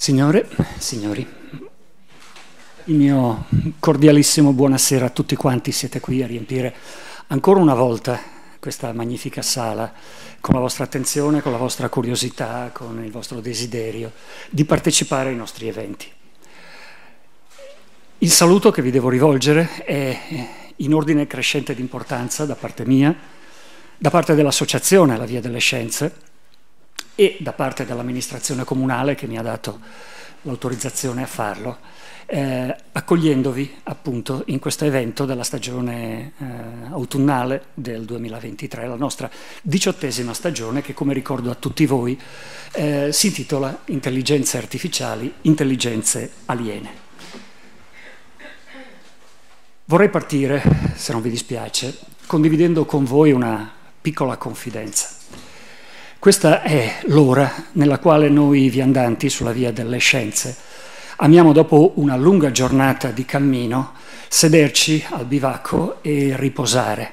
Signore, signori, il mio cordialissimo buonasera a tutti quanti. Siete qui a riempire ancora una volta questa magnifica sala con la vostra attenzione, con la vostra curiosità, con il vostro desiderio di partecipare ai nostri eventi. Il saluto che vi devo rivolgere è in ordine crescente di importanza da parte mia, da parte dell'Associazione La Via delle Scienze e da parte dell'amministrazione comunale che mi ha dato l'autorizzazione a farlo, accogliendovi appunto in questo evento della stagione autunnale del 2023, la nostra 18ª stagione che, come ricordo a tutti voi, si intitola Intelligenze artificiali, intelligenze aliene. Vorrei partire, se non vi dispiace, condividendo con voi una piccola confidenza. Questa è l'ora nella quale noi viandanti sulla Via delle Scienze amiamo, dopo una lunga giornata di cammino, sederci al bivacco e riposare.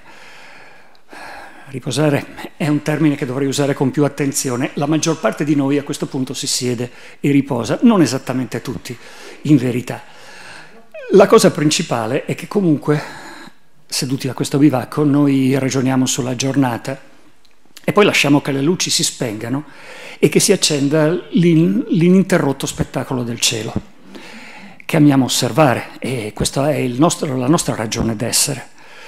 Riposare è un termine che dovrei usare con più attenzione. La maggior parte di noi a questo punto si siede e riposa, non esattamente tutti, in verità. La cosa principale è che comunque, seduti a questo bivacco, noi ragioniamo sulla giornata e poi lasciamo che le luci si spengano e che si accenda l'ininterrotto spettacolo del cielo, che amiamo osservare, e questa è la nostra ragione d'essere.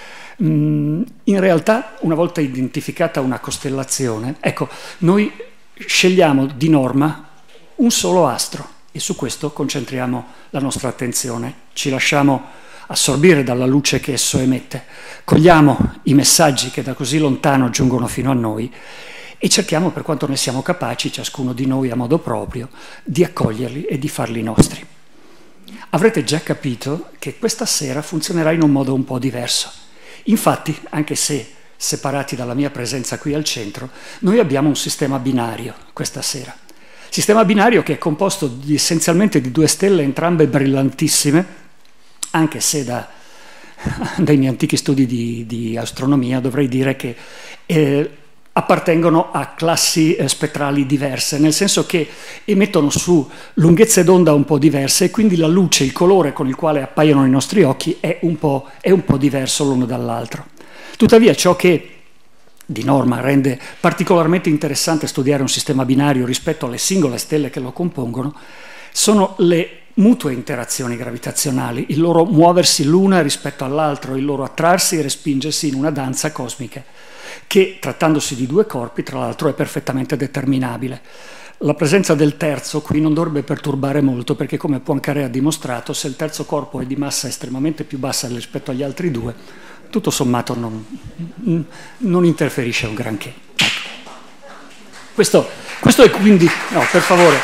In realtà, una volta identificata una costellazione, ecco, noi scegliamo di norma un solo astro e su questo concentriamo la nostra attenzione, ci lasciamo assorbire dalla luce che esso emette, cogliamo i messaggi che da così lontano giungono fino a noi e cerchiamo, per quanto ne siamo capaci, ciascuno di noi a modo proprio, di accoglierli e di farli nostri. Avrete già capito che questa sera funzionerà in un modo un po' diverso. Infatti, anche se separati dalla mia presenza qui al centro, noi abbiamo un sistema binario questa sera. Sistema binario che è composto essenzialmente di due stelle, entrambe brillantissime, anche se dai miei antichi studi di astronomia dovrei dire che appartengono a classi spettrali diverse, nel senso che emettono su lunghezze d'onda un po' diverse e quindi la luce, il colore con il quale appaiono i nostri occhi è un po' diverso l'uno dall'altro. Tuttavia, ciò che di norma rende particolarmente interessante studiare un sistema binario rispetto alle singole stelle che lo compongono sono le mutue interazioni gravitazionali, il loro muoversi l'una rispetto all'altro, il loro attrarsi e respingersi in una danza cosmica, che, trattandosi di due corpi, tra l'altro è perfettamente determinabile. La presenza del terzo qui non dovrebbe perturbare molto, perché, come Poincaré ha dimostrato, se il terzo corpo è di massa estremamente più bassa rispetto agli altri due, tutto sommato non interferisce un granché. Ecco. Questo è quindi... No, per favore.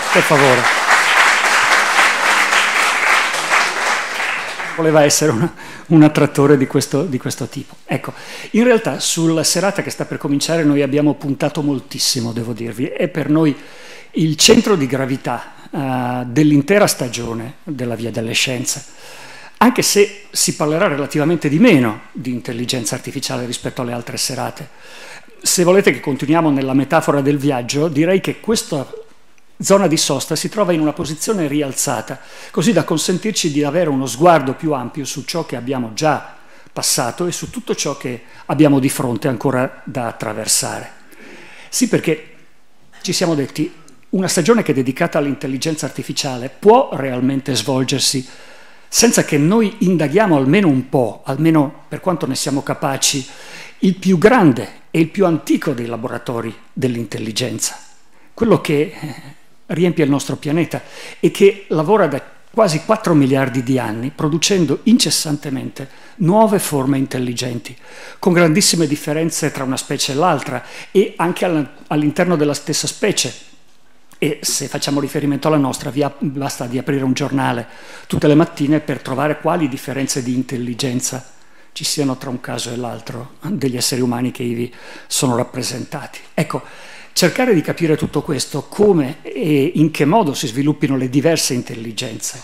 Voleva essere un attrattore di questo tipo. Ecco, in realtà sulla serata che sta per cominciare noi abbiamo puntato moltissimo, devo dirvi, è per noi il centro di gravità dell'intera stagione della Via delle Scienze, anche se si parlerà relativamente di meno di intelligenza artificiale rispetto alle altre serate. Se volete che continuiamo nella metafora del viaggio, direi che questa zona di sosta si trova in una posizione rialzata, così da consentirci di avere uno sguardo più ampio su ciò che abbiamo già passato e su tutto ciò che abbiamo di fronte ancora da attraversare. Sì, perché ci siamo detti, una stagione che è dedicata all'intelligenza artificiale può realmente svolgersi senza che noi indaghiamo almeno un po', almeno per quanto ne siamo capaci, il più grande e il più antico dei laboratori dell'intelligenza, quello che riempie il nostro pianeta e che lavora da quasi 4 miliardi di anni producendo incessantemente nuove forme intelligenti, con grandissime differenze tra una specie e l'altra e anche all'interno della stessa specie. E se facciamo riferimento alla nostra, basta di aprire un giornale tutte le mattine per trovare quali differenze di intelligenza ci siano tra un caso e l'altro degli esseri umani che ivi sono rappresentati. Ecco, cercare di capire tutto questo, come e in che modo si sviluppino le diverse intelligenze,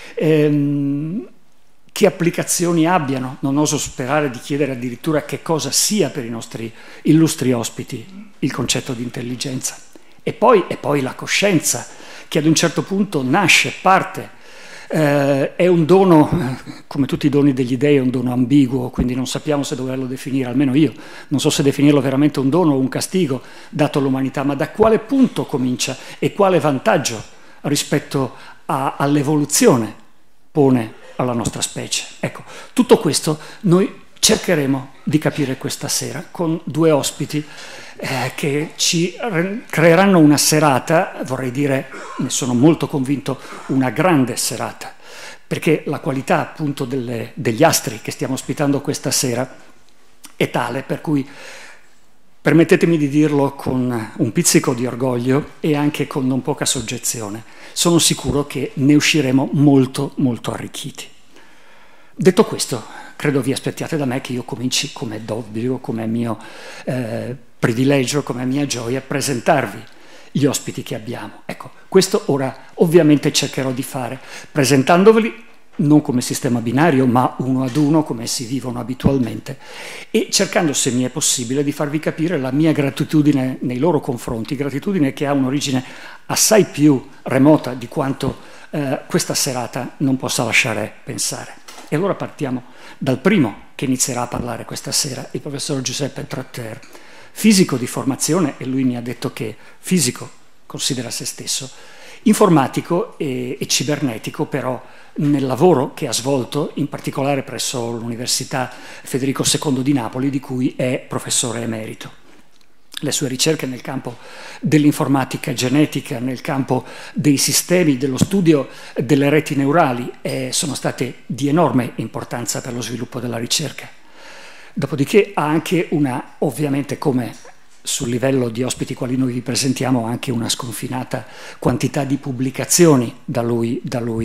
che applicazioni abbiano, non oso sperare di chiedere addirittura che cosa sia per i nostri illustri ospiti il concetto di intelligenza. E poi la coscienza, che ad un certo punto nasce, parte, è un dono, come tutti i doni degli dei, è un dono ambiguo, quindi non sappiamo se doverlo definire, almeno io non so se definirlo veramente un dono o un castigo dato all'umanità, ma da quale punto comincia e quale vantaggio rispetto all'evoluzione pone alla nostra specie. Ecco, tutto questo noi cercheremo di capire questa sera con due ospiti che ci creeranno una serata, vorrei dire, ne sono molto convinto, una grande serata, perché la qualità appunto degli astri che stiamo ospitando questa sera è tale per cui, permettetemi di dirlo con un pizzico di orgoglio e anche con non poca soggezione, sono sicuro che ne usciremo molto molto arricchiti. Detto questo, credo vi aspettiate da me che io cominci, come d'obbligo, come mio privilegio, come mia gioia, a presentarvi gli ospiti che abbiamo. Ecco, questo ora ovviamente cercherò di fare, presentandoveli non come sistema binario, ma uno ad uno, come si vivono abitualmente, e cercando, se mi è possibile, di farvi capire la mia gratitudine nei loro confronti, gratitudine che ha un'origine assai più remota di quanto questa serata non possa lasciare pensare. E allora partiamo dal primo che inizierà a parlare questa sera, il professor Giuseppe Tratter, fisico di formazione, e lui mi ha detto che fisico considera se stesso, informatico e cibernetico, però nel lavoro che ha svolto, in particolare presso l'Università Federico II di Napoli, di cui è professore emerito. Le sue ricerche nel campo dell'informatica genetica, nel campo dei sistemi, dello studio delle reti neurali sono state di enorme importanza per lo sviluppo della ricerca. Dopodiché ha anche ovviamente come sul livello di ospiti quali noi vi presentiamo, anche una sconfinata quantità di pubblicazioni da lui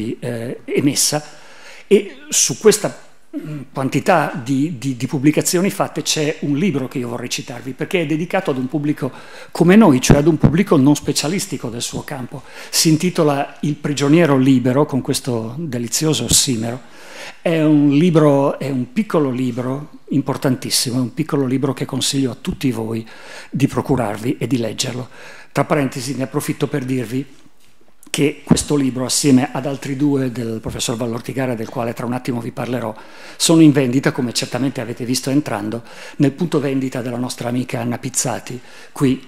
emessa, e su questa quantità di pubblicazioni fatte c'è un libro che io vorrei citarvi, perché è dedicato ad un pubblico come noi, cioè ad un pubblico non specialistico del suo campo. Si intitola Il prigioniero libero, con questo delizioso ossimero. È un piccolo libro importantissimo, è un piccolo libro che consiglio a tutti voi di procurarvi e di leggerlo. Tra parentesi, ne approfitto per dirvi che questo libro, assieme ad altri due del professor Vallortigara, del quale tra un attimo vi parlerò, sono in vendita, come certamente avete visto entrando, nel punto vendita della nostra amica Anna Pizzati, qui,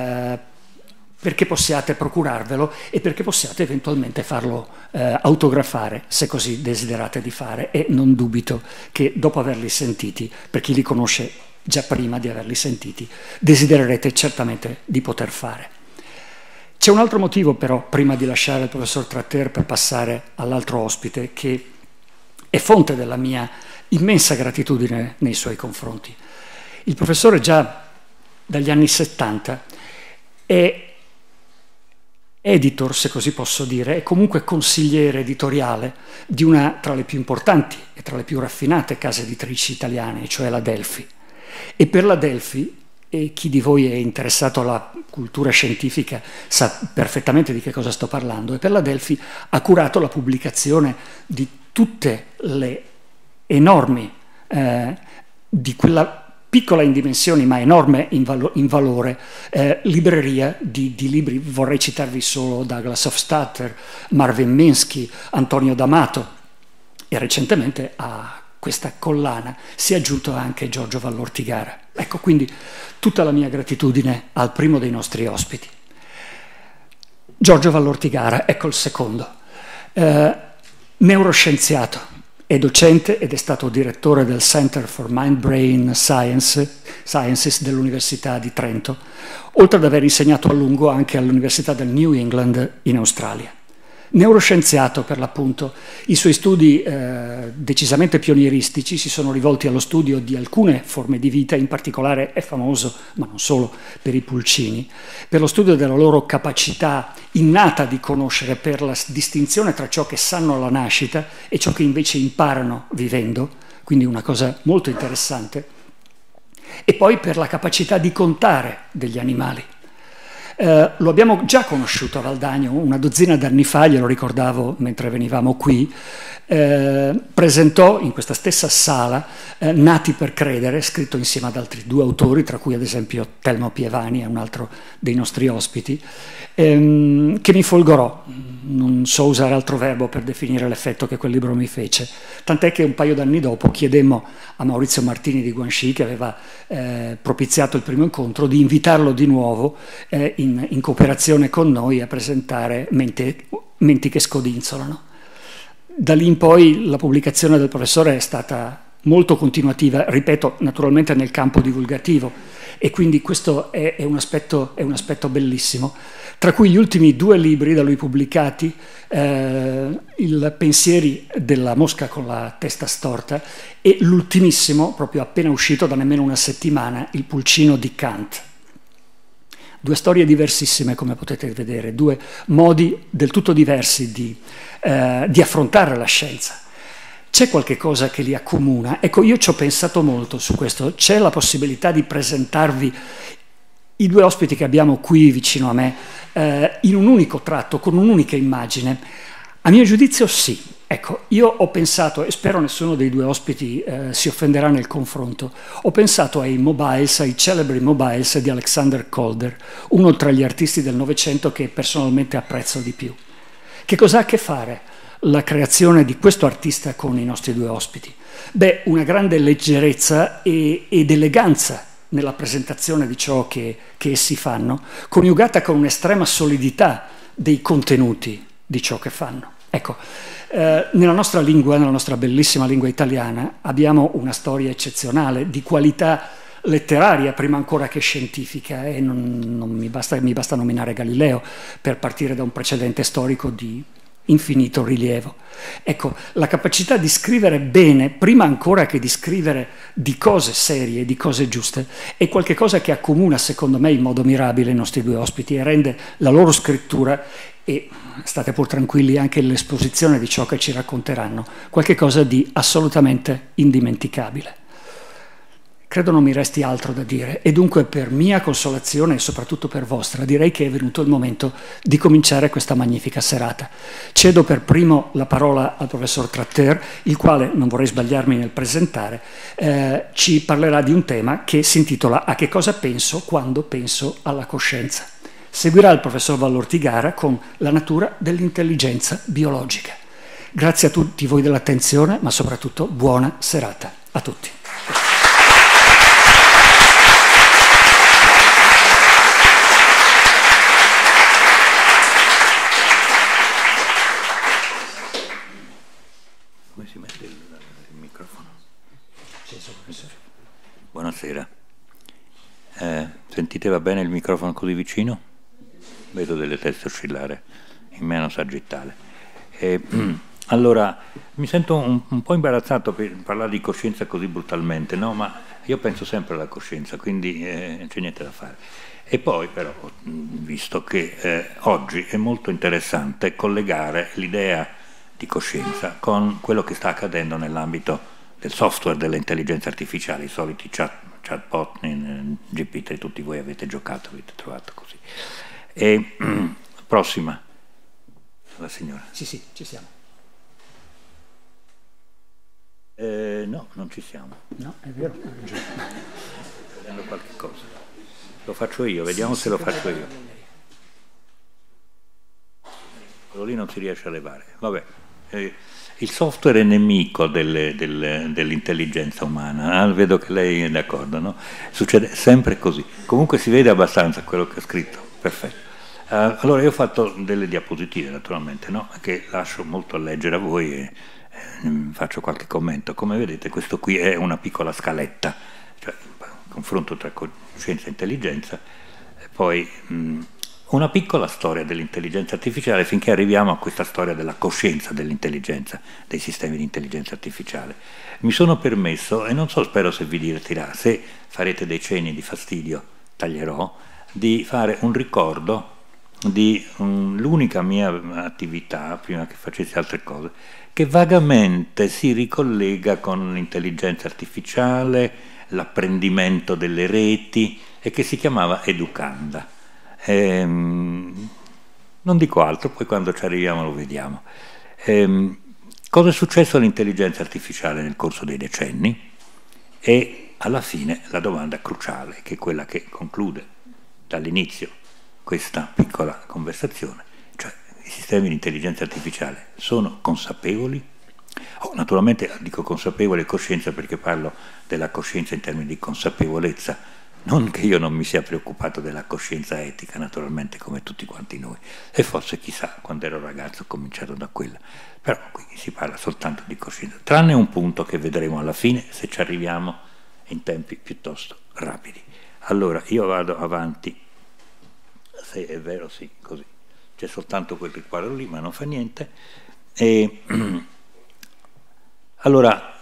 perché possiate procurarvelo e perché possiate eventualmente farlo autografare, se così desiderate di fare, e non dubito che dopo averli sentiti, per chi li conosce già prima di averli sentiti, desidererete certamente di poter fare. C'è un altro motivo però, prima di lasciare il professor Tratter per passare all'altro ospite, che è fonte della mia immensa gratitudine nei suoi confronti. Il professore già dagli anni 70 è editor, se così posso dire, è comunque consigliere editoriale di una tra le più importanti e tra le più raffinate case editrici italiane, cioè la Delphi. E per la Delphi, e chi di voi è interessato alla cultura scientifica sa perfettamente di che cosa sto parlando, e per la Delphi ha curato la pubblicazione di tutte le enormi, di quella piccola in dimensioni ma enorme in valore, libreria di libri. Vorrei citarvi solo Douglas Hofstadter, Marvin Minsky, Antonio D'Amato, e recentemente a questa collana si è aggiunto anche Giorgio Vallortigara. Ecco, quindi tutta la mia gratitudine al primo dei nostri ospiti. Giorgio Vallortigara, ecco il secondo. Neuroscienziato, è docente ed è stato direttore del Center for Mind-Brain Sciences dell'Università di Trento, oltre ad aver insegnato a lungo anche all'Università del New England in Australia. Neuroscienziato per l'appunto, i suoi studi decisamente pionieristici si sono rivolti allo studio di alcune forme di vita, in particolare è famoso, ma non solo, per i pulcini, per lo studio della loro capacità innata di conoscere, per la distinzione tra ciò che sanno alla nascita e ciò che invece imparano vivendo, quindi una cosa molto interessante, e poi per la capacità di contare degli animali. Lo abbiamo già conosciuto a Valdagno una dozzina d'anni fa, glielo ricordavo mentre venivamo qui, presentò in questa stessa sala Nati per credere, scritto insieme ad altri due autori, tra cui ad esempio Telmo Pievani, è un altro dei nostri ospiti, che mi folgorò. Non so usare altro verbo per definire l'effetto che quel libro mi fece, tant'è che un paio d'anni dopo chiedemmo a Maurizio Martini di Guangxi, che aveva propiziato il primo incontro, di invitarlo di nuovo in cooperazione con noi a presentare Menti che scodinzolano. Da lì in poi la pubblicazione del professore è stata molto continuativa, ripeto, naturalmente nel campo divulgativo, e quindi questo è un aspetto bellissimo. Tra cui gli ultimi 2 libri da lui pubblicati, il Pensieri della mosca con la testa storta, e l'ultimissimo, proprio appena uscito da nemmeno una settimana, Il pulcino di Kant. 2 storie diversissime, come potete vedere, 2 modi del tutto diversi di affrontare la scienza. C'è qualche cosa che li accomuna? Ecco, io ci ho pensato molto su questo. C'è la possibilità di presentarvi i 2 ospiti che abbiamo qui vicino a me in un unico tratto, con un'unica immagine? A mio giudizio sì. Ecco, io ho pensato, e spero nessuno dei 2 ospiti si offenderà nel confronto, ho pensato ai mobiles, ai celebri mobiles di Alexander Calder, uno tra gli artisti del Novecento che personalmente apprezzo di più. Che cosa ha a che fare la creazione di questo artista con i nostri 2 ospiti? Beh, una grande leggerezza ed eleganza nella presentazione di ciò che essi fanno, coniugata con un'estrema solidità dei contenuti di ciò che fanno. Ecco, nella nostra lingua, nella nostra bellissima lingua italiana, abbiamo una storia eccezionale, di qualità letteraria prima ancora che scientifica, e non mi basta nominare Galileo per partire da un precedente storico di infinito rilievo. Ecco, la capacità di scrivere bene, prima ancora che di scrivere di cose serie, di cose giuste, è qualcosa che accomuna, secondo me, in modo mirabile i nostri 2 ospiti e rende la loro scrittura, e state pur tranquilli anche l'esposizione di ciò che ci racconteranno, qualcosa di assolutamente indimenticabile. Credo non mi resti altro da dire, e dunque per mia consolazione e soprattutto per vostra direi che è venuto il momento di cominciare questa magnifica serata. Cedo per primo la parola al professor Tratter, il quale, non vorrei sbagliarmi nel presentare, ci parlerà di un tema che si intitola A che cosa penso quando penso alla coscienza. Seguirà il professor Vallortigara con La natura dell'intelligenza biologica. Grazie a tutti voi dell'attenzione, ma soprattutto buona serata a tutti. Come si mette il microfono? Buonasera. Sentite, va bene il microfono così vicino? Vedo delle teste oscillare, in meno sagittale. Allora, mi sento un po' imbarazzato per parlare di coscienza così brutalmente, no? Ma io penso sempre alla coscienza, quindi non c'è niente da fare. E poi però ho visto che oggi è molto interessante collegare l'idea di coscienza con quello che sta accadendo nell'ambito del software dell'intelligenza artificiale, i soliti chatbot in GPT, tutti voi avete giocato, avete trovato così. E prossima, la signora. Sì, ci siamo. No, non ci siamo. No, è vero. Sto vedendo qualche cosa. Lo faccio io, vediamo se lo faccio io. Quello lì non si riesce a levare. Vabbè. Il software è nemico dell'intelligenza umana, vedo che lei è d'accordo, no? Succede sempre così. Comunque si vede abbastanza quello che ho scritto, perfetto. Allora io ho fatto delle diapositive naturalmente, no? Che lascio molto a leggere a voi e faccio qualche commento. Come vedete questo qui è una piccola scaletta, cioè confronto tra coscienza e intelligenza, e poi una piccola storia dell'intelligenza artificiale finché arriviamo a questa storia della coscienza dell'intelligenza, dei sistemi di intelligenza artificiale. Mi sono permesso, e non so, spero se vi divertirà, se farete dei cenni di fastidio, taglierò, di fare un ricordo di l'unica mia attività, prima che facessi altre cose, che vagamente si ricollega con l'intelligenza artificiale, l'apprendimento delle reti, e che si chiamava Educanda. Non dico altro, poi quando ci arriviamo lo vediamo. Cosa è successo all'intelligenza artificiale nel corso dei decenni? E alla fine la domanda cruciale, che è quella che conclude dall'inizio questa piccola conversazione, cioè i sistemi di intelligenza artificiale sono consapevoli? Naturalmente dico consapevole e coscienza perché parlo della coscienza in termini di consapevolezza, non che io non mi sia preoccupato della coscienza etica, naturalmente, come tutti quanti noi, e forse chissà, quando ero ragazzo ho cominciato da quella, però qui si parla soltanto di coscienza, tranne un punto che vedremo alla fine se ci arriviamo in tempi piuttosto rapidi. Allora io vado avanti, se è vero sì, così, c'è soltanto quel riquadro lì, ma non fa niente. E allora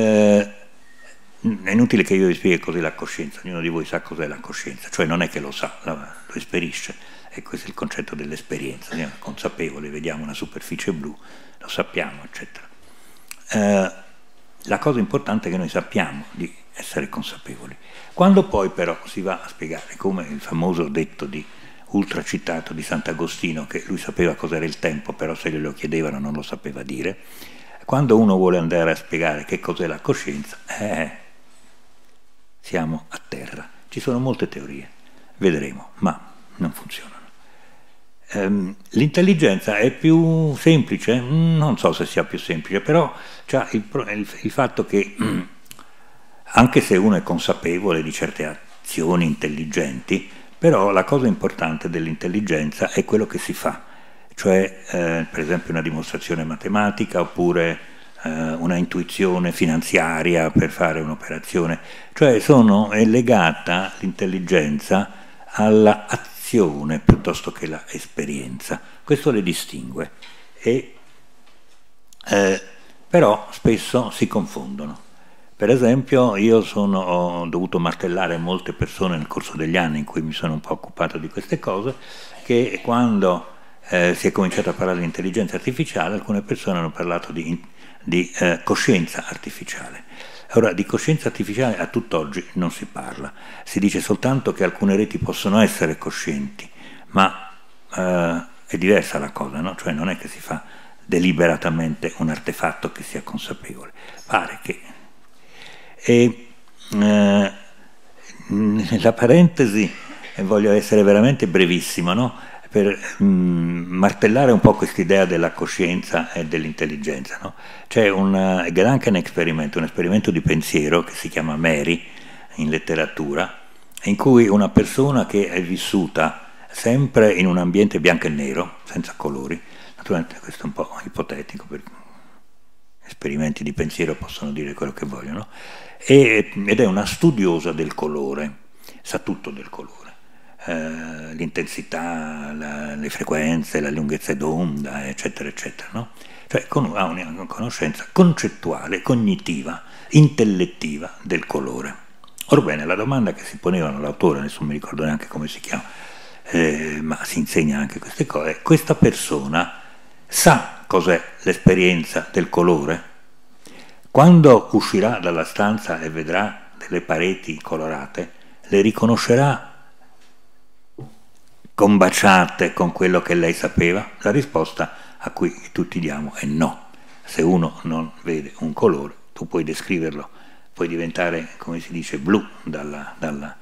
è inutile che io vi spieghi cos'è la coscienza, ognuno di voi sa cos'è la coscienza, cioè non è che lo sa, lo esperisce, e questo è il concetto dell'esperienza, siamo consapevoli, vediamo una superficie blu, lo sappiamo, eccetera. La cosa importante è che noi sappiamo di essere consapevoli. Quando poi però si va a spiegare, come il famoso detto di ultra citato di Sant'Agostino, che lui sapeva cos'era il tempo, però se glielo chiedevano non lo sapeva dire, quando uno vuole andare a spiegare che cos'è la coscienza, siamo a terra. Ci sono molte teorie, vedremo, ma non funzionano. L'intelligenza è più semplice? Non so se sia più semplice, però c'ha il fatto che anche se uno è consapevole di certe azioni intelligenti, però la cosa importante dell'intelligenza è quello che si fa, cioè per esempio una dimostrazione matematica oppure una intuizione finanziaria per fare un'operazione, cioè è legata l'intelligenza all'azione piuttosto che l'esperienza. Questo le distingue, però spesso si confondono. Per esempio io ho dovuto martellare molte persone nel corso degli anni in cui mi sono un po' occupato di queste cose, che quando si è cominciato a parlare di intelligenza artificiale, alcune persone hanno parlato di coscienza artificiale. Ora, di coscienza artificiale a tutt'oggi non si parla, si dice soltanto che alcune reti possono essere coscienti, ma è diversa la cosa, no? Cioè non è che si fa deliberatamente un artefatto che sia consapevole, pare che... la parentesi, voglio essere veramente brevissimo, no? Per martellare un po' quest'idea della coscienza e dell'intelligenza, no? C'è anche un esperimento di pensiero che si chiama Mary in letteratura, in cui una persona che è vissuta sempre in un ambiente bianco e nero, senza colori, naturalmente questo è un po' ipotetico, perché esperimenti di pensiero possono dire quello che vogliono, ed è una studiosa del colore, sa tutto del colore. L'intensità, le frequenze, la lunghezza d'onda, eccetera, eccetera, no? Cioè ha una conoscenza concettuale, cognitiva, intellettiva del colore. Orbene, la domanda che si ponevano l'autore, adesso non mi ricordo neanche come si chiama, ma si insegna anche queste cose, questa persona sa cos'è l'esperienza del colore? Quando uscirà dalla stanza e vedrà delle pareti colorate, le riconoscerà combaciate con quello che lei sapeva? La risposta a cui tutti diamo è no. Se uno non vede un colore, tu puoi descriverlo, puoi diventare, come si dice, blu dalla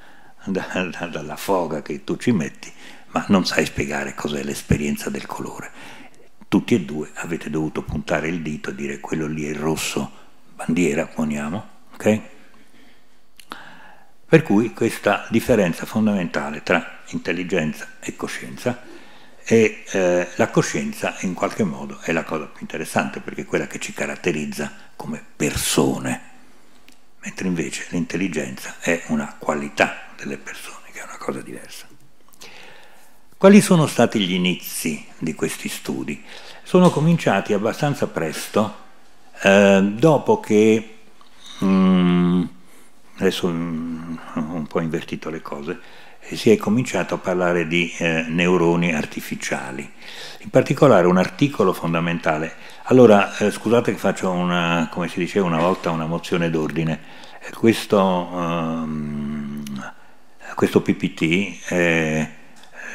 foga che tu ci metti, ma non sai spiegare cos'è l'esperienza del colore. Tutti e due avete dovuto puntare il dito e dire quello lì è il rosso, bandiera, poniamo, ok? Per cui questa differenza fondamentale tra intelligenza e coscienza, e la coscienza in qualche modo è la cosa più interessante perché è quella che ci caratterizza come persone, mentre invece l'intelligenza è una qualità delle persone, che è una cosa diversa. Quali sono stati gli inizi di questi studi? Sono cominciati abbastanza presto, dopo che... adesso ho un po' invertito le cose, si è cominciato a parlare di neuroni artificiali, in particolare un articolo fondamentale. Allora, scusate che faccio come si diceva una volta, una mozione d'ordine. Questo PPT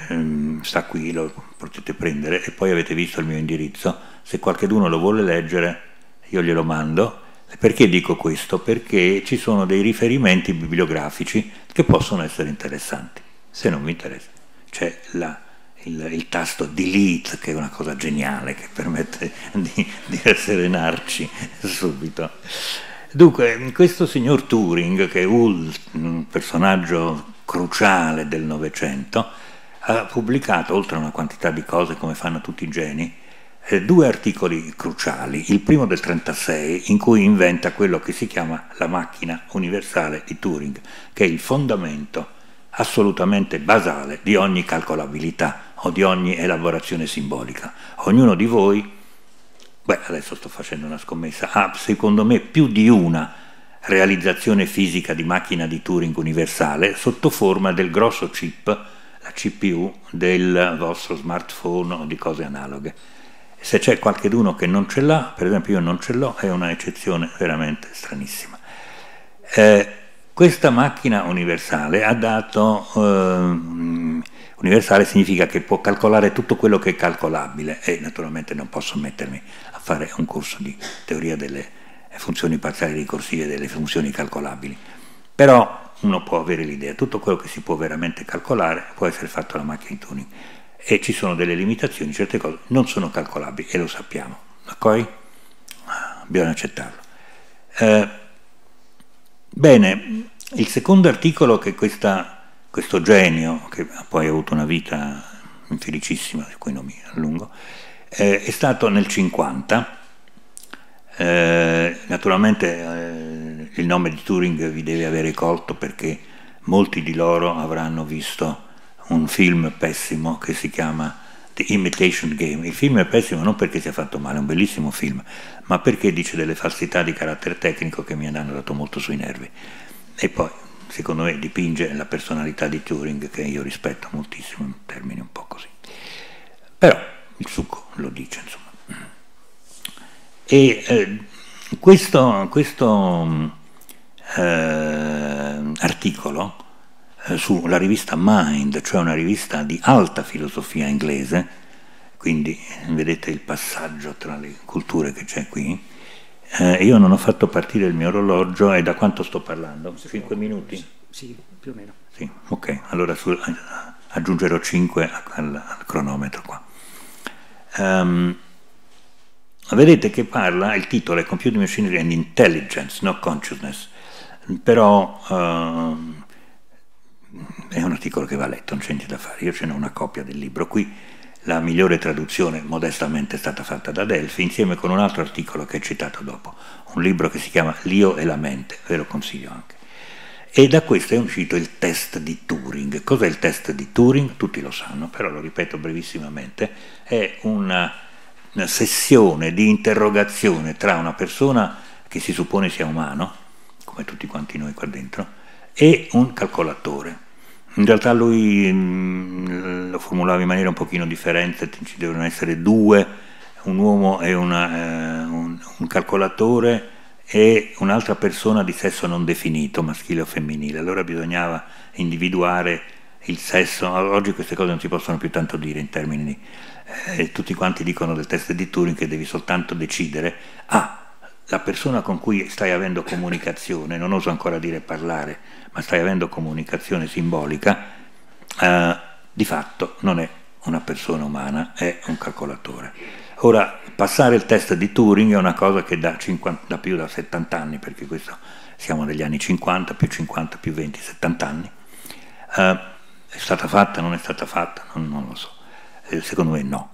sta qui, lo potete prendere, e poi avete visto il mio indirizzo, se qualcuno lo vuole leggere io glielo mando. Perché dico questo? Perché ci sono dei riferimenti bibliografici che possono essere interessanti. Se non vi interessa, c'è il tasto delete, che è una cosa geniale, che permette di rasserenarci subito. Dunque, questo signor Turing, che è un personaggio cruciale del Novecento, ha pubblicato, oltre a una quantità di cose come fanno tutti i geni, 2 articoli cruciali. Il primo del 1936, in cui inventa quello che si chiama la macchina universale di Turing, che è il fondamento assolutamente basale di ogni calcolabilità o di ogni elaborazione simbolica. Ognuno di voi, adesso sto facendo una scommessa, ha secondo me più di una realizzazione fisica di macchina di Turing universale sotto forma del grosso chip, la CPU del vostro smartphone o di cose analoghe. Se c'è qualcuno che non ce l'ha, per esempio io non ce l'ho, è una eccezione veramente stranissima. Questa macchina universale ha dato, universale significa che può calcolare tutto quello che è calcolabile, e naturalmente non posso mettermi a fare un corso di teoria delle funzioni parziali ricorsive e delle funzioni calcolabili, però uno può avere l'idea, tutto quello che si può veramente calcolare può essere fatto alla macchina di Turing, e ci sono delle limitazioni, certe cose non sono calcolabili e lo sappiamo, d'accordo? Bisogna accettarlo. Bene, il secondo articolo che questo genio, che poi ha avuto una vita infelicissima, di cui non mi allungo, è stato nel 50. Naturalmente il nome di Turing vi deve avere colto, perché molti di loro avranno visto un film pessimo che si chiama The Imitation Game. Il film è pessimo non perché sia fatto male, è un bellissimo film, ma perché dice delle falsità di carattere tecnico che mi hanno dato molto sui nervi, e poi secondo me dipinge la personalità di Turing, che io rispetto moltissimo in termini un po' così, però il succo lo dice, insomma. E questo articolo sulla rivista Mind, cioè una rivista di alta filosofia inglese, quindi vedete il passaggio tra le culture che c'è qui. Io non ho fatto partire il mio orologio, e da quanto sto parlando? 5 minuti? Sì, più o meno. Sì, ok, allora aggiungerò 5 al cronometro qua. Vedete che parla, il titolo è Computing Machinery and Intelligence, no Consciousness, però è un articolo che va letto, non c'è niente da fare. Io ce n'ho una copia del libro qui, la migliore traduzione modestamente è stata fatta da Delphi, insieme con un altro articolo che è citato dopo, un libro che si chiama L'Io e la mente, ve lo consiglio anche. E da questo è uscito il test di Turing. Cos'è il test di Turing? Tutti lo sanno, però lo ripeto brevissimamente, è una sessione di interrogazione tra una persona che si suppone sia umano, come tutti quanti noi qua dentro, e un calcolatore. In realtà lui lo formulava in maniera un pochino differente, ci devono essere 2, un uomo e un calcolatore e un'altra persona di sesso non definito, maschile o femminile. Allora bisognava individuare il sesso. Oggi queste cose non si possono più tanto dire in termini di... tutti quanti dicono del test di Turing che devi soltanto decidere, la persona con cui stai avendo comunicazione, non oso ancora dire parlare, ma stai avendo comunicazione simbolica, di fatto non è una persona umana, è un calcolatore. Ora, passare il test di Turing è una cosa che da più da 70 anni, perché questo siamo negli anni 50, più 50, più 20, 70 anni, è stata fatta, non è stata fatta, non lo so, secondo me no,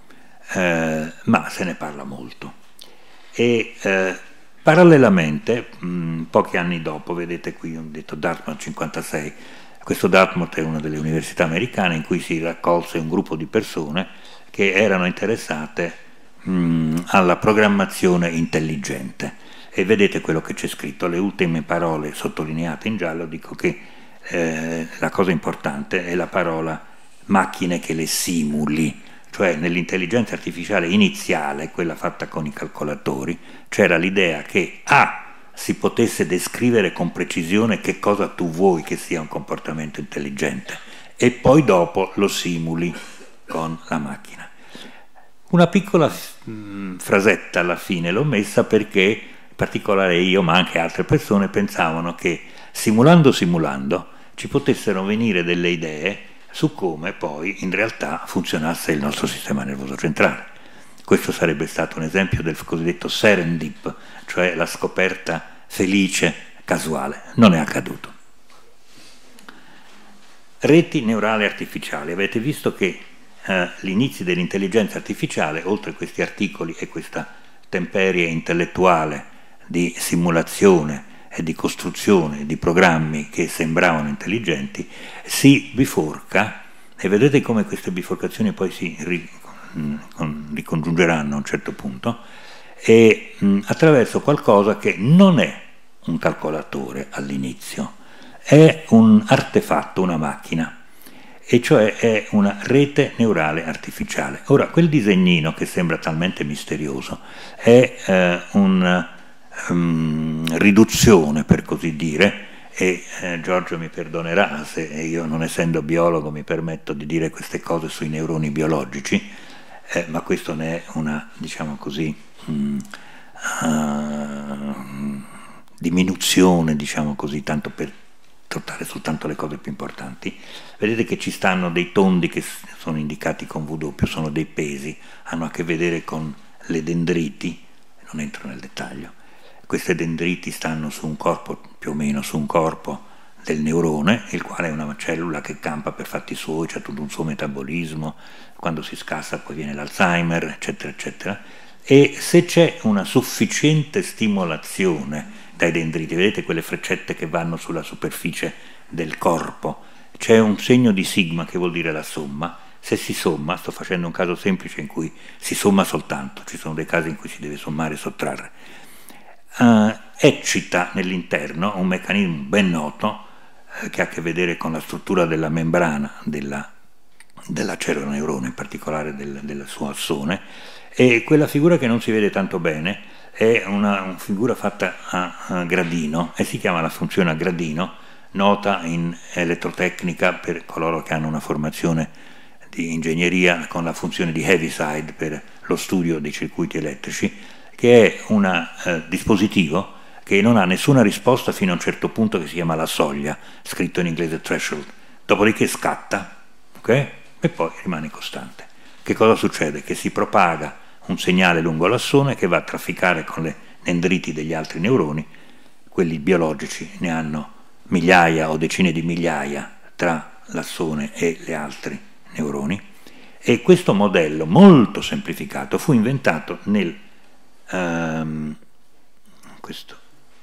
ma se ne parla molto. E parallelamente, pochi anni dopo, vedete qui ho detto Dartmouth 56, questo Dartmouth è una delle università americane in cui si raccolse un gruppo di persone che erano interessate alla programmazione intelligente, e vedete quello che c'è scritto, le ultime parole sottolineate in giallo. Dico che la cosa importante è la parola macchine che le simuli, cioè nell'intelligenza artificiale iniziale, quella fatta con i calcolatori, c'era l'idea che si potesse descrivere con precisione che cosa tu vuoi che sia un comportamento intelligente, e poi dopo lo simuli con la macchina. Una piccola frasetta alla fine l'ho messa perché, in particolare io, ma anche altre persone, pensavano che simulando ci potessero venire delle idee su come poi in realtà funzionasse il nostro sistema nervoso centrale. Questo sarebbe stato un esempio del cosiddetto serendip, cioè la scoperta felice, casuale. Non è accaduto. Reti neurali artificiali. Avete visto che gli inizi dell'intelligenza artificiale, oltre a questi articoli e questa temperie intellettuale di simulazione e di costruzione di programmi che sembravano intelligenti, si biforca, e vedete come queste biforcazioni poi si ricongiungeranno a un certo punto, e attraverso qualcosa che non è un calcolatore all'inizio, è un artefatto, una macchina, e cioè è una rete neurale artificiale. Ora, quel disegnino che sembra talmente misterioso è una riduzione, per così dire, e Giorgio mi perdonerà se io, non essendo biologo, mi permetto di dire queste cose sui neuroni biologici, ma questo ne è una, diciamo così, diminuzione, diciamo così, tanto per trattare soltanto le cose più importanti. Vedete che ci stanno dei tondi che sono indicati con W, sono dei pesi, hanno a che vedere con le dendriti, non entro nel dettaglio. Queste dendriti stanno su un corpo, più o meno su un corpo del neurone, il quale è una cellula che campa per fatti suoi, c'è tutto un suo metabolismo, quando si scassa poi viene l'Alzheimer, eccetera, eccetera. E se c'è una sufficiente stimolazione dai dendriti, vedete quelle freccette che vanno sulla superficie del corpo, c'è un segno di sigma che vuol dire la somma. Se si somma, sto facendo un caso semplice in cui si somma soltanto, ci sono dei casi in cui si deve sommare e sottrarre, eccita nell'interno un meccanismo ben noto che ha a che vedere con la struttura della membrana della cellula neurone, in particolare del suo assone, e quella figura che non si vede tanto bene è una figura fatta a gradino e si chiama la funzione a gradino, nota in elettrotecnica per coloro che hanno una formazione di ingegneria con la funzione di Heaviside per lo studio dei circuiti elettrici, che è un dispositivo che non ha nessuna risposta fino a un certo punto, che si chiama la soglia, scritto in inglese threshold, dopodiché scatta, ok? E poi rimane costante. Che cosa succede? Che si propaga un segnale lungo l'assone che va a trafficare con le dendriti degli altri neuroni, quelli biologici ne hanno migliaia o decine di migliaia tra l'assone e gli altri neuroni, e questo modello molto semplificato fu inventato nel questo.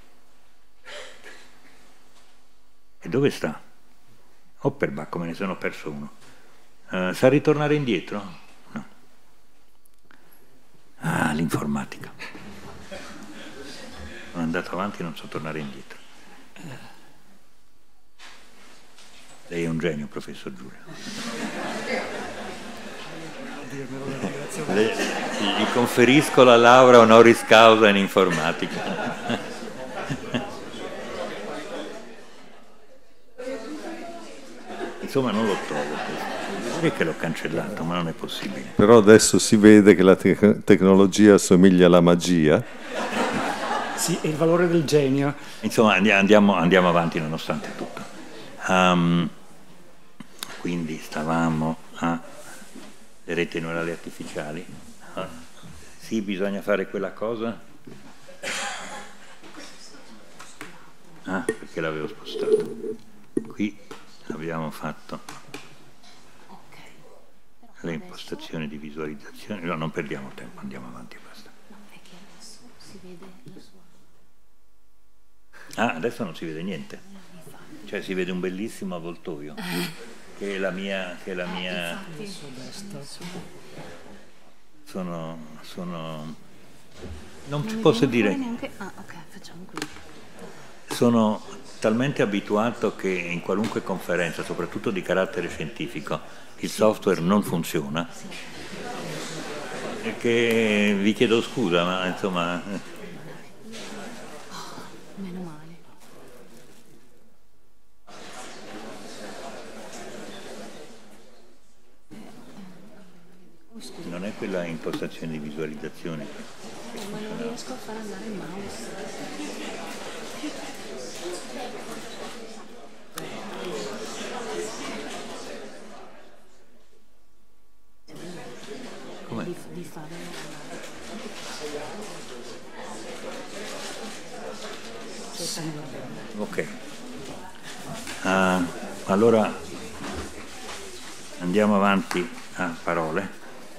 E dove sta? Hopperbach, me ne sono perso uno. Sa ritornare indietro? No. Ah, l'informatica. Sono andato avanti e non so tornare indietro. Lei è un genio, professor Giulio. Gli conferisco la laurea honoris causa in informatica. Insomma, non lo trovo questo. Direi che l'ho cancellato, ma non è possibile. Però adesso si vede che la tecnologia assomiglia alla magia. Sì, è il valore del genio. Insomma, andiamo avanti nonostante tutto. Quindi stavamo a le reti neurali artificiali. Sì, bisogna fare quella cosa. Ah, perché l'avevo spostato. Qui abbiamo fatto le impostazioni di visualizzazione. No, non perdiamo tempo, andiamo avanti e basta. No, è che adesso si vede la sua. Ah, adesso non si vede niente. Cioè si vede un bellissimo avvoltoio. Che è la mia sono non ci posso dire neanche... Ah, ok, facciamo qui. sono talmente abituato che in qualunque conferenza, soprattutto di carattere scientifico, il software non funziona, e che vi chiedo scusa, ma insomma Meno male. Non è quella impostazione di visualizzazione. Ma non riesco a far andare il mouse. Com'è? Di fare Ok. Allora andiamo avanti a parole.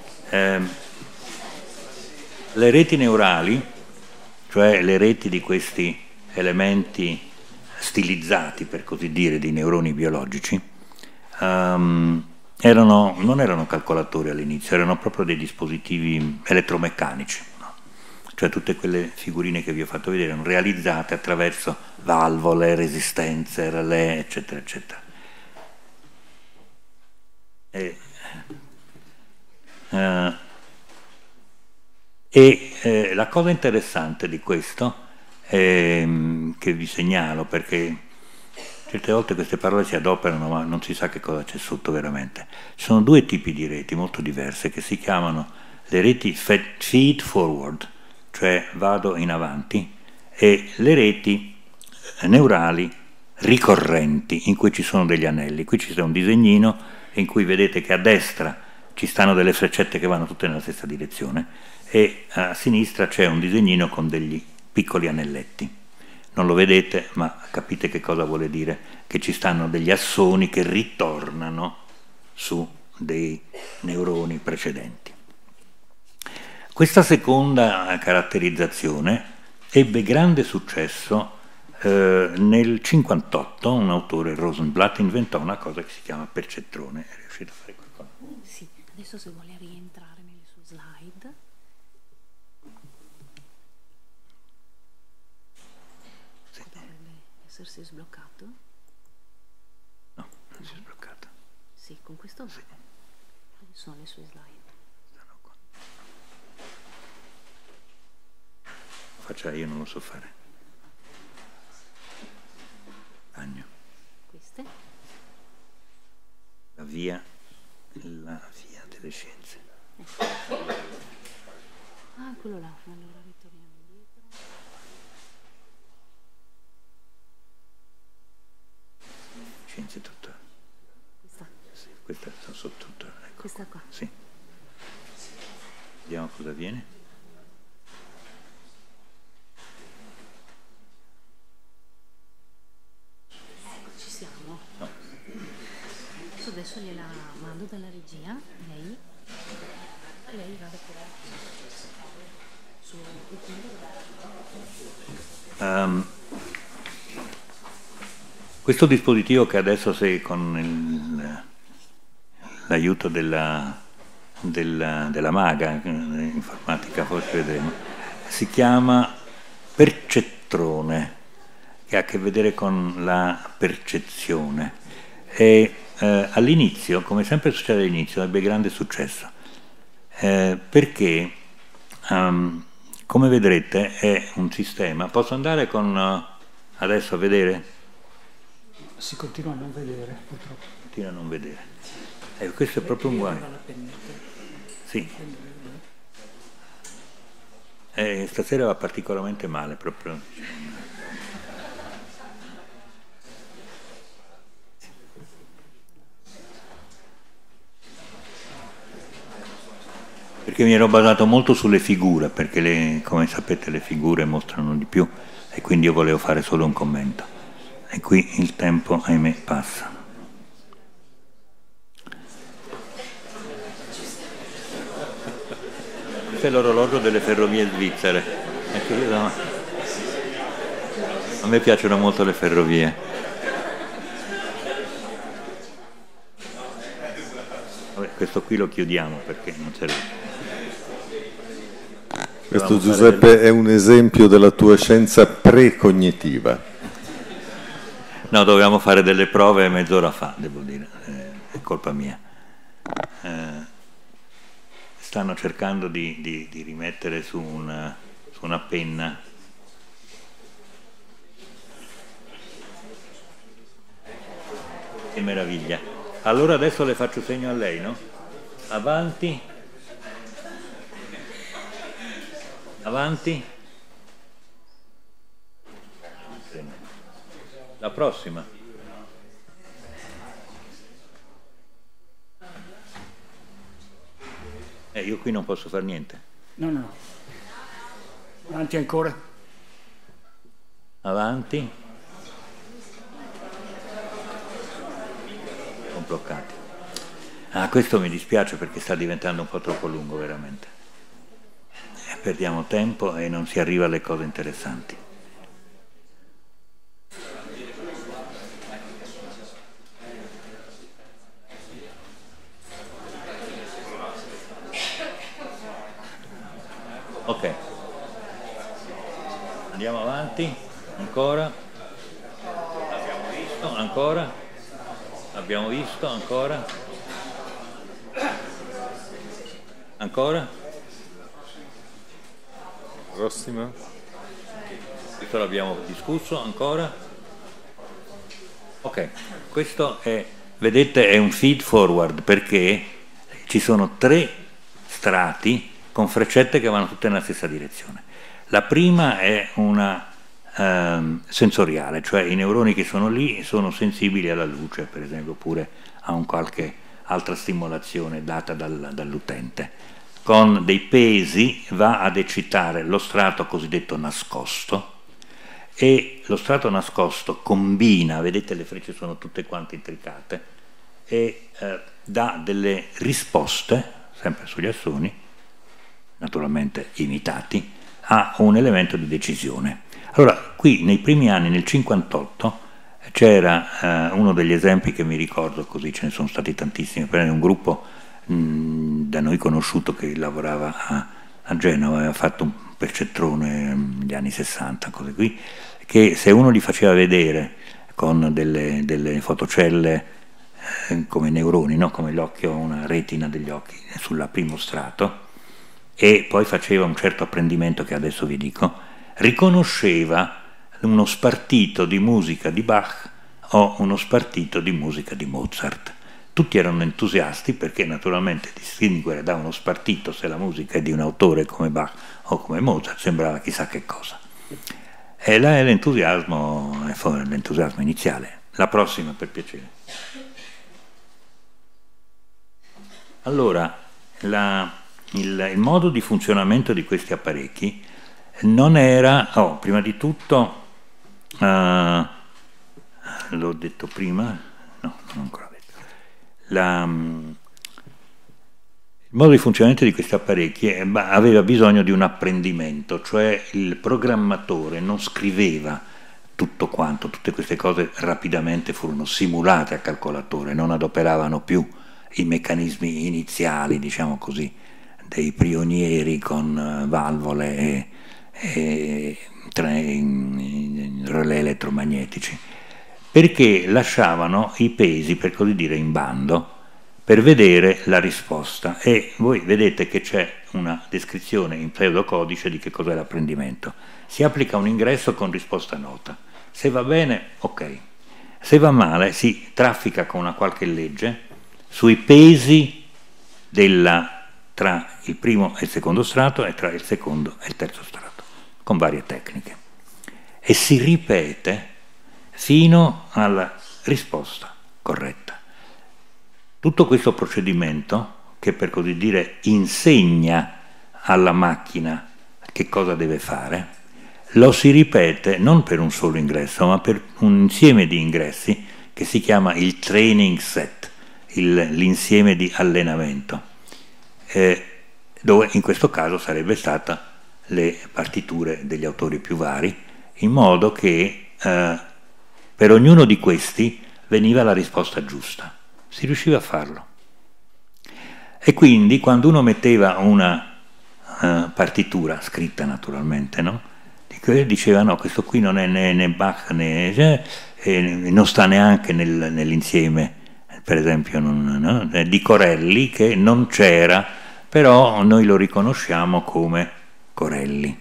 Le reti neurali, cioè le reti di questi elementi stilizzati, per così dire, di neuroni biologici, non erano calcolatori all'inizio, erano proprio dei dispositivi elettromeccanici, no? Cioè tutte quelle figurine che vi ho fatto vedere erano realizzate attraverso valvole, resistenze, relè, eccetera, eccetera. La cosa interessante di questo che vi segnalo, perché certe volte queste parole si adoperano ma non si sa che cosa c'è sotto veramente. Ci sono due tipi di reti molto diverse che si chiamano le reti feed forward, cioè vado in avanti, e le reti neurali ricorrenti in cui ci sono degli anelli. Qui c'è un disegnino in cui vedete che a destra ci stanno delle freccette che vanno tutte nella stessa direzione e a sinistra c'è un disegnino con degli piccoli anelletti. Non lo vedete, ma capite che cosa vuole dire, che ci stanno degli assoni che ritornano su dei neuroni precedenti. Questa seconda caratterizzazione ebbe grande successo nel 1958, un autore, Rosenblatt, inventò una cosa che si chiama percettrone. È riuscito a fare qualcosa? Sì, adesso se vuole rientrare nelle sue slide. Sì. Dovrebbe essersi sbloccato? No, non si è sbloccato. Sì, con questo sì. Quali sono le sue slide? Stanno qua. Faccia, io non lo so fare. Bagno. Queste? La via delle scienze. Ah, quello là, allora ritorniamo indietro. Scienze tuttora. Questa? Sì, questa sta sotto tuttora. Ecco. Questa qua? Sì. Vediamo cosa viene. Ci siamo. No. Adesso gliela mando dalla regia, lei va a depurare su questo dispositivo che adesso, se con l'aiuto della maga informatica forse vedremo, si chiama percettrone, che ha a che vedere con la percezione. E all'inizio, come sempre succede all'inizio, ebbe grande successo, perché come vedrete è un sistema. Posso andare con adesso a vedere? Si continua a non vedere, purtroppo. Continua a non vedere. Questo è proprio un guaio. Sì. Stasera va particolarmente male proprio. Perché mi ero basato molto sulle figure, perché come sapete le figure mostrano di più e quindi io volevo fare solo un commento. E qui il tempo, ahimè, passa. Questo è l'orologio delle ferrovie svizzere. A me piacciono molto le ferrovie. Vabbè, questo qui lo chiudiamo perché non serve. Questo, Giuseppe, è un esempio della tua scienza precognitiva. No, dovevamo fare delle prove mezz'ora fa, devo dire, è colpa mia. Stanno cercando di rimettere su una penna. Che meraviglia. Allora adesso le faccio segno a lei, no? Avanti, Avanti. La prossima. Io qui non posso fare niente. No, no, no. Avanti ancora. Avanti. Sono bloccati. Questo mi dispiace perché sta diventando un po' troppo lungo veramente. Perdiamo tempo e non si arriva alle cose interessanti. Ok, andiamo avanti, ancora, abbiamo visto, ancora, abbiamo visto, ancora, ancora, Prossima. questo l'abbiamo discusso, ancora, ok, questo è, vedete, è un feed forward perché ci sono 3 strati con freccette che vanno tutte nella stessa direzione. La prima è una sensoriale, cioè i neuroni che sono lì sono sensibili alla luce, per esempio, oppure a un qualche altra stimolazione data dall'utente. Con dei pesi va ad eccitare lo strato cosiddetto nascosto, e lo strato nascosto combina, vedete le frecce sono tutte quante intricate, e dà delle risposte, sempre sugli assoni, naturalmente imitati, a un elemento di decisione. Allora, qui nei primi anni, nel 58, c'era uno degli esempi che mi ricordo, così ce ne sono stati tantissimi, per un gruppo da noi conosciuto che lavorava a Genova, aveva fatto un percettrone negli anni 60, cose qui, che se uno li faceva vedere con delle fotocelle come neuroni, no? Come l'occhio, una retina degli occhi sul primo strato, e poi faceva un certo apprendimento che adesso vi dico, riconosceva uno spartito di musica di Bach o uno spartito di musica di Mozart. Tutti erano entusiasti perché naturalmente distinguere da uno spartito se la musica è di un autore come Bach o come Mozart sembrava chissà che cosa. E là è l'entusiasmo iniziale. La prossima, per piacere. Allora, il modo di funzionamento di questi apparecchi non era, prima di tutto, l'ho detto prima, no, non ancora detto, il modo di funzionamento di questi apparecchi aveva bisogno di un apprendimento, cioè il programmatore non scriveva tutto quanto, tutte queste cose rapidamente furono simulate a calcolatore, non adoperavano più i meccanismi iniziali, diciamo così, dei pionieri con valvole e relè elettromagnetici, perché lasciavano i pesi, per così dire, in bando per vedere la risposta, e voi vedete che c'è una descrizione in pseudocodice di che cos'è l'apprendimento. Si applica un ingresso con risposta nota, se va bene ok, se va male si traffica con una qualche legge sui pesi tra il primo e il secondo strato e tra il secondo e il terzo strato, con varie tecniche, e si ripete fino alla risposta corretta. Tutto questo procedimento, che per così dire insegna alla macchina che cosa deve fare, lo si ripete non per un solo ingresso, ma per un insieme di ingressi che si chiama il training set, l'insieme di allenamento, dove in questo caso sarebbe stata le partiture degli autori più vari, in modo che per ognuno di questi veniva la risposta giusta. Si riusciva a farlo. E quindi quando uno metteva una partitura, scritta naturalmente, no? Diceva no, questo qui non è né Bach né non sta neanche nell'insieme, per esempio di Corelli, che non c'era, però noi lo riconosciamo come Corelli,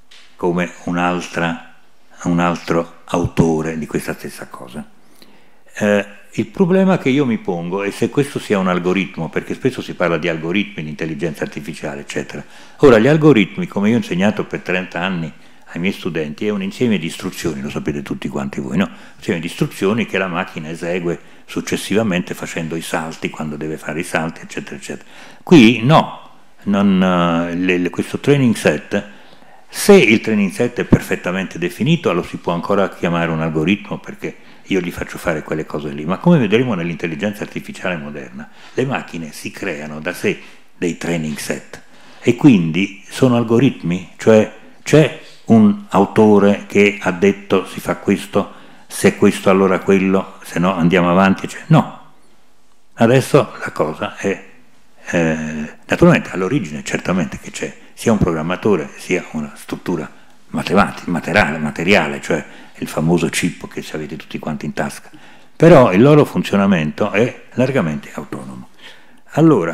come un altro autore di questa stessa cosa. Il problema che io mi pongo è se questo sia un algoritmo, perché spesso si parla di algoritmi, di intelligenza artificiale, eccetera. Ora, gli algoritmi, come io ho insegnato per 30 anni ai miei studenti, è un insieme di istruzioni, lo sapete tutti quanti voi, no? Un insieme di istruzioni che la macchina esegue successivamente facendo i salti, quando deve fare i salti, eccetera, eccetera. Qui no, questo training set, se il training set è perfettamente definito, lo si può ancora chiamare un algoritmo, perché io gli faccio fare quelle cose lì, ma come vedremo nell'intelligenza artificiale moderna, le macchine si creano da sé dei training set e quindi sono algoritmi, cioè c'è un autore che ha detto si fa questo, se questo allora quello, se no andiamo avanti, cioè, no. Adesso la cosa è, naturalmente all'origine certamente che c'è sia un programmatore sia una struttura matematica, materiale, cioè il famoso chip che avete tutti quanti in tasca, però il loro funzionamento è largamente autonomo. Allora,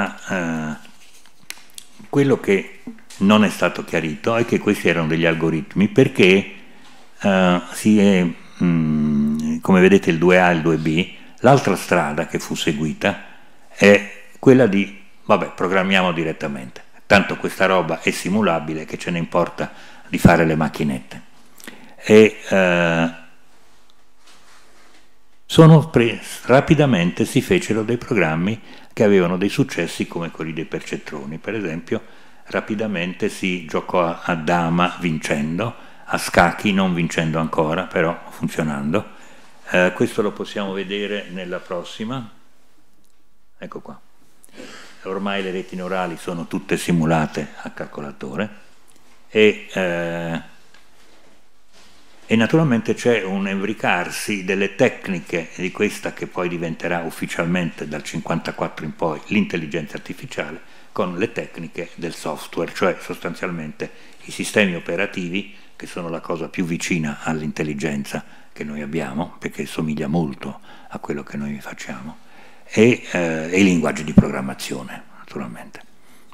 quello che non è stato chiarito è che questi erano degli algoritmi, perché come vedete il 2A e il 2B, l'altra strada che fu seguita è quella di, vabbè, programmiamo direttamente, tanto questa roba è simulabile che ce ne importa di fare le macchinette. E rapidamente si fecero dei programmi che avevano dei successi come quelli dei percettroni. Per esempio, rapidamente si giocò a dama vincendo, a scacchi non vincendo ancora, però funzionando. Questo lo possiamo vedere nella prossima. Ecco qua. Ormai le reti neurali sono tutte simulate a calcolatore e naturalmente c'è un imbricarsi delle tecniche di questa che poi diventerà ufficialmente dal 1954 in poi l'intelligenza artificiale con le tecniche del software, cioè sostanzialmente i sistemi operativi che sono la cosa più vicina all'intelligenza che noi abbiamo, perché somiglia molto a quello che noi facciamo, e i linguaggi di programmazione, naturalmente.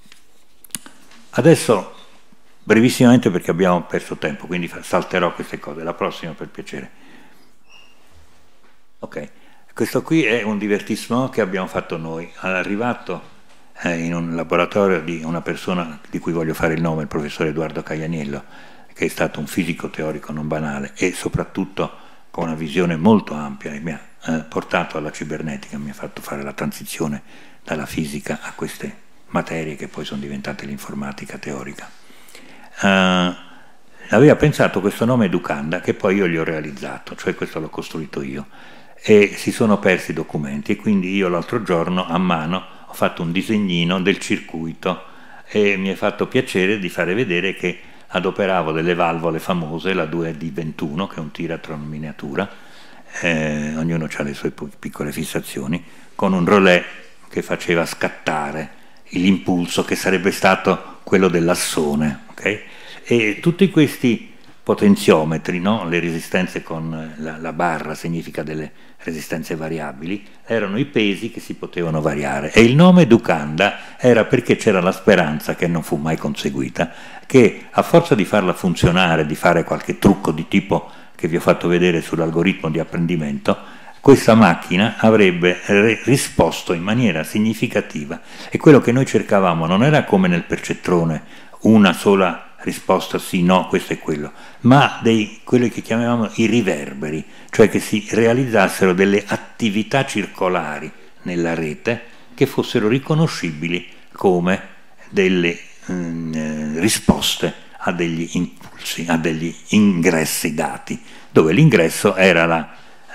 Adesso brevissimamente, perché abbiamo perso tempo, quindi salterò queste cose, la prossima per piacere. Ok, questo qui è un divertissement che abbiamo fatto noi, arrivato in un laboratorio di una persona di cui voglio fare il nome, il professore Edoardo Caianiello, che è stato un fisico teorico non banale e soprattutto con una visione molto ampia e mi ha portato alla cibernetica, mi ha fatto fare la transizione dalla fisica a queste materie che poi sono diventate l'informatica teorica. Aveva pensato questo nome Educanda che poi io gli ho realizzato, cioè questo l'ho costruito io, e si sono persi i documenti e quindi io l'altro giorno a mano ho fatto un disegnino del circuito e mi è fatto piacere di fare vedere che adoperavo delle valvole famose, la 2D21 che è un Tiratron miniatura, ognuno ha le sue piccole fissazioni, con un relè che faceva scattare l'impulso che sarebbe stato quello dell'assone, okay? E tutti questi potenziometri, no? Le resistenze con la barra significa delle resistenze variabili, erano i pesi che si potevano variare e il nome Educanda era perché c'era la speranza, che non fu mai conseguita, che a forza di farla funzionare, di fare qualche trucco di tipo che vi ho fatto vedere sull'algoritmo di apprendimento, questa macchina avrebbe risposto in maniera significativa e quello che noi cercavamo non era come nel percettrone una sola risposta sì, no, questo è quello, ma quelli che chiamavamo i riverberi, cioè che si realizzassero delle attività circolari nella rete che fossero riconoscibili come delle risposte a degli impulsi, a degli ingressi dati, dove l'ingresso era la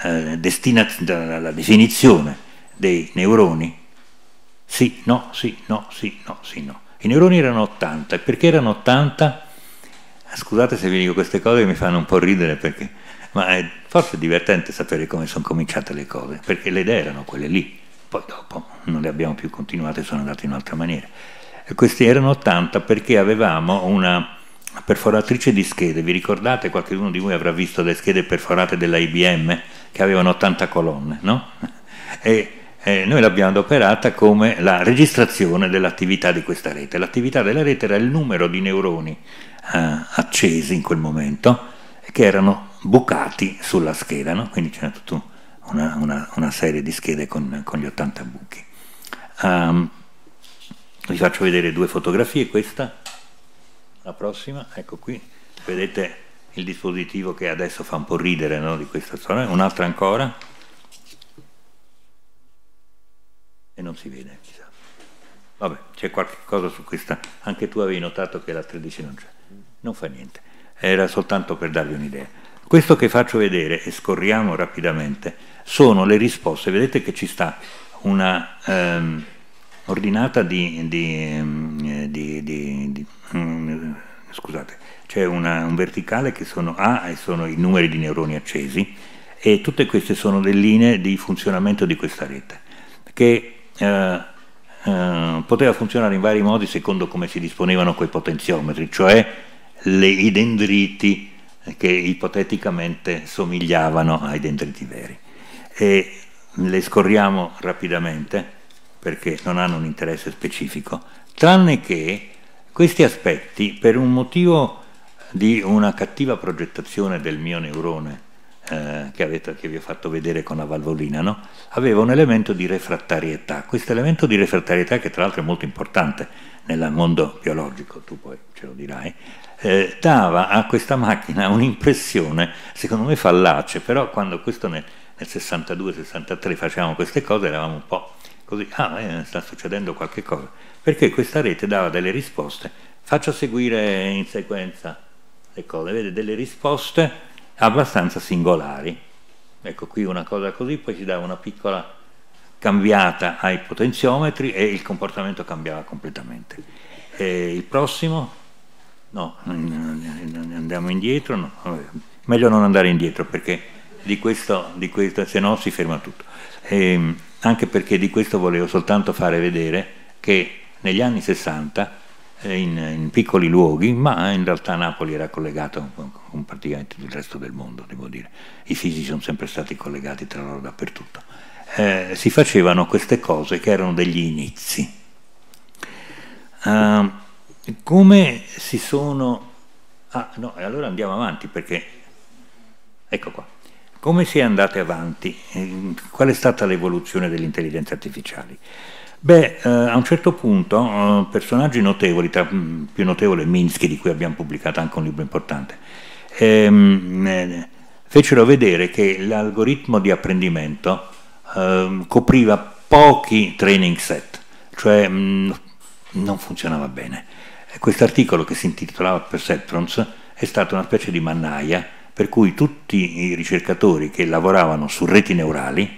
definizione dei neuroni, sì, no, sì, no, sì, no, sì, no. I neuroni erano 80, e perché erano 80? Scusate se vi dico queste cose che mi fanno un po' ridere, ma forse è divertente sapere come sono cominciate le cose, perché le idee erano quelle lì, poi dopo non le abbiamo più continuate, sono andate in un'altra maniera. E questi erano 80 perché avevamo una perforatrice di schede, vi ricordate? Qualcuno di voi avrà visto le schede perforate della IBM che avevano 80 colonne, no? E noi l'abbiamo adoperata come la registrazione dell'attività di questa rete. L'attività della rete era il numero di neuroni accesi in quel momento che erano bucati sulla scheda, no? Quindi c'era tutta una serie di schede con gli 80 buchi. Vi faccio vedere due fotografie, questa, la prossima, ecco qui, vedete il dispositivo che adesso fa un po' ridere, no, di questa storia, un'altra ancora, e non si vede, chissà. Vabbè, c'è qualche cosa su questa, anche tu avevi notato che la 13 non c'è, non fa niente, era soltanto per darvi un'idea. Questo che faccio vedere, e scorriamo rapidamente, sono le risposte, vedete che ci sta una ordinata scusate, c'è un verticale che sono A e sono i numeri di neuroni accesi, e tutte queste sono le linee di funzionamento di questa rete, che poteva funzionare in vari modi secondo come si disponevano quei potenziometri, cioè i dendriti che ipoteticamente somigliavano ai dendriti veri. E le scorriamo rapidamente perché non hanno un interesse specifico, tranne che questi aspetti, per un motivo di una cattiva progettazione del mio neurone che vi ho fatto vedere con la valvolina, no? Aveva un elemento di refrattarietà. Questo elemento di refrattarietà, che tra l'altro è molto importante nel mondo biologico, tu poi ce lo dirai, dava a questa macchina un'impressione, secondo me fallace, però quando questo nel 62-63 facevamo queste cose eravamo un po' così, sta succedendo qualche cosa, perché questa rete dava delle risposte. Faccio seguire in sequenza le cose, vede, delle risposte abbastanza singolari. Ecco qui una cosa così, poi si dava una piccola cambiata ai potenziometri e il comportamento cambiava completamente. Il prossimo? No, andiamo indietro, no. Meglio non andare indietro perché di questo se no si ferma tutto. Anche perché di questo volevo soltanto fare vedere che negli anni 60 in piccoli luoghi, ma in realtà Napoli era collegato con praticamente il resto del mondo, devo dire. I fisici sono sempre stati collegati tra loro dappertutto. Si facevano queste cose che erano degli inizi. Come si sono... no, e allora andiamo avanti perché... Ecco qua. Come si è andate avanti? Qual è stata l'evoluzione delle intelligenze artificiali? Beh, a un certo punto personaggi notevoli, tra più notevole Minsky, di cui abbiamo pubblicato anche un libro importante, fecero vedere che l'algoritmo di apprendimento copriva pochi training set, cioè non funzionava bene. Questo articolo, che si intitolava Perceptrons, è stato una specie di mannaia per cui tutti i ricercatori che lavoravano su reti neurali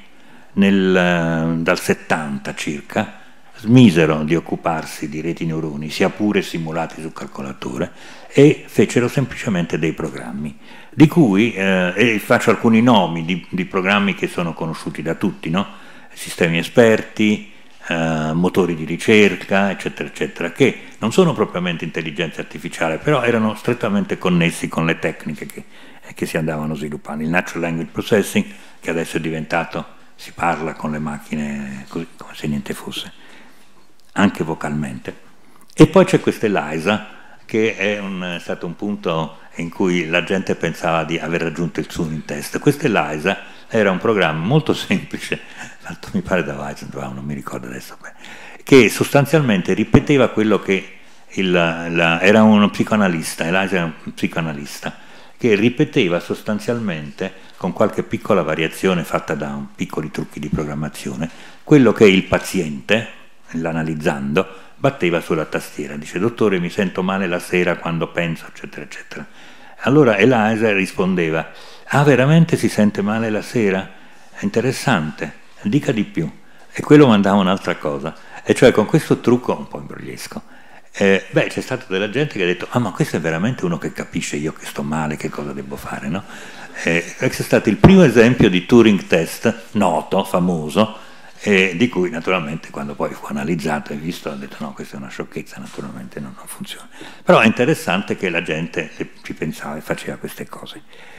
dal 70 circa smisero di occuparsi di reti neuroni, sia pure simulati sul calcolatore, e fecero semplicemente dei programmi, di cui e faccio alcuni nomi di programmi che sono conosciuti da tutti, no? Sistemi esperti, motori di ricerca, eccetera, eccetera, che non sono propriamente intelligenza artificiale, però erano strettamente connessi con le tecniche che si andavano sviluppando. Il Natural Language Processing, che adesso è diventato, si parla con le macchine così, come se niente fosse, anche vocalmente. E poi c'è questa ELIZA, che è stato un punto in cui la gente pensava di aver raggiunto il suo in testa. Questa ELIZA era un programma molto semplice, fatto mi pare da Weizenbaum, non mi ricordo adesso, che sostanzialmente ripeteva quello che era uno psicoanalista, ELIZA era un psicoanalista, che ripeteva sostanzialmente, con qualche piccola variazione fatta da piccoli trucchi di programmazione, quello che il paziente, l'analizzando, batteva sulla tastiera. Dice: dottore, mi sento male la sera quando penso, eccetera, eccetera. Allora ELIZA rispondeva: veramente si sente male la sera? È interessante, dica di più. E quello mandava un'altra cosa. E cioè, con questo trucco un po' imbrogliesco, c'è stata della gente che ha detto: ma questo è veramente uno che capisce io che sto male, che cosa devo fare, no? È stato il primo esempio di Turing test, noto, famoso, di cui naturalmente quando poi fu analizzato e visto ha detto: no, questa è una sciocchezza, naturalmente non funziona. Però è interessante che la gente ci pensava e faceva queste cose.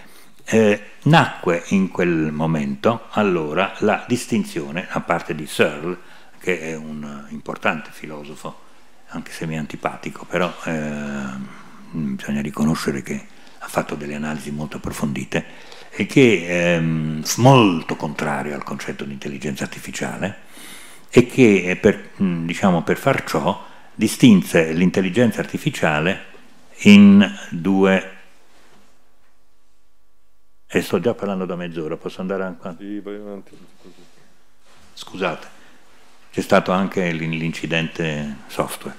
Nacque in quel momento allora la distinzione, a parte di Searle, che è un importante filosofo, anche se mi è antipatico, però bisogna riconoscere che ha fatto delle analisi molto approfondite, e che è molto contrario al concetto di intelligenza artificiale, e che diciamo, per far ciò distinse l'intelligenza artificiale in due. E sto già parlando da mezz'ora, posso andare ancora? Sì, vai avanti. Scusate, c'è stato anche l'incidente software.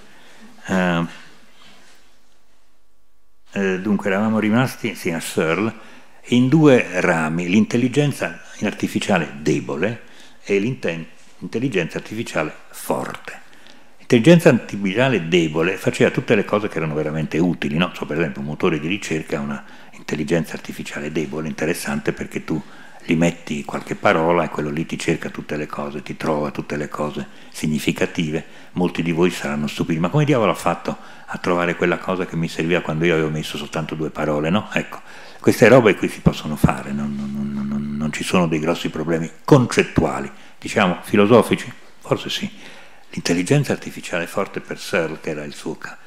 Dunque eravamo rimasti a Searle in due rami: l'intelligenza artificiale debole e l'intelligenza artificiale forte. L'intelligenza artificiale debole faceva tutte le cose che erano veramente utili, no? Per esempio un motore di ricerca ha una intelligenza artificiale debole, interessante, perché tu gli metti qualche parola e quello lì ti cerca tutte le cose, ti trova tutte le cose significative. Molti di voi saranno stupidi: ma come diavolo ha fatto a trovare quella cosa che mi serviva quando io avevo messo soltanto 2 parole? No? Ecco, queste robe qui si possono fare, non ci sono dei grossi problemi concettuali, diciamo filosofici, forse sì. L'intelligenza artificiale forte per Searle, che era la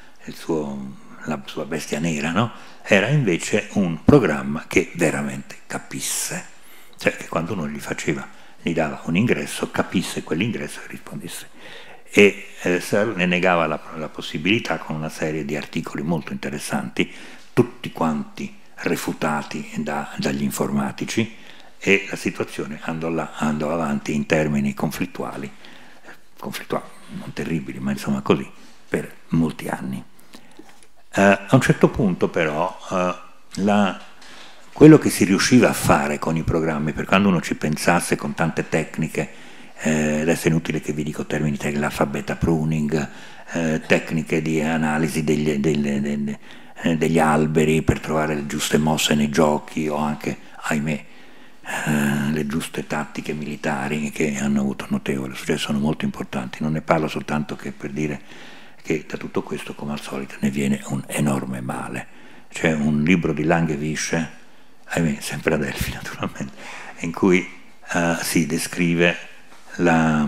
sua bestia nera, no? Era invece un programma che veramente capisse, cioè che quando uno gli dava un ingresso, capisse quell'ingresso e rispondesse. E Searle ne negava la possibilità con una serie di articoli molto interessanti, tutti quanti refutati dagli informatici, e la situazione andò avanti in termini conflittuali, non terribili, ma insomma così, per molti anni. A un certo punto però quello che si riusciva a fare con i programmi, per quando uno ci pensasse con tante tecniche, adesso è inutile che vi dico termini tecnici, l'alfabeta pruning, tecniche di analisi degli alberi per trovare le giuste mosse nei giochi, o anche, ahimè, le giuste tattiche militari, che hanno avuto notevole successo, sono molto importanti. Non ne parlo soltanto che per dire che da tutto questo, come al solito, ne viene un enorme male. C'è un libro di Langewiesche, ahimè, sempre a Delphi naturalmente, in cui si descrive la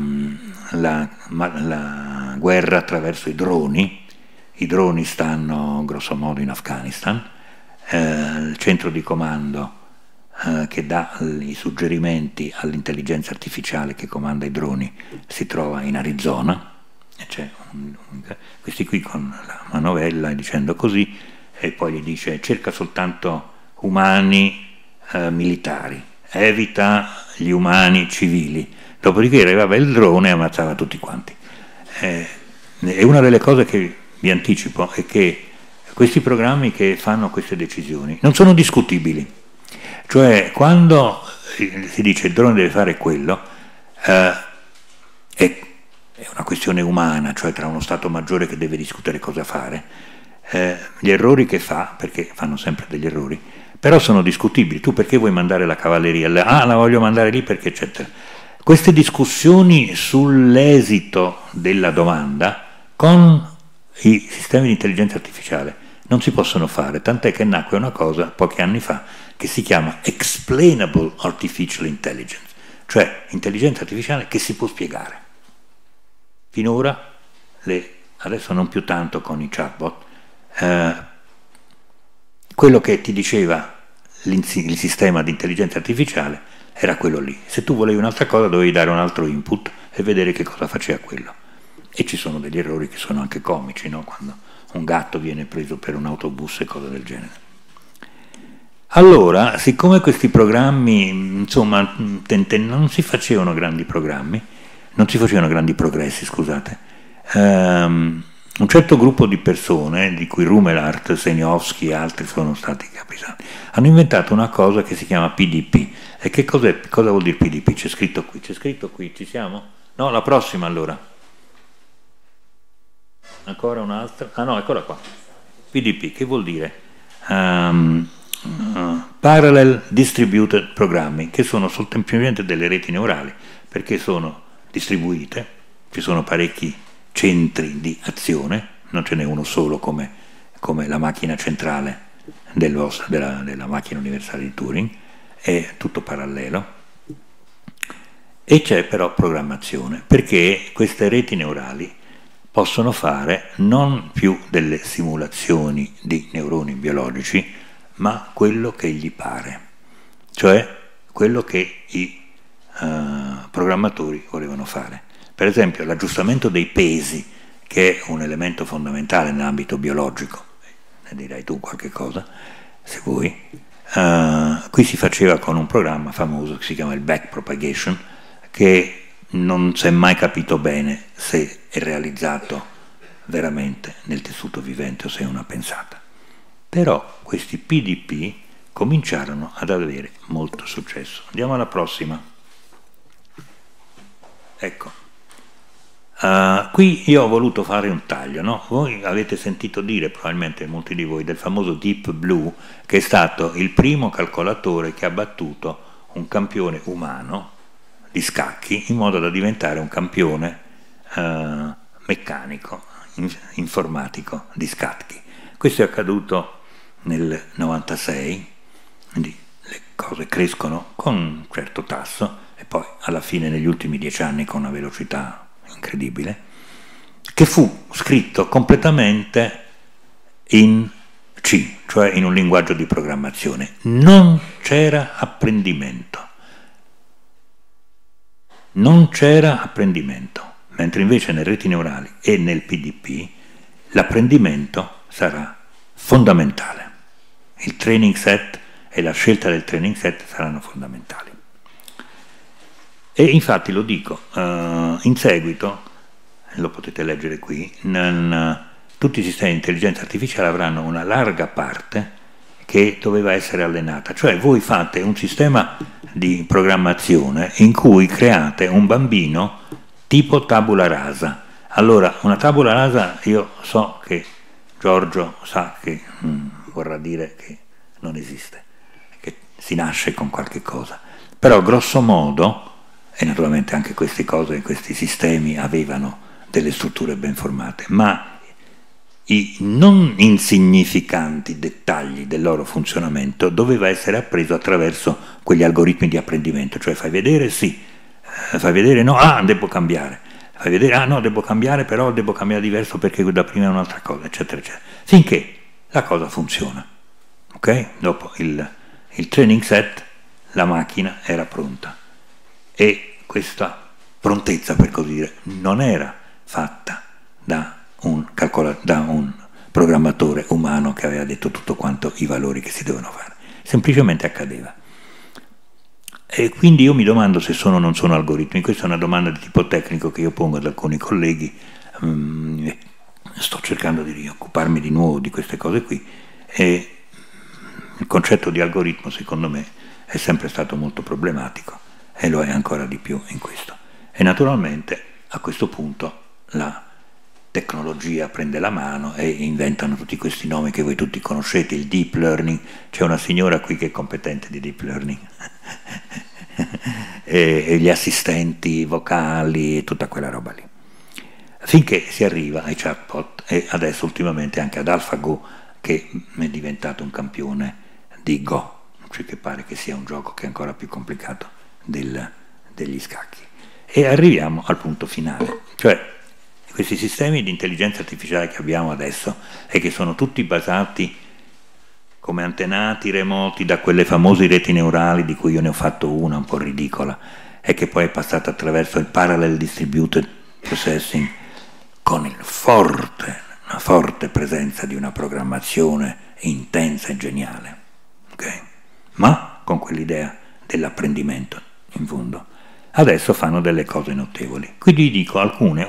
guerra attraverso i droni. I droni stanno grosso modo in Afghanistan, il centro di comando che dà i suggerimenti all'intelligenza artificiale che comanda i droni si trova in Arizona, e c'è questi qui con la manovella dicendo così, e poi gli dice: cerca soltanto umani militari, evita gli umani civili. Dopodiché arrivava il drone e ammazzava tutti quanti. E una delle cose che vi anticipo è che questi programmi che fanno queste decisioni non sono discutibili. Cioè, quando si dice il drone deve fare quello, è una questione umana, cioè tra uno Stato Maggiore che deve discutere cosa fare, gli errori che fa, perché fanno sempre degli errori, però sono discutibili. Tu perché vuoi mandare la cavalleria? La voglio mandare lì perché eccetera. Queste discussioni sull'esito della domanda con i sistemi di intelligenza artificiale non si possono fare, tant'è che nacque una cosa pochi anni fa che si chiama Explainable Artificial Intelligence, cioè intelligenza artificiale che si può spiegare. Finora, adesso non più tanto con i chatbot, quello che ti diceva il sistema di intelligenza artificiale era quello lì. Se tu volevi un'altra cosa dovevi dare un altro input e vedere che cosa faceva quello. E ci sono degli errori che sono anche comici, no? Quando un gatto viene preso per un autobus e cose del genere. Allora, siccome questi programmi, insomma, non si facevano grandi programmi, non si facevano grandi progressi, scusate, un certo gruppo di persone, di cui Rumelart, Seniowski e altri sono stati capitanti, hanno inventato una cosa che si chiama PDP. E che cosa vuol dire PDP? C'è scritto qui, ci siamo? No, la prossima allora. Ancora un'altra? Ah no, eccola qua. PDP, che vuol dire? Parallel Distributed Programming, che sono semplicemente delle reti neurali, perché sono distribuite, ci sono parecchi centri di azione, non ce n'è uno solo come la macchina centrale della macchina universale di Turing, è tutto parallelo, e c'è però programmazione, perché queste reti neurali possono fare non più delle simulazioni di neuroni biologici, ma quello che gli pare, cioè quello che i programmatori volevano fare. Per esempio l'aggiustamento dei pesi, che è un elemento fondamentale nell'ambito biologico, ne dirai tu qualche cosa se vuoi. Qui si faceva con un programma famoso che si chiama il backpropagation, che non si è mai capito bene se è realizzato veramente nel tessuto vivente o se è una pensata. Però questi PDP cominciarono ad avere molto successo. Andiamo alla prossima. Ecco. Qui io ho voluto fare un taglio, no? Voi avete sentito dire, probabilmente molti di voi, del famoso Deep Blue, che è stato il primo calcolatore che ha battuto un campione umano di scacchi in modo da diventare un campione meccanico, informatico di scacchi. Questo è accaduto nel 96, quindi le cose crescono con un certo tasso e poi alla fine negli ultimi 10 anni con una velocità incredibile, che fu scritto completamente in C, cioè in un linguaggio di programmazione. Non c'era apprendimento. Non c'era apprendimento, mentre invece nelle reti neurali e nel PDP l'apprendimento sarà fondamentale. Il training set e la scelta del training set saranno fondamentali. E infatti lo dico, in seguito, lo potete leggere qui, tutti i sistemi di intelligenza artificiale avranno una larga parte che doveva essere allenata, cioè voi fate un sistema di programmazione in cui create un bambino tipo tabula rasa. Allora, una tabula rasa, io so che Giorgio sa che vorrà dire che non esiste, che si nasce con qualche cosa, però grosso modo, e naturalmente anche queste cose, questi sistemi avevano delle strutture ben formate, ma i non insignificanti dettagli del loro funzionamento doveva essere appreso attraverso quegli algoritmi di apprendimento, cioè fai vedere sì, fai vedere no, devo cambiare, fai vedere no, devo cambiare, però devo cambiare diverso perché da prima è un'altra cosa, eccetera, eccetera, finché la cosa funziona. Ok? Dopo il training set la macchina era pronta. E questa prontezza, per così dire, non era fatta da un programmatore umano che aveva detto tutto quanto i valori che si dovevano fare, semplicemente accadeva. E quindi io mi domando se sono o non sono algoritmi. Questa è una domanda di tipo tecnico che io pongo ad alcuni colleghi, sto cercando di occuparmi di nuovo di queste cose qui, e il concetto di algoritmo secondo me è sempre stato molto problematico e lo è ancora di più in questo. E naturalmente a questo punto la tecnologia prende la mano e inventano tutti questi nomi che voi tutti conoscete, il deep learning. C'è una signora qui che è competente di deep learning e gli assistenti vocali e tutta quella roba lì, finché si arriva ai chatbot e adesso ultimamente anche ad AlphaGo, che è diventato un campione di Go, cioè che pare che sia un gioco che è ancora più complicato degli scacchi. E arriviamo al punto finale, cioè questi sistemi di intelligenza artificiale che abbiamo adesso e che sono tutti basati come antenati remoti da quelle famose reti neurali di cui io ne ho fatto una un po' ridicola e che poi è passata attraverso il Parallel Distributed Processing con una forte presenza di una programmazione intensa e geniale, okay? Ma con quell'idea dell'apprendimento in fondo. Adesso fanno delle cose notevoli. Quindi dico alcune,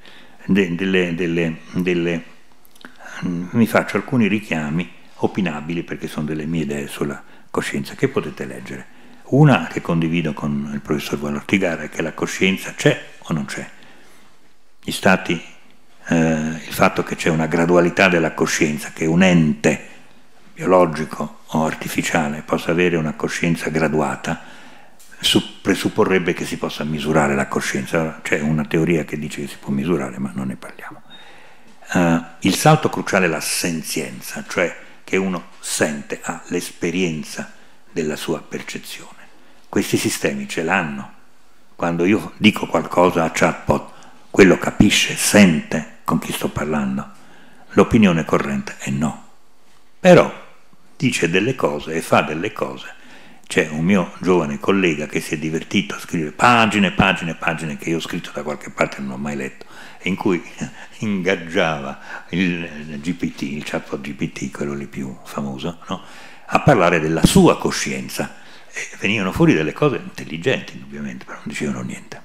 mi faccio alcuni richiami opinabili perché sono delle mie idee sulla coscienza che potete leggere. Una che condivido con il professor Valortigara è che la coscienza c'è o non c'è. Gli stati, il fatto che c'è una gradualità della coscienza, che un ente biologico o artificiale possa avere una coscienza graduata, presupporrebbe che si possa misurare la coscienza. C'è una teoria che dice che si può misurare, ma non ne parliamo. Il salto cruciale è la senzienza, cioè che uno sente, ha l'esperienza della sua percezione. Questi sistemi ce l'hanno. Quando io dico qualcosa a chatbot, quello capisce, sente con chi sto parlando. L'opinione corrente è no. Però dice delle cose e fa delle cose. C'è un mio giovane collega che si è divertito a scrivere pagine e pagine e pagine che io ho scritto da qualche parte e non ho mai letto, in cui ingaggiava il GPT, il chatbot GPT, quello lì più famoso, no? A parlare della sua coscienza. E venivano fuori delle cose intelligenti, indubbiamente, però non dicevano niente.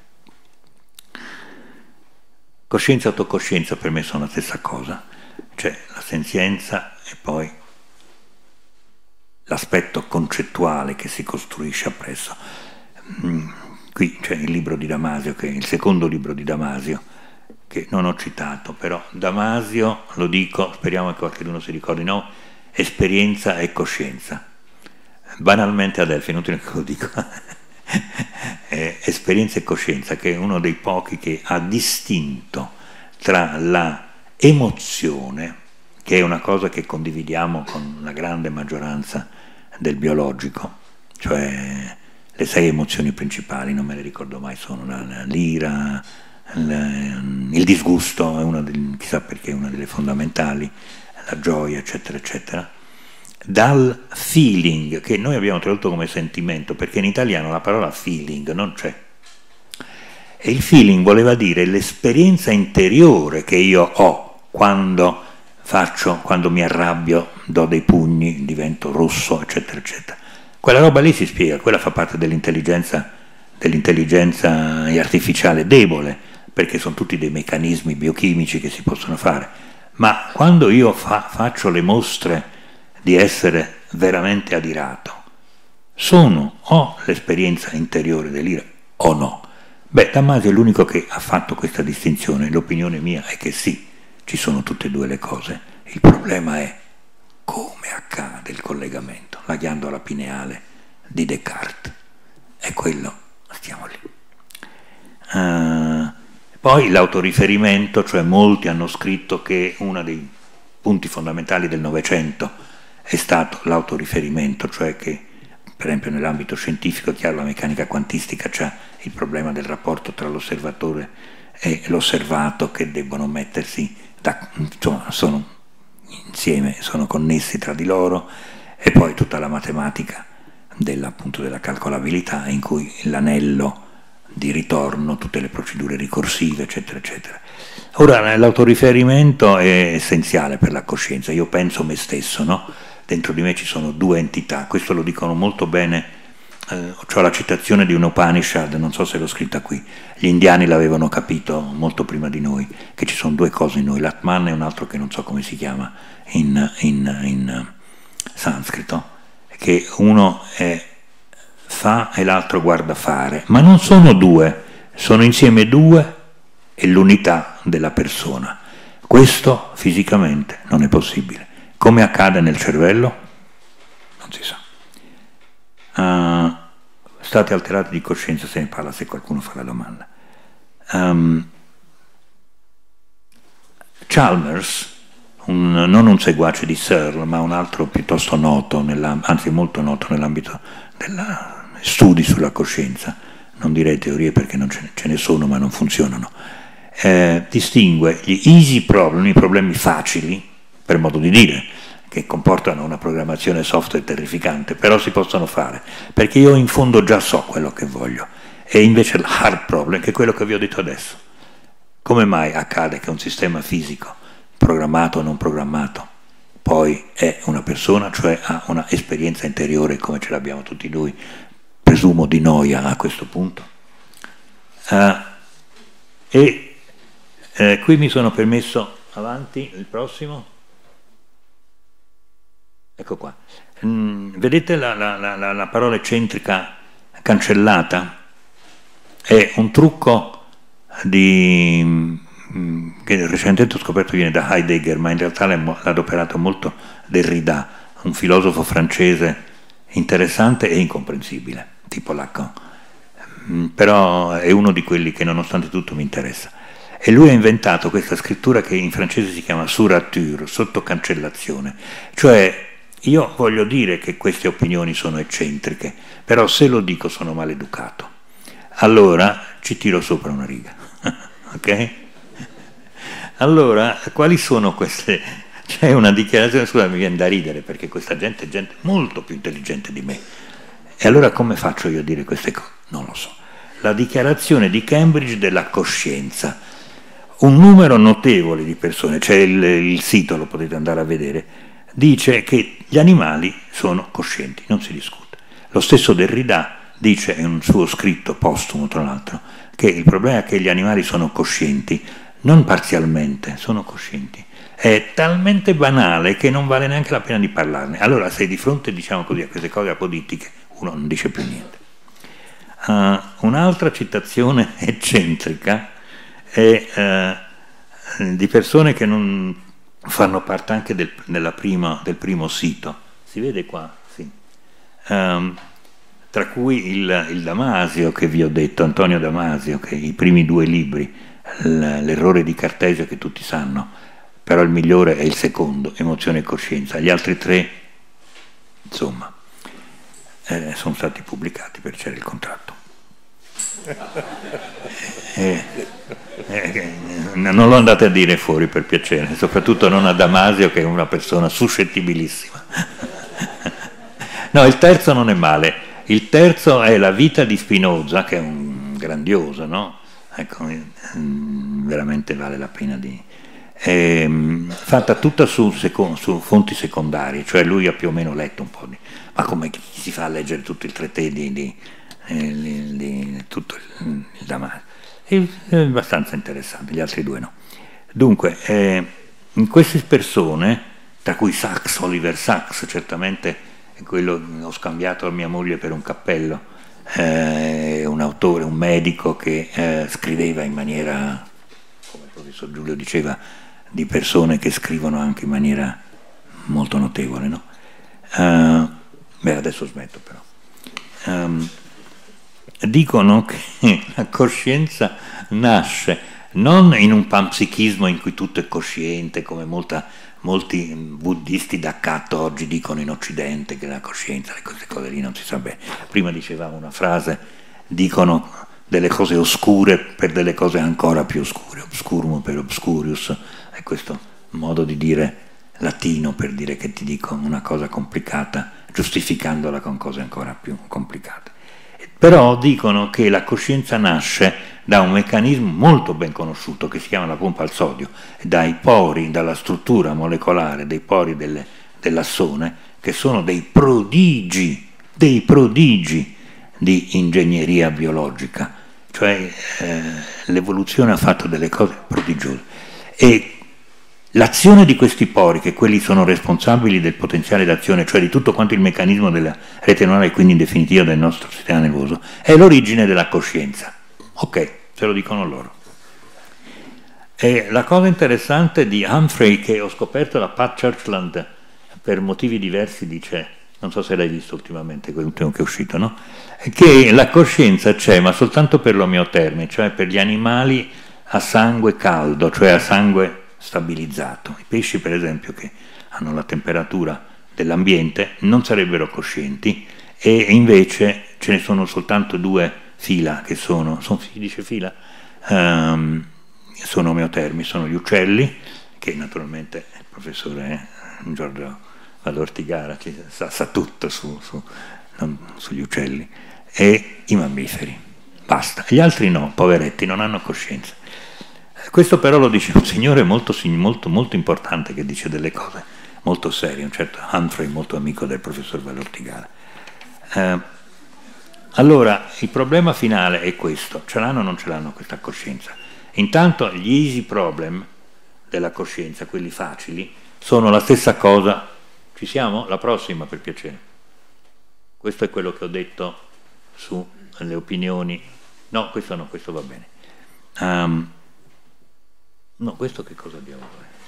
Coscienza e autocoscienza per me sono la stessa cosa, cioè la senzienza e poi l'aspetto concettuale che si costruisce appresso. Qui c'è il libro di Damasio, che è il secondo libro di Damasio, che non ho citato, però Damasio, lo dico, speriamo che qualcuno si ricordi, no? Esperienza e coscienza. Banalmente Adelphi, inutile che lo dico. Esperienza e coscienza, che è uno dei pochi che ha distinto tra la emozione, che è una cosa che condividiamo con la grande maggioranza del biologico, cioè le 6 emozioni principali, non me le ricordo mai, sono l'ira, il disgusto, è chissà perché è una delle fondamentali, la gioia, eccetera, eccetera, dal feeling, che noi abbiamo tradotto come sentimento, perché in italiano la parola feeling non c'è. E il feeling voleva dire l'esperienza interiore che io ho quando mi arrabbio, do dei pugni, divento rosso, eccetera, eccetera. Quella roba lì si spiega, quella fa parte dell'intelligenza artificiale debole, perché sono tutti dei meccanismi biochimici che si possono fare. Ma quando io faccio le mostre di essere veramente adirato, ho l'esperienza interiore dell'ira o no? Beh, Damasio è l'unico che ha fatto questa distinzione, l'opinione mia è che sì, ci sono tutte e due le cose, il problema è come accade il collegamento, la ghiandola pineale di Descartes, è quello, stiamo lì. Poi l'autoriferimento, cioè molti hanno scritto che uno dei punti fondamentali del Novecento è stato l'autoriferimento, cioè che per esempio nell'ambito scientifico, chiaro, la meccanica quantistica c'è il problema del rapporto tra l'osservatore e l'osservato che debbono mettersi, insomma, sono insieme, sono connessi tra di loro, e poi tutta la matematica appunto della calcolabilità in cui l'anello di ritorno, tutte le procedure ricorsive, eccetera, eccetera. Ora, l'autoriferimento è essenziale per la coscienza, io penso me stesso, no? Dentro di me ci sono 2 entità, questo lo dicono molto bene, ho la citazione di un Upanishad, non so se l'ho scritta qui, gli indiani l'avevano capito molto prima di noi, che ci sono 2 cose in noi, l'Atman e un altro che non so come si chiama in sanscrito, che uno fa e l'altro guarda fare, ma non sono 2, sono insieme 2 e l'unità della persona. Questo fisicamente non è possibile. Come accade nel cervello? Non si sa. State alterati di coscienza, se ne parla, se qualcuno fa la domanda. Chalmers, non un seguace di Searle, ma un altro piuttosto noto, anzi molto noto nell'ambito degli studi sulla coscienza, non direi teorie perché non ce ne sono ma non funzionano, distingue gli easy problem, i problemi facili, per modo di dire, che comportano una programmazione software terrificante, però si possono fare, perché io in fondo già so quello che voglio, e invece l'hard problem, che è quello che vi ho detto adesso. Come mai accade che un sistema fisico, programmato o non programmato, poi è una persona, cioè ha una esperienza interiore come ce l'abbiamo tutti noi, presumo di noia a questo punto? Qui mi sono permesso, avanti, il prossimo. Ecco qua. Vedete la parola eccentrica cancellata? È un trucco che recentemente ho scoperto viene da Heidegger, ma in realtà l'ha adoperato molto Derrida, un filosofo francese interessante e incomprensibile, tipo Lacan. Però è uno di quelli che nonostante tutto mi interessa. E lui ha inventato questa scrittura che in francese si chiama surature, sotto cancellazione, cioè io voglio dire che queste opinioni sono eccentriche, però se lo dico sono maleducato, allora ci tiro sopra una riga. Ok? Allora, quali sono queste c'è una dichiarazione, scusa, mi viene da ridere perché questa gente è gente molto più intelligente di me. E allora come faccio io a dire queste cose? Non lo so. La dichiarazione di Cambridge della coscienza. Un numero notevole di persone, c'è il sito, lo potete andare a vedere, dice che gli animali sono coscienti, non si discute. Lo stesso Derrida dice in un suo scritto postumo, tra l'altro, che il problema è che gli animali sono coscienti, non parzialmente, sono coscienti. È talmente banale che non vale neanche la pena di parlarne. Allora, se di fronte, diciamo così, a queste cose apolitiche, uno non dice più niente. Un'altra citazione eccentrica è di persone che non fanno parte anche del primo sito. Si vede qua? Sì. Tra cui il Damasio che vi ho detto, Antonio Damasio, che i primi 2 libri, l'errore di Cartesio che tutti sanno, però il migliore è il secondo, Emozione e Coscienza. Gli altri 3, insomma, sono stati pubblicati perché c'era il contratto. Non lo andate a dire fuori per piacere, soprattutto non a Damasio che è una persona suscettibilissima. No, il terzo non è male. Il terzo è La vita di Spinoza, che è un grandioso, no? Ecco, veramente vale la pena di... fatta tutta su fonti secondarie, cioè lui ha più o meno letto un po' di... Ma come si fa a leggere tutto il traité di tutto il Damasio? È abbastanza interessante, gli altri 2 no. Dunque, in queste persone, tra cui Sachs, Oliver Sacks, certamente è quello, ho scambiato a mia moglie per un cappello, un autore, un medico che scriveva in maniera, come il professor Giulio diceva, di persone che scrivono anche in maniera molto notevole, no? Adesso smetto però. Dicono che la coscienza nasce non in un panpsichismo in cui tutto è cosciente, come molti buddisti d'accatto oggi dicono in Occidente, che la coscienza, queste cose lì non si sa bene. Prima dicevamo una frase, dicono delle cose oscure per delle cose ancora più oscure, obscurum per obscurius, è questo modo di dire latino per dire che ti dico una cosa complicata, giustificandola con cose ancora più complicate. Però dicono che la coscienza nasce da un meccanismo molto ben conosciuto che si chiama la pompa al sodio, dai pori, dalla struttura molecolare dei pori dell'assone, che sono dei prodigi di ingegneria biologica, cioè l'evoluzione ha fatto delle cose prodigiose. E l'azione di questi pori, che quelli sono responsabili del potenziale d'azione, cioè di tutto quanto il meccanismo della rete neurale e quindi in definitiva del nostro sistema nervoso, è l'origine della coscienza. Ok, se lo dicono loro. E la cosa interessante di Humphrey, che ho scoperto da Pat Churchland per motivi diversi, dice, non so se l'hai visto ultimamente, quell'ultimo che è uscito, no? Che la coscienza c'è, ma soltanto per l'omeotermia, cioè per gli animali a sangue caldo, cioè a sangue stabilizzato. I pesci, per esempio, che hanno la temperatura dell'ambiente, non sarebbero coscienti, e invece ce ne sono soltanto 2 fila che si dice fila? Sono omeotermi, sono gli uccelli, che naturalmente il professore Giorgio Valortigara sa tutto sugli uccelli, e i mammiferi. Basta. Gli altri no, poveretti, non hanno coscienza. Questo però lo dice un signore molto importante, che dice delle cose molto serie, un certo Humphrey, molto amico del professor Valortigara. Allora, il problema finale è questo: ce l'hanno o non ce l'hanno questa coscienza? Intanto gli easy problem della coscienza, quelli facili, sono la stessa cosa. Ci siamo? La prossima, per piacere. Questo è quello che ho detto sulle opinioni. No, questo no, questo va bene. No, questo che cosa abbiamo?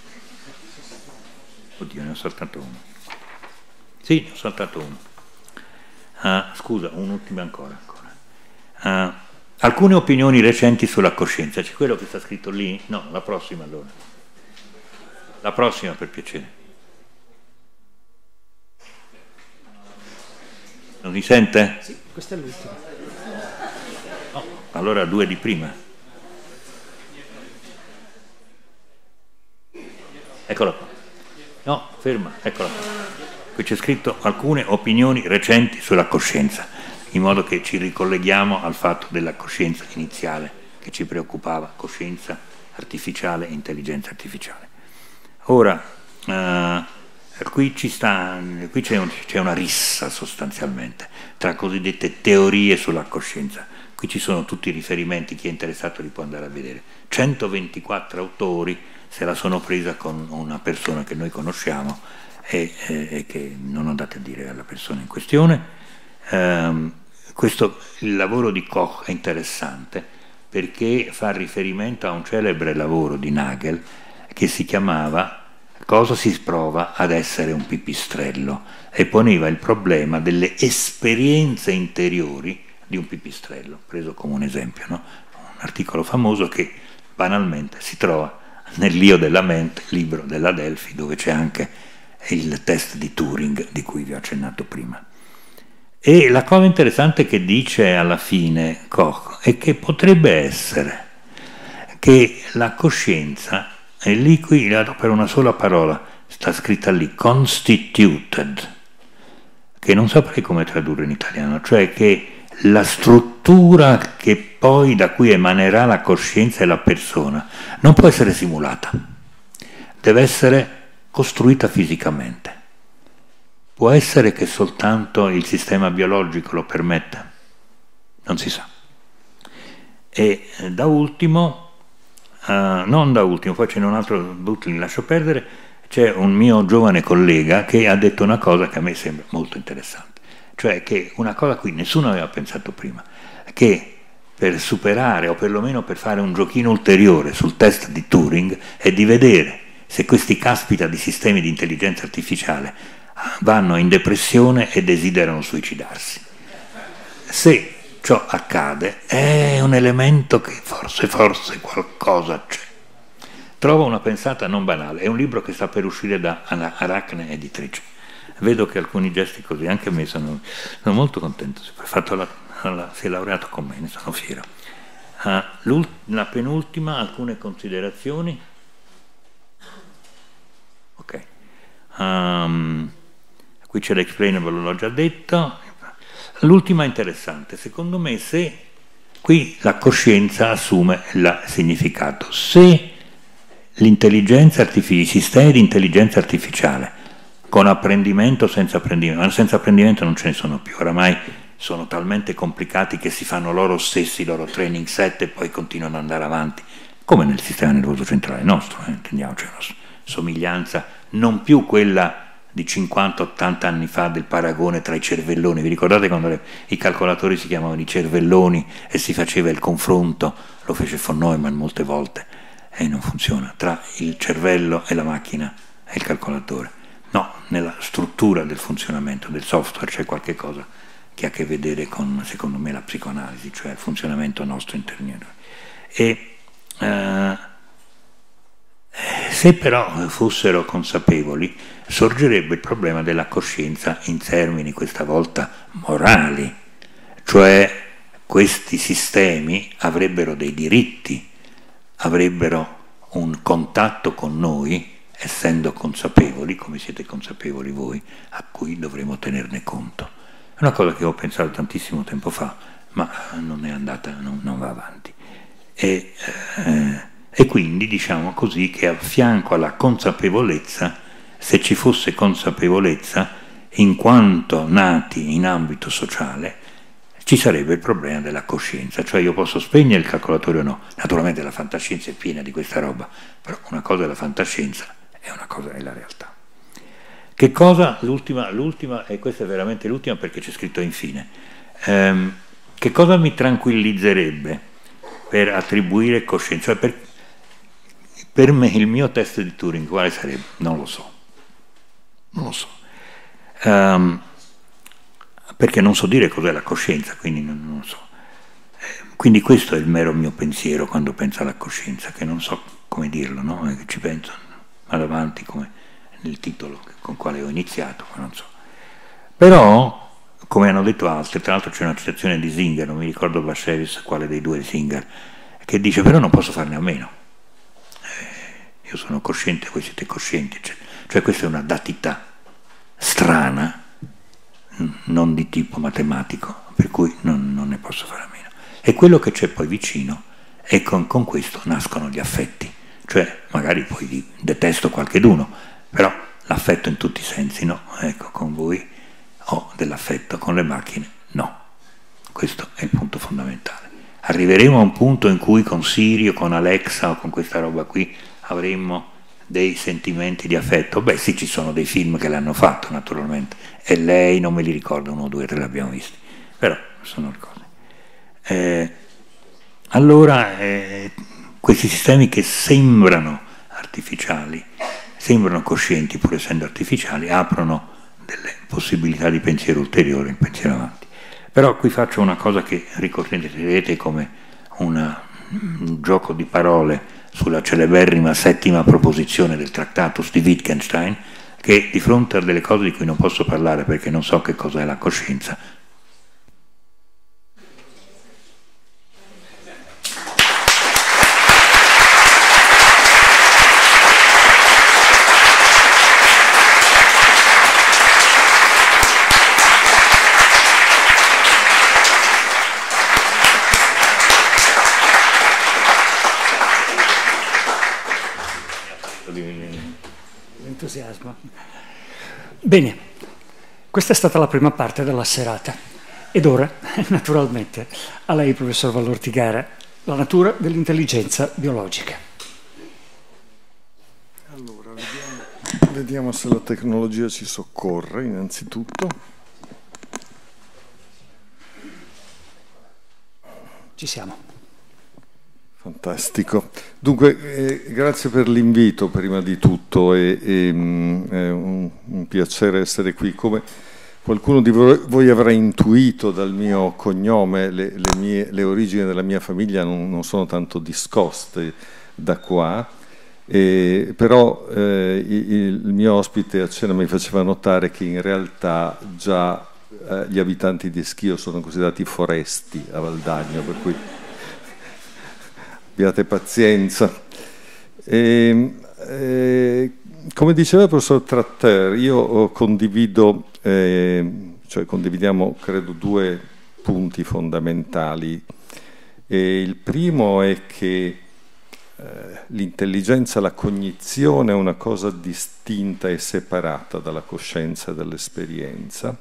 Oddio, ne ho saltato uno. Sì, ne ho saltato uno. Scusa, un'ultima ancora. Alcune opinioni recenti sulla coscienza. C'è quello che sta scritto lì? No, la prossima allora. La prossima, per piacere. Non mi sente? Sì, questa è l'ultima. No, allora 2 di prima. Eccola qua. No, ferma, eccola. Qui c'è scritto alcune opinioni recenti sulla coscienza, in modo che ci ricolleghiamo al fatto della coscienza iniziale che ci preoccupava, coscienza artificiale e intelligenza artificiale. Ora, qui c'è una rissa sostanzialmente tra cosiddette teorie sulla coscienza. Qui ci sono tutti i riferimenti, chi è interessato li può andare a vedere. 124 autori se la sono presa con una persona che noi conosciamo e che non andate a dire alla persona in questione. Il lavoro di Koch è interessante perché fa riferimento a un celebre lavoro di Nagel che si chiamava "Cosa si prova ad essere un pipistrello?" e poneva il problema delle esperienze interiori di un pipistrello, preso come un esempio, no? Un articolo famoso che banalmente si trova nell'Io della mente, libro della Delphi, dove c'è anche il test di Turing di cui vi ho accennato prima. E la cosa interessante che dice alla fine Koch è che potrebbe essere che la coscienza, e lì qui per una sola parola sta scritta lì, constituted, che non saprei come tradurre in italiano, cioè che la struttura che poi da cui emanerà la coscienza e la persona non può essere simulata, deve essere costruita fisicamente. Può essere che soltanto il sistema biologico lo permetta? Non si sa. E da ultimo, non da ultimo, poi c'è un altro, li lascio perdere, c'è un mio giovane collega che ha detto una cosa che a me sembra molto interessante. Cioè che una cosa a cui nessuno aveva pensato prima, che per superare o perlomeno per fare un giochino ulteriore sul test di Turing è di vedere se questi caspita di sistemi di intelligenza artificiale vanno in depressione e desiderano suicidarsi. Se ciò accade è un elemento che forse qualcosa c'è. Trovo una pensata non banale, è un libro che sta per uscire da Aracne Editrice. Vedo che alcuni gesti così, anche a me sono molto contento, si è laureato con me, ne sono fiero. La penultima, alcune considerazioni. Ok. Qui c'è l'explainable, l'ho già detto. L'ultima è interessante, secondo me, se qui la coscienza assume il significato, se l'intelligenza artificiale, i sistemi di intelligenza artificiale, con apprendimento o senza apprendimento, ma senza apprendimento non ce ne sono più, oramai sono talmente complicati che si fanno loro stessi i loro training set e poi continuano ad andare avanti, come nel sistema nervoso centrale nostro, intendiamoci, una somiglianza non più quella di 50-80 anni fa del paragone tra i cervelloni. Vi ricordate quando i calcolatori si chiamavano i cervelloni e si faceva il confronto, lo fece von Neumann molte volte e non funziona, tra il cervello e la macchina e il calcolatore. No, nella struttura del funzionamento del software c'è qualche cosa che ha a che vedere con, secondo me, la psicoanalisi, cioè il funzionamento nostro interiore. E se però fossero consapevoli, sorgerebbe il problema della coscienza in termini questa volta morali, cioè questi sistemi avrebbero dei diritti, avrebbero un contatto con noi, essendo consapevoli, come siete consapevoli voi, a cui dovremo tenerne conto. È una cosa che ho pensato tantissimo tempo fa, ma non è andata, non va avanti. E quindi diciamo così che a fianco alla consapevolezza, se ci fosse consapevolezza, in quanto nati in ambito sociale, ci sarebbe il problema della coscienza, cioè io posso spegnere il calcolatore o no. Naturalmente la fantascienza è piena di questa roba, però una cosa è la fantascienza e una cosa è la realtà. Che cosa? L'ultima, e questa è veramente l'ultima perché c'è scritto infine. Che cosa mi tranquillizzerebbe per attribuire coscienza? Cioè per me il mio test di Turing quale sarebbe? Non lo so. Perché non so dire cos'è la coscienza, quindi non so. Quindi questo è il mero mio pensiero quando penso alla coscienza, che non so come dirlo, no? Che ci penso, vado avanti come nel titolo con quale ho iniziato, ma non so. Però, come hanno detto altri, tra l'altro c'è una citazione di Singer, non mi ricordo Bashevis, quale dei due Singer, che dice però non posso farne a meno. Io sono cosciente, voi siete coscienti, eccetera. Cioè questa è una datità strana, non di tipo matematico, per cui non ne posso fare a meno. E quello che c'è poi vicino, e con questo nascono gli affetti, cioè magari poi detesto qualcheduno, però l'affetto in tutti i sensi, no? Ecco, con voi ho dell'affetto, con le macchine no. Questo è il punto fondamentale. Arriveremo a un punto in cui con Siri o con Alexa o con questa roba qui avremmo dei sentimenti di affetto. Beh sì, ci sono dei film che l'hanno fatto naturalmente, e lei non me li ricordo, 1, 2, 3 l'abbiamo visti, però sono cose. Allora questi sistemi che sembrano artificiali, sembrano coscienti pur essendo artificiali, aprono delle possibilità di pensiero ulteriore, il pensiero avanti. Però qui faccio una cosa che ricorderete come un gioco di parole sulla celeberrima 7ª proposizione del Tractatus di Wittgenstein, che di fronte a delle cose di cui non posso parlare perché non so che cosa è la coscienza, l'entusiasmo. Bene, questa è stata la prima parte della serata. Ed ora, naturalmente, a lei, professor Vallortigara, la natura dell'intelligenza biologica. Allora, vediamo se la tecnologia ci soccorre, innanzitutto. Ci siamo. Fantastico. Dunque, grazie per l'invito prima di tutto, è un piacere essere qui. Come qualcuno di voi avrà intuito dal mio cognome, le origini della mia famiglia non sono tanto discoste da qua, però il mio ospite a cena mi faceva notare che in realtà già gli abitanti di Schio sono considerati foresti a Valdagno, per cui abbiate pazienza. Come diceva il professor Tratter, io condividiamo credo 2 punti fondamentali. Il primo è che l'intelligenza, la cognizione è una cosa distinta e separata dalla coscienza e dall'esperienza,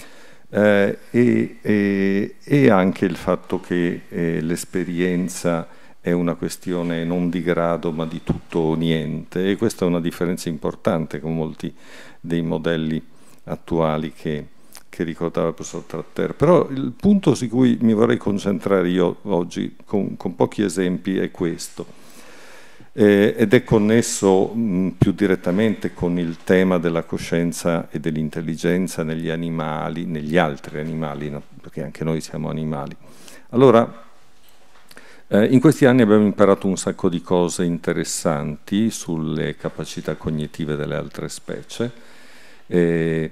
e anche il fatto che l'esperienza è una questione non di grado ma di tutto o niente, e questa è una differenza importante con molti dei modelli attuali che ricordava il professor Tratter. Però il punto su cui mi vorrei concentrare io oggi con pochi esempi è questo, ed è connesso più direttamente con il tema della coscienza e dell'intelligenza negli animali, negli altri animali, no? Perché anche noi siamo animali. Allora, in questi anni abbiamo imparato un sacco di cose interessanti sulle capacità cognitive delle altre specie, e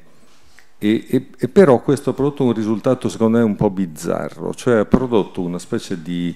però questo ha prodotto un risultato secondo me un po' bizzarro, cioè ha prodotto una specie di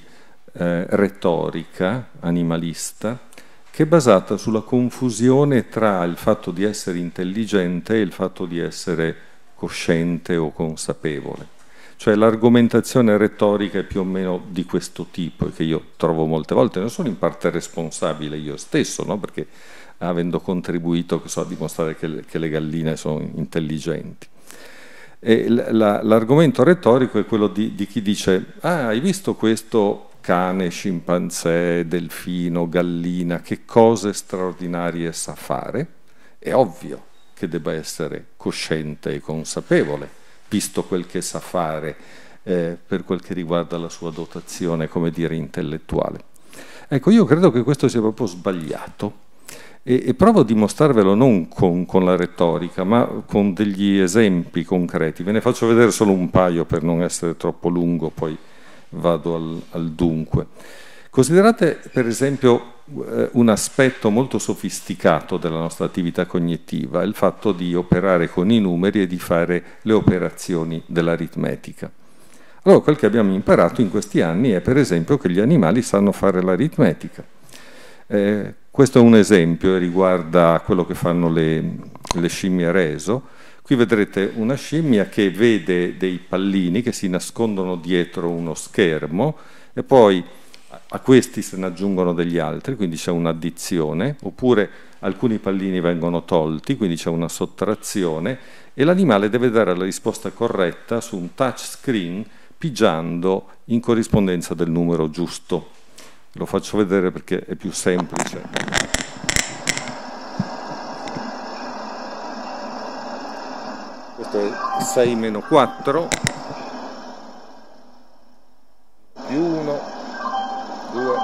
retorica animalista che è basata sulla confusione tra il fatto di essere intelligente e il fatto di essere cosciente o consapevole. Cioè l'argomentazione retorica è più o meno di questo tipo, che io trovo molte volte, ne sono in parte responsabile io stesso, no? Perché avendo contribuito a dimostrare che le galline sono intelligenti. E l'argomento retorico è quello di chi dice: ah, hai visto questo cane, scimpanzé, delfino, gallina, che cose straordinarie sa fare? È ovvio che debba essere cosciente e consapevole, visto quel che sa fare per quel che riguarda la sua dotazione, come dire, intellettuale. Ecco, io credo che questo sia proprio sbagliato, e provo a dimostrarvelo non con la retorica, ma con degli esempi concreti. Ve ne faccio vedere solo un paio per non essere troppo lungo, poi vado al dunque. Considerate per esempio un aspetto molto sofisticato della nostra attività cognitiva, il fatto di operare con i numeri e di fare le operazioni dell'aritmetica. Allora, quel che abbiamo imparato in questi anni è per esempio che gli animali sanno fare l'aritmetica. Questo è un esempio e riguarda quello che fanno le scimmie reso. Qui vedrete una scimmia che vede dei pallini che si nascondono dietro uno schermo e poi a questi se ne aggiungono degli altri, quindi c'è un'addizione, oppure alcuni pallini vengono tolti, quindi c'è una sottrazione e l'animale deve dare la risposta corretta su un touch screen pigiando in corrispondenza del numero giusto. Lo faccio vedere perché è più semplice. Questo è 6 meno 4 più 1, 2,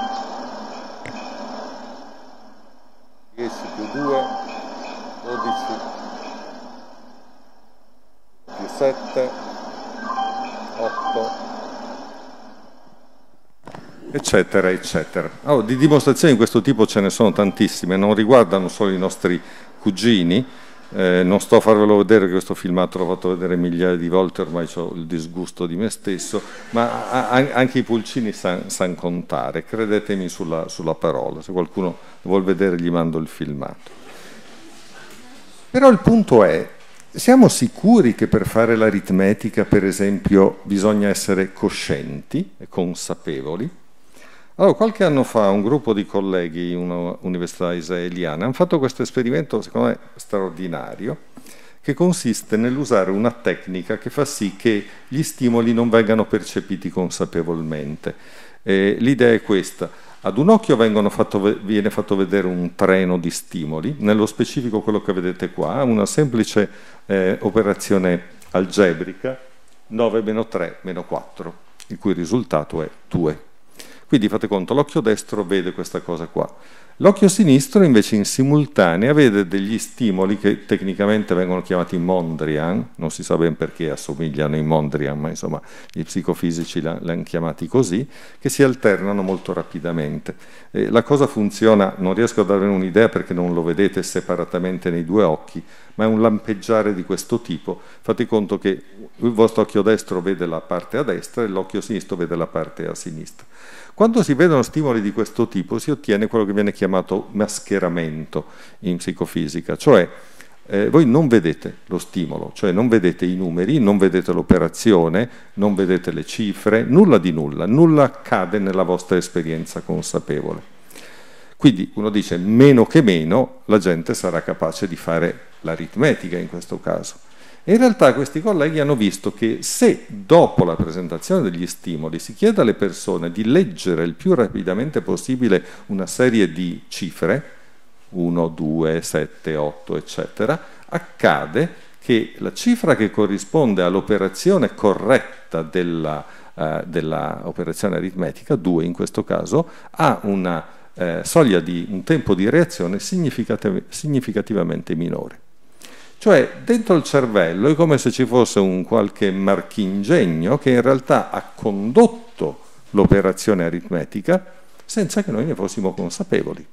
10 più 2, 12 più 7, 8, eccetera, eccetera. Allora, di dimostrazioni di questo tipo ce ne sono tantissime, non riguardano solo i nostri cugini. Non sto a farvelo vedere, questo filmato l'ho fatto vedere migliaia di volte, ormai ho il disgusto di me stesso, ma anche i pulcini sanno contare, credetemi sulla parola, se qualcuno vuol vedere gli mando il filmato. Però il punto è, siamo sicuri che per fare l'aritmetica, per esempio, bisogna essere coscienti e consapevoli? Allora, qualche anno fa un gruppo di colleghi in un'università israeliana hanno fatto questo esperimento, secondo me straordinario, che consiste nell'usare una tecnica che fa sì che gli stimoli non vengano percepiti consapevolmente. L'idea è questa: ad un occhio viene fatto vedere un treno di stimoli, nello specifico quello che vedete qua, una semplice operazione algebrica, 9 meno 3 meno 4, il cui risultato è 2. Quindi fate conto, l'occhio destro vede questa cosa qua. L'occhio sinistro invece in simultanea vede degli stimoli che tecnicamente vengono chiamati Mondrian, non si sa ben perché assomigliano ai Mondrian, ma insomma gli psicofisici li hanno chiamati così, che si alternano molto rapidamente. La cosa funziona, non riesco a darvi un'idea perché non lo vedete separatamente nei due occhi, ma è un lampeggiare di questo tipo. Fate conto che il vostro occhio destro vede la parte a destra e l'occhio sinistro vede la parte a sinistra. Quando si vedono stimoli di questo tipo si ottiene quello che viene chiamato mascheramento in psicofisica, cioè voi non vedete lo stimolo, cioè non vedete i numeri, non vedete l'operazione, non vedete le cifre, nulla di nulla, nulla accade nella vostra esperienza consapevole. Quindi uno dice meno che meno la gente sarà capace di fare l'aritmetica in questo caso. E in realtà questi colleghi hanno visto che se dopo la presentazione degli stimoli si chiede alle persone di leggere il più rapidamente possibile una serie di cifre, 1, 2, 7, 8, eccetera, accade che la cifra che corrisponde all'operazione corretta della operazione aritmetica, 2 in questo caso, ha una soglia di un tempo di reazione significativamente minore. Cioè dentro il cervello è come se ci fosse un qualche marchingegno che in realtà ha condotto l'operazione aritmetica senza che noi ne fossimo consapevoli.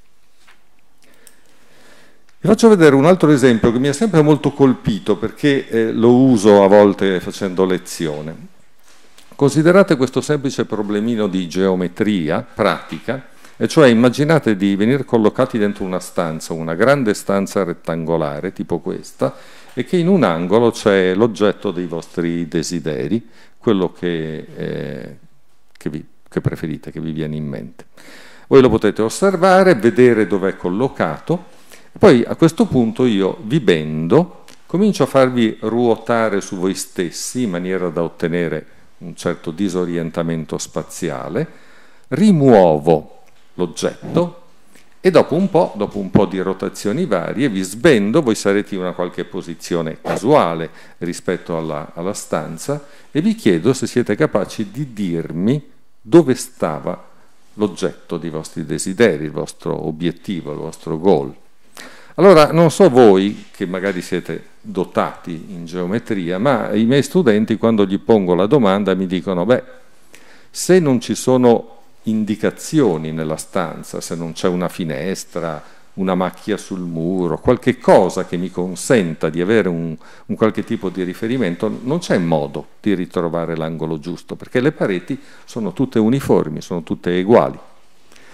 Vi faccio vedere un altro esempio che mi ha sempre molto colpito perché lo uso a volte facendo lezione. Considerate questo semplice problemino di geometria pratica, e cioè immaginate di venire collocati dentro una stanza, una grande stanza rettangolare, tipo questa, e che in un angolo c'è l'oggetto dei vostri desideri, quello che preferite, che vi viene in mente. Voi lo potete osservare, vedere dove è collocato, e poi a questo punto io vi bendo, comincio a farvi ruotare su voi stessi in maniera da ottenere un certo disorientamento spaziale, rimuovo l'oggetto e dopo un po' di rotazioni varie vi sbendo, voi sarete in una qualche posizione casuale rispetto alla stanza e vi chiedo se siete capaci di dirmi dove stava l'oggetto dei vostri desideri, il vostro obiettivo, il vostro goal. Allora, non so voi che magari siete dotati in geometria, ma i miei studenti quando gli pongo la domanda mi dicono, se non ci sono indicazioni nella stanza, se non c'è una finestra, una macchia sul muro, qualche cosa che mi consenta di avere un qualche tipo di riferimento, non c'è modo di ritrovare l'angolo giusto, perché le pareti sono tutte uniformi, sono tutte uguali.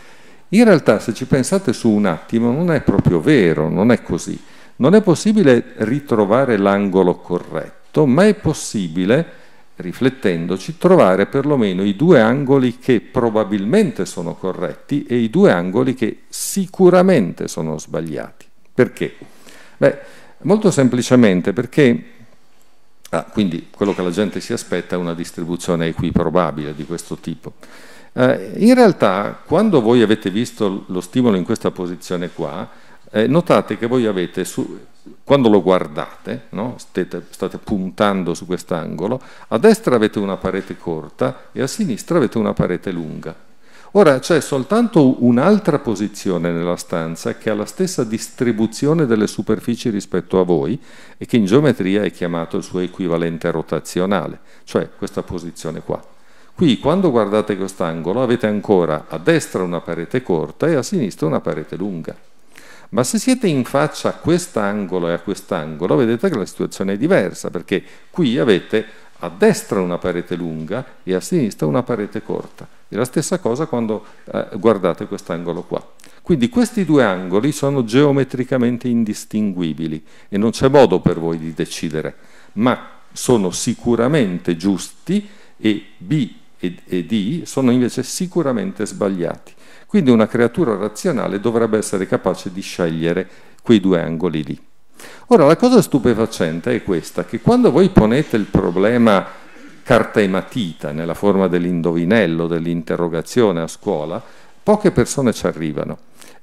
In realtà, se ci pensate su un attimo, non è proprio vero, non è così. Non è possibile ritrovare l'angolo corretto, ma è possibile, riflettendoci, trovare perlomeno i due angoli che probabilmente sono corretti e i due angoli che sicuramente sono sbagliati. Perché? Beh, molto semplicemente perché, quindi quello che la gente si aspetta è una distribuzione equiprobabile di questo tipo. In realtà, quando voi avete visto lo stimolo in questa posizione qua, notate che voi avete, quando lo guardate, no? State puntando su quest'angolo, a destra avete una parete corta e a sinistra avete una parete lunga. Ora c'è soltanto un'altra posizione nella stanza che ha la stessa distribuzione delle superfici rispetto a voi e che in geometria è chiamato il suo equivalente rotazionale, cioè questa posizione qua. Qui, quando guardate quest'angolo, avete ancora a destra una parete corta e a sinistra una parete lunga. Ma se siete in faccia a quest'angolo e a quest'angolo, vedete che la situazione è diversa, perché qui avete a destra una parete lunga e a sinistra una parete corta. È la stessa cosa quando guardate quest'angolo qua. Quindi questi due angoli sono geometricamente indistinguibili e non c'è modo per voi di decidere, ma sono sicuramente giusti e B e D sono invece sicuramente sbagliati. Quindi una creatura razionale dovrebbe essere capace di scegliere quei due angoli lì. Ora, la cosa stupefacente è questa, che quando voi ponete il problema carta e matita nella forma dell'indovinello, dell'interrogazione a scuola, poche persone ci arrivano.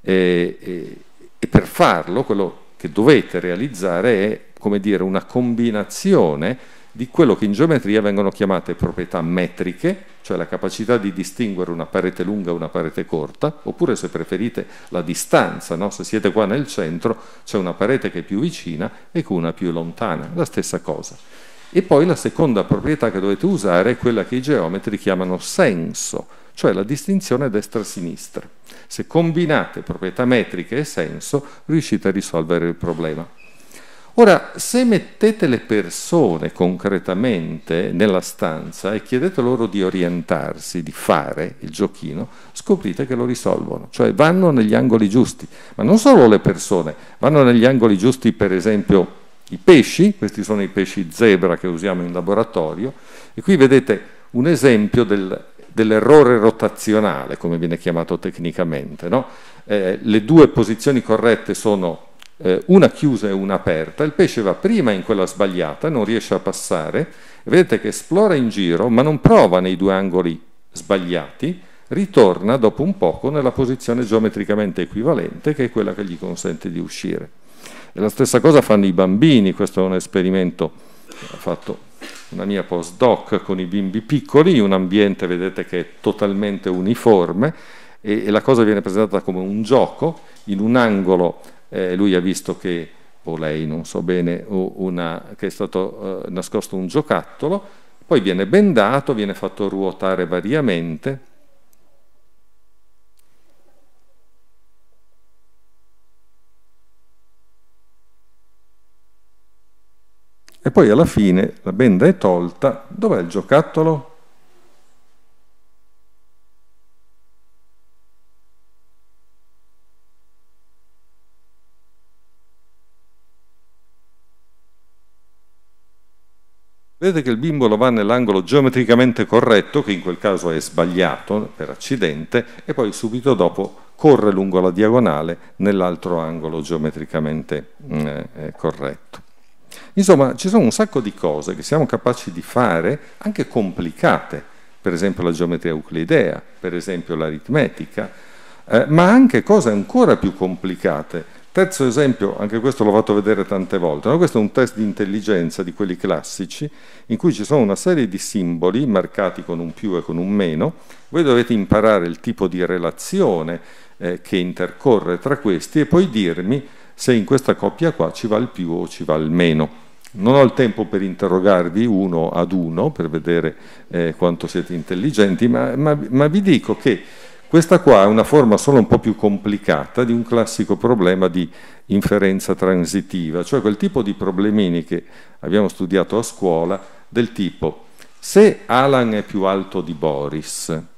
E per farlo, quello che dovete realizzare è, come dire, una combinazione di quello che in geometria vengono chiamate proprietà metriche, cioè la capacità di distinguere una parete lunga e una parete corta, oppure se preferite la distanza, no? Se siete qua nel centro c'è una parete che è più vicina e una più lontana, la stessa cosa. E poi la seconda proprietà che dovete usare è quella che i geometri chiamano senso, cioè la distinzione destra-sinistra. Se combinate proprietà metriche e senso, riuscite a risolvere il problema. Ora, se mettete le persone concretamente nella stanza e chiedete loro di orientarsi, di fare il giochino, scoprite che lo risolvono, cioè vanno negli angoli giusti. Ma non solo le persone, vanno negli angoli giusti, per esempio i pesci, questi sono i pesci zebra che usiamo in laboratorio, e qui vedete un esempio dell'errore rotazionale, come viene chiamato tecnicamente, no? Le due posizioni corrette sono una chiusa e una aperta, il pesce va prima in quella sbagliata, non riesce a passare, vedete che esplora in giro, ma non prova nei due angoli sbagliati, ritorna dopo un poco nella posizione geometricamente equivalente, che è quella che gli consente di uscire. E la stessa cosa fanno i bambini, questo è un esperimento che ha fatto una mia postdoc con i bimbi piccoli, un ambiente, vedete, che è totalmente uniforme, e la cosa viene presentata come un gioco, in un angolo lui ha visto che, o lei, non so bene, che è stato nascosto un giocattolo, poi viene bendato, viene fatto ruotare variamente. E poi alla fine la benda è tolta. Dov'è il giocattolo? Vedete che il bimbolo va nell'angolo geometricamente corretto, che in quel caso è sbagliato per accidente, e poi subito dopo corre lungo la diagonale nell'altro angolo geometricamente corretto. Insomma, ci sono un sacco di cose che siamo capaci di fare, anche complicate, per esempio la geometria euclidea, per esempio l'aritmetica, ma anche cose ancora più complicate. Terzo esempio, anche questo l'ho fatto vedere tante volte, no? Questo è un test di intelligenza di quelli classici, in cui ci sono una serie di simboli marcati con un più e con un meno. Voi dovete imparare il tipo di relazione che intercorre tra questi e poi dirmi se in questa coppia qua ci va il più o ci va il meno. Non ho il tempo per interrogarvi uno ad uno per vedere quanto siete intelligenti, ma vi dico che questa qua è una forma solo un po' più complicata di un classico problema di inferenza transitiva, cioè quel tipo di problemini che abbiamo studiato a scuola, del tipo: se Alan è più alto di Boris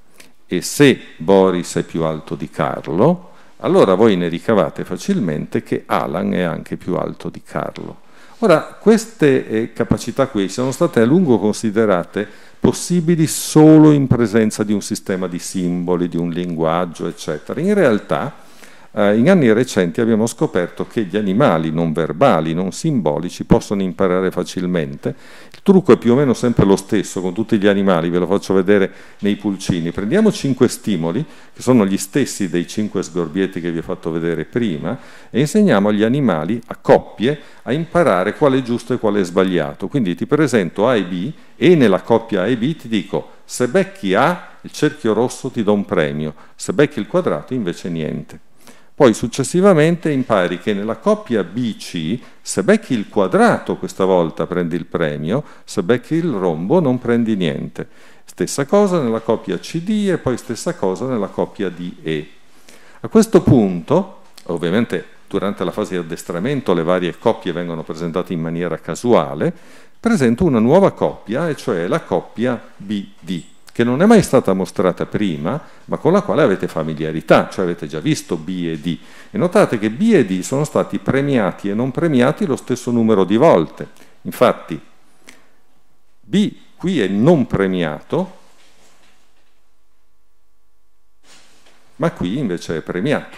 e se Boris è più alto di Carlo, allora voi ne ricavate facilmente che Alan è anche più alto di Carlo. Ora, queste capacità qui sono state a lungo considerate possibili solo in presenza di un sistema di simboli, di un linguaggio, eccetera. In realtà, in anni recenti abbiamo scoperto che gli animali non verbali, non simbolici, possono imparare facilmente. Il trucco è più o meno sempre lo stesso con tutti gli animali, ve lo faccio vedere nei pulcini. Prendiamo 5 stimoli, che sono gli stessi dei 5 sgorbietti che vi ho fatto vedere prima, e insegniamo agli animali, a coppie, a imparare qual è giusto e qual è sbagliato. Quindi ti presento A e B, e nella coppia A e B ti dico, se becchi A, il cerchio rosso ti do un premio, se becchi il quadrato invece niente. Poi successivamente impari che nella coppia BC, se becchi il quadrato questa volta prendi il premio, se becchi il rombo non prendi niente. Stessa cosa nella coppia CD e poi stessa cosa nella coppia DE. A questo punto, ovviamente durante la fase di addestramento le varie coppie vengono presentate in maniera casuale, presento una nuova coppia, e cioè la coppia BD, che non è mai stata mostrata prima, ma con la quale avete familiarità, cioè avete già visto B e D. E notate che B e D sono stati premiati e non premiati lo stesso numero di volte. Infatti, B qui è non premiato, ma qui invece è premiato.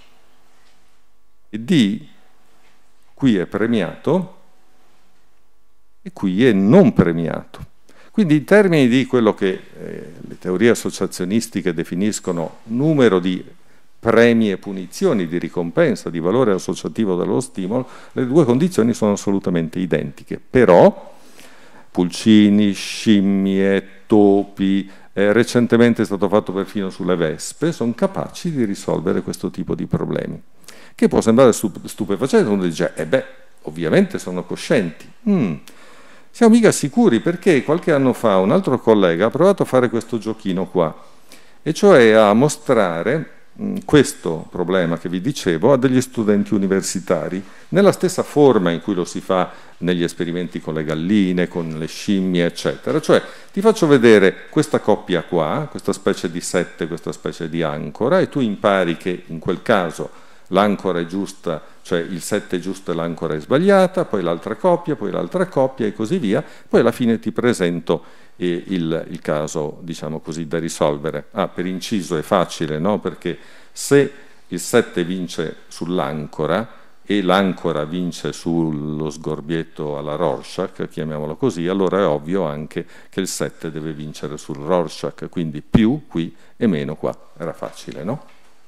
E D qui è premiato e qui è non premiato. Quindi in termini di quello che le teorie associazionistiche definiscono numero di premi e punizioni, di ricompensa, di valore associativo dello stimolo, le due condizioni sono assolutamente identiche. Però pulcini, scimmie, topi, recentemente è stato fatto perfino sulle vespe, sono capaci di risolvere questo tipo di problemi. Che può sembrare stupefacente, uno dice, ovviamente sono coscienti. Siamo mica sicuri, perché qualche anno fa un altro collega ha provato a fare questo giochino qua, e cioè a mostrare questo problema che vi dicevo a degli studenti universitari, nella stessa forma in cui lo si fa negli esperimenti con le galline, con le scimmie, eccetera. Cioè ti faccio vedere questa coppia qua, questa specie di sette, questa specie di ancora, e tu impari che in quel caso l'ancora è giusta, cioè il 7 è giusto e l'ancora è sbagliata, poi l'altra coppia e così via, poi alla fine ti presento il caso, diciamo così, da risolvere. Per inciso è facile, no? Perché se il 7 vince sull'ancora e l'ancora vince sullo sgorbietto alla Rorschach, chiamiamolo così, allora è ovvio anche che il 7 deve vincere sul Rorschach, quindi più qui e meno qua. Era facile, no?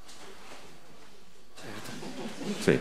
Sì.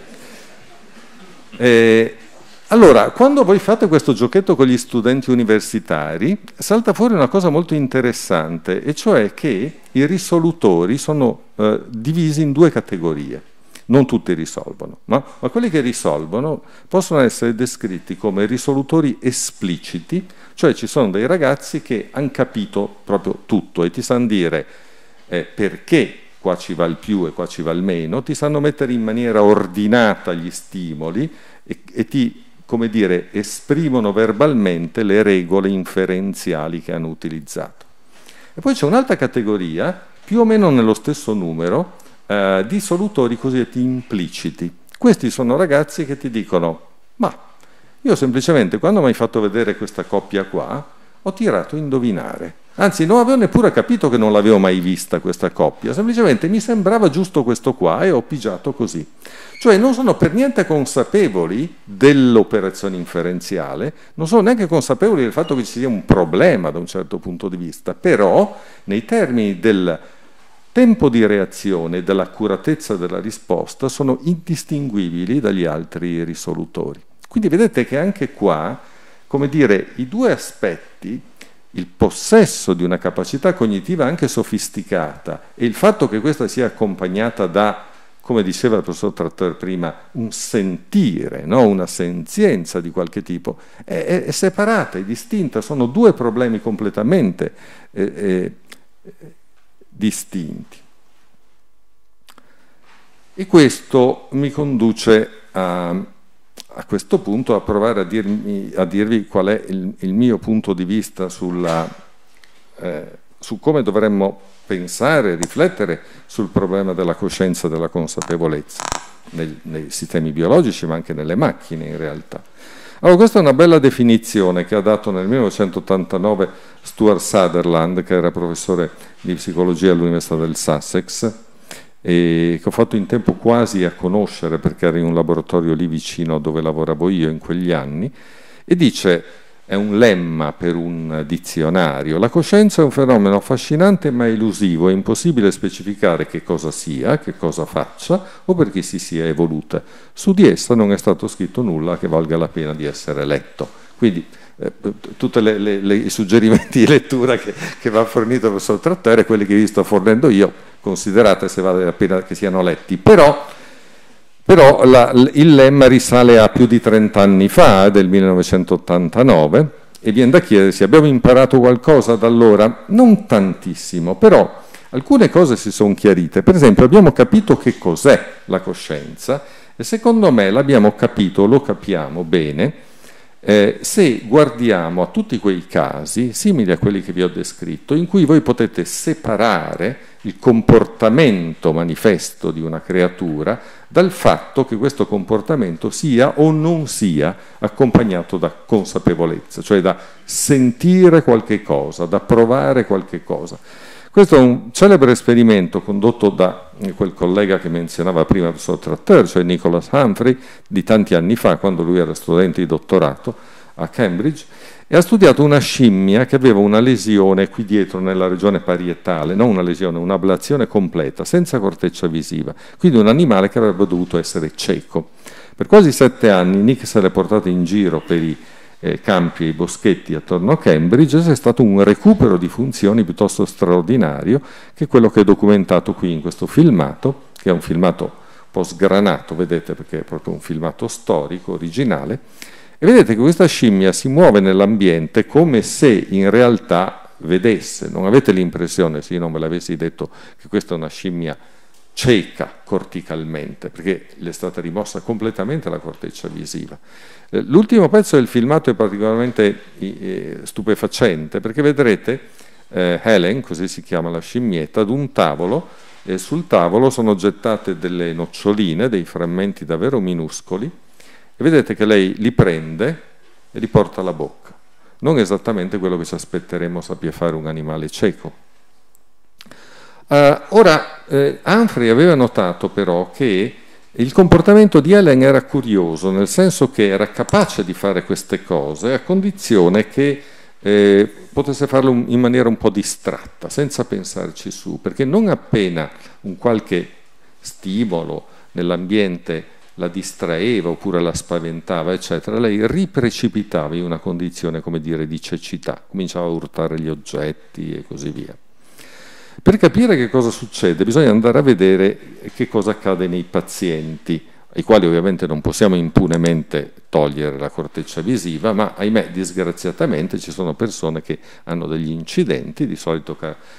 Allora, quando voi fate questo giochetto con gli studenti universitari, salta fuori una cosa molto interessante, e cioè che i risolutori sono divisi in due categorie. Non tutti risolvono, ma quelli che risolvono possono essere descritti come risolutori espliciti, cioè ci sono dei ragazzi che hanno capito proprio tutto e ti sanno dire perché qua ci va il più e qua ci va il meno, ti sanno mettere in maniera ordinata gli stimoli e ti, come dire, esprimono verbalmente le regole inferenziali che hanno utilizzato. E poi c'è un'altra categoria, più o meno nello stesso numero, di solutori cosiddetti impliciti. Questi sono ragazzi che ti dicono, ma io semplicemente quando mi hai fatto vedere questa coppia qua, ho tirato a indovinare. Anzi, non avevo neppure capito che non l'avevo mai vista questa coppia, semplicemente mi sembrava giusto questo qua e ho pigiato così. Cioè non sono per niente consapevoli dell'operazione inferenziale, non sono neanche consapevoli del fatto che ci sia un problema da un certo punto di vista, però nei termini del tempo di reazione e dell'accuratezza della risposta sono indistinguibili dagli altri risolutori. Quindi vedete che anche qua, come dire, i due aspetti, il possesso di una capacità cognitiva anche sofisticata e il fatto che questa sia accompagnata da, come diceva il professor Trattore prima, un sentire, no? Una senzienza di qualche tipo, è separata, è distinta, sono due problemi completamente distinti. E questo mi conduce a questo punto a provare a dirvi qual è il mio punto di vista su come dovremmo pensare, riflettere sul problema della coscienza e della consapevolezza, nei sistemi biologici ma anche nelle macchine in realtà. Allora questa è una bella definizione che ha dato nel 1989 Stuart Sutherland, che era professore di psicologia all'Università del Sussex, e che ho fatto in tempo quasi a conoscere perché era in un laboratorio lì vicino dove lavoravo io in quegli anni, e dice, è un lemma per un dizionario: la coscienza è un fenomeno affascinante ma elusivo, è impossibile specificare che cosa sia, che cosa faccia o perché si sia evoluta. Su di essa non è stato scritto nulla che valga la pena di essere letto. Quindi tutti i suggerimenti di lettura che va fornito il professor Trattore, quelli che vi sto fornendo io, considerate se vale la pena che siano letti. Però il lemma risale a più di 30 anni fa, del 1989, e viene da chiedersi: abbiamo imparato qualcosa da allora? Non tantissimo, però alcune cose si sono chiarite. Per esempio abbiamo capito che cos'è la coscienza, e secondo me l'abbiamo capito, lo capiamo bene, se guardiamo a tutti quei casi, simili a quelli che vi ho descritto, in cui voi potete separare il comportamento manifesto di una creatura dal fatto che questo comportamento sia o non sia accompagnato da consapevolezza, cioè da sentire qualche cosa, da provare qualche cosa. Questo è un celebre esperimento condotto da quel collega che menzionava prima il professor Trattore, cioè Nicholas Humphrey, di tanti anni fa, quando lui era studente di dottorato a Cambridge, e ha studiato una scimmia che aveva una lesione qui dietro nella regione parietale, non una lesione, un'ablazione completa, senza corteccia visiva, quindi un animale che avrebbe dovuto essere cieco. Per quasi 7 anni Nick se l'è portato in giro per i campi e i boschetti attorno a Cambridge, e c'è stato un recupero di funzioni piuttosto straordinario, che è quello che è documentato qui in questo filmato, che è un filmato un po' sgranato, vedete, perché è proprio un filmato storico, originale, e vedete che questa scimmia si muove nell'ambiente come se in realtà vedesse. Non avete l'impressione, se io non ve l'avessi detto, che questa è una scimmia cieca corticalmente, perché le è stata rimossa completamente la corteccia visiva. L'ultimo pezzo del filmato è particolarmente stupefacente, perché vedrete Helen, così si chiama la scimmietta, ad un tavolo, e sul tavolo sono gettate delle noccioline, dei frammenti davvero minuscoli, e vedete che lei li prende e li porta alla bocca. Non esattamente quello che ci aspetteremo sappia fare un animale cieco. Humphrey aveva notato però che il comportamento di Helen era curioso, nel senso che era capace di fare queste cose a condizione che potesse farlo in maniera un po' distratta, senza pensarci su, perché non appena un qualche stimolo nell'ambiente la distraeva oppure la spaventava, eccetera, lei riprecipitava in una condizione, come dire, di cecità, cominciava a urtare gli oggetti e così via. Per capire che cosa succede bisogna andare a vedere che cosa accade nei pazienti, ai quali ovviamente non possiamo impunemente togliere la corteccia visiva, ma ahimè disgraziatamente ci sono persone che hanno degli incidenti, di solito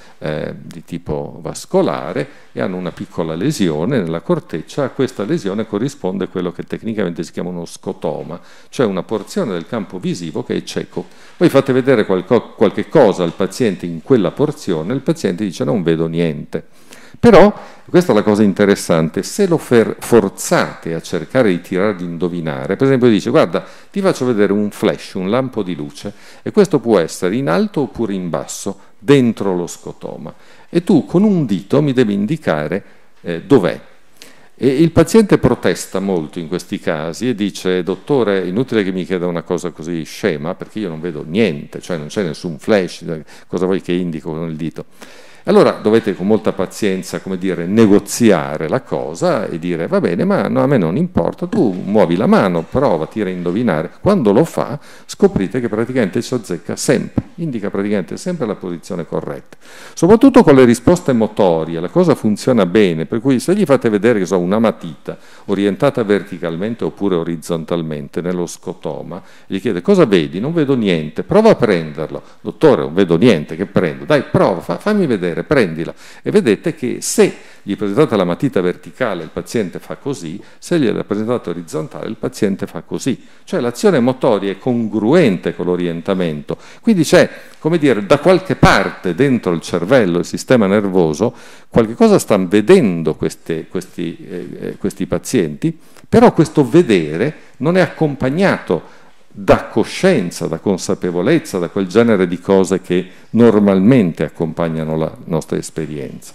di tipo vascolare, e hanno una piccola lesione nella corteccia. A questa lesione corrisponde quello che tecnicamente si chiama uno scotoma, cioè una porzione del campo visivo che è cieco. Voi fate vedere qualche cosa al paziente in quella porzione, il paziente dice: non vedo niente. Però, questa è la cosa interessante, se lo forzate a cercare di tirare di indovinare, per esempio dice: guarda, ti faccio vedere un flash, un lampo di luce, e questo può essere in alto oppure in basso, dentro lo scotoma, e tu con un dito mi devi indicare dov'è. E il paziente protesta molto in questi casi e dice: dottore, è inutile che mi chieda una cosa così scema, perché io non vedo niente, cioè non c'è nessun flash, cosa vuoi che indico con il dito? Allora dovete con molta pazienza, come dire, negoziare la cosa e dire: va bene, ma no, a me non importa, tu muovi la mano, prova, tira a indovinare. Quando lo fa scoprite che praticamente ci azzecca sempre, indica praticamente sempre la posizione corretta. Soprattutto con le risposte motorie la cosa funziona bene, per cui se gli fate vedere, che so, una matita orientata verticalmente oppure orizzontalmente nello scotoma, gli chiede: cosa vedi? Non vedo niente, prova a prenderlo. Dottore, non vedo niente, che prendo? Dai, prova, fammi vedere. vedere, prendila. E vedete che se gli presentate la matita verticale il paziente fa così, se gliela presentate orizzontale il paziente fa così. Cioè l'azione motoria è congruente con l'orientamento. Quindi c'è, come dire, da qualche parte dentro il cervello, il sistema nervoso, qualche cosa stanno vedendo questi pazienti, però questo vedere non è accompagnato da coscienza, da consapevolezza, da quel genere di cose che normalmente accompagnano la nostra esperienza.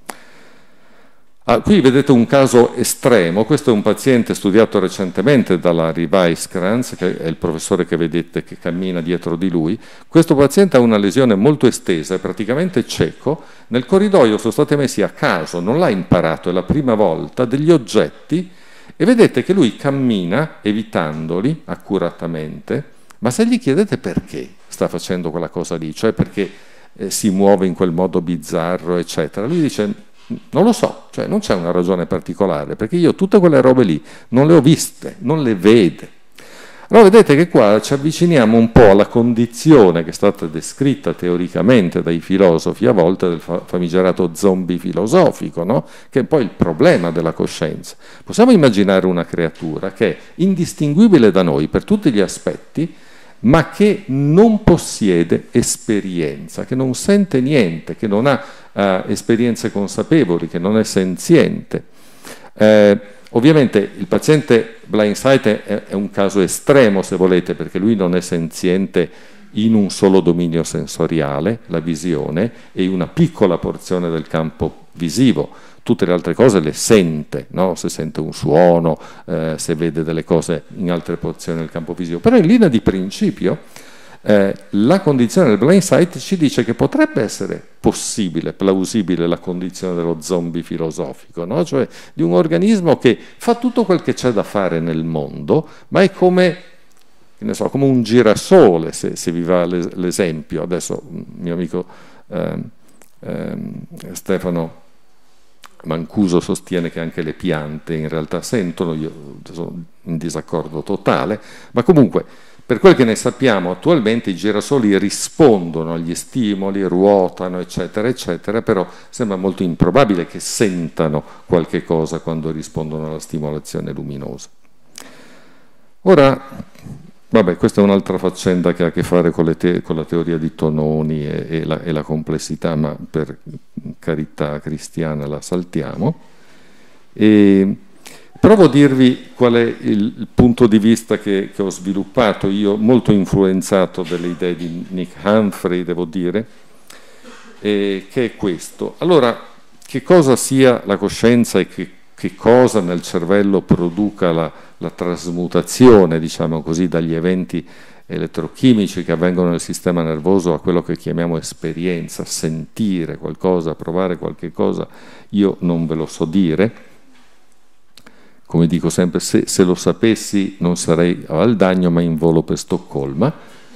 Qui vedete un caso estremo, questo è un paziente studiato recentemente dalla Larry Weisskrantz, che è il professore che vedete che cammina dietro di lui. Questo paziente ha una lesione molto estesa, è praticamente cieco, nel corridoio sono stati messi a caso, non l'ha imparato, è la prima volta, degli oggetti, e vedete che lui cammina evitandoli accuratamente, ma se gli chiedete perché sta facendo quella cosa lì, cioè perché si muove in quel modo bizzarro, eccetera, lui dice non lo so, cioè non c'è una ragione particolare, perché io tutte quelle robe lì non le ho viste, non le vede. Allora vedete che qua ci avviciniamo un po' alla condizione che è stata descritta teoricamente dai filosofi a volte del famigerato zombie filosofico, no? Che è poi il problema della coscienza. Possiamo immaginare una creatura che è indistinguibile da noi per tutti gli aspetti, ma che non possiede esperienza, che non sente niente, che non ha esperienze consapevoli, che non è senziente. Ovviamente il paziente blindsight è un caso estremo, se volete, perché lui non è senziente in un solo dominio sensoriale, la visione, e in una piccola porzione del campo visivo. Tutte le altre cose le sente, no? Se sente un suono, se vede delle cose in altre porzioni del campo visivo. Però in linea di principio la condizione del blind sight ci dice che potrebbe essere possibile, plausibile la condizione dello zombie filosofico, no? Cioè di un organismo che fa tutto quel che c'è da fare nel mondo, ma è come, ne so, come un girasole, se vi va l'esempio. Adesso mio amico Stefano Mancuso sostiene che anche le piante in realtà sentono, io sono in disaccordo totale, ma comunque per quel che ne sappiamo attualmente i girasoli rispondono agli stimoli, ruotano, eccetera, eccetera, però sembra molto improbabile che sentano qualche cosa quando rispondono alla stimolazione luminosa. Ora, vabbè, questa è un'altra faccenda che ha a che fare con la teoria di Tononi e la complessità, ma per carità cristiana la saltiamo. Provo a dirvi qual è il punto di vista che ho sviluppato io, molto influenzato dalle idee di Nick Humphrey, devo dire, che è questo. Allora, che cosa sia la coscienza e che cosa nel cervello produca la trasmutazione, diciamo così, dagli eventi elettrochimici che avvengono nel sistema nervoso a quello che chiamiamo esperienza, sentire qualcosa, provare qualche cosa, io non ve lo so dire. Come dico sempre, se lo sapessi non sarei a Valdagno ma in volo per Stoccolma.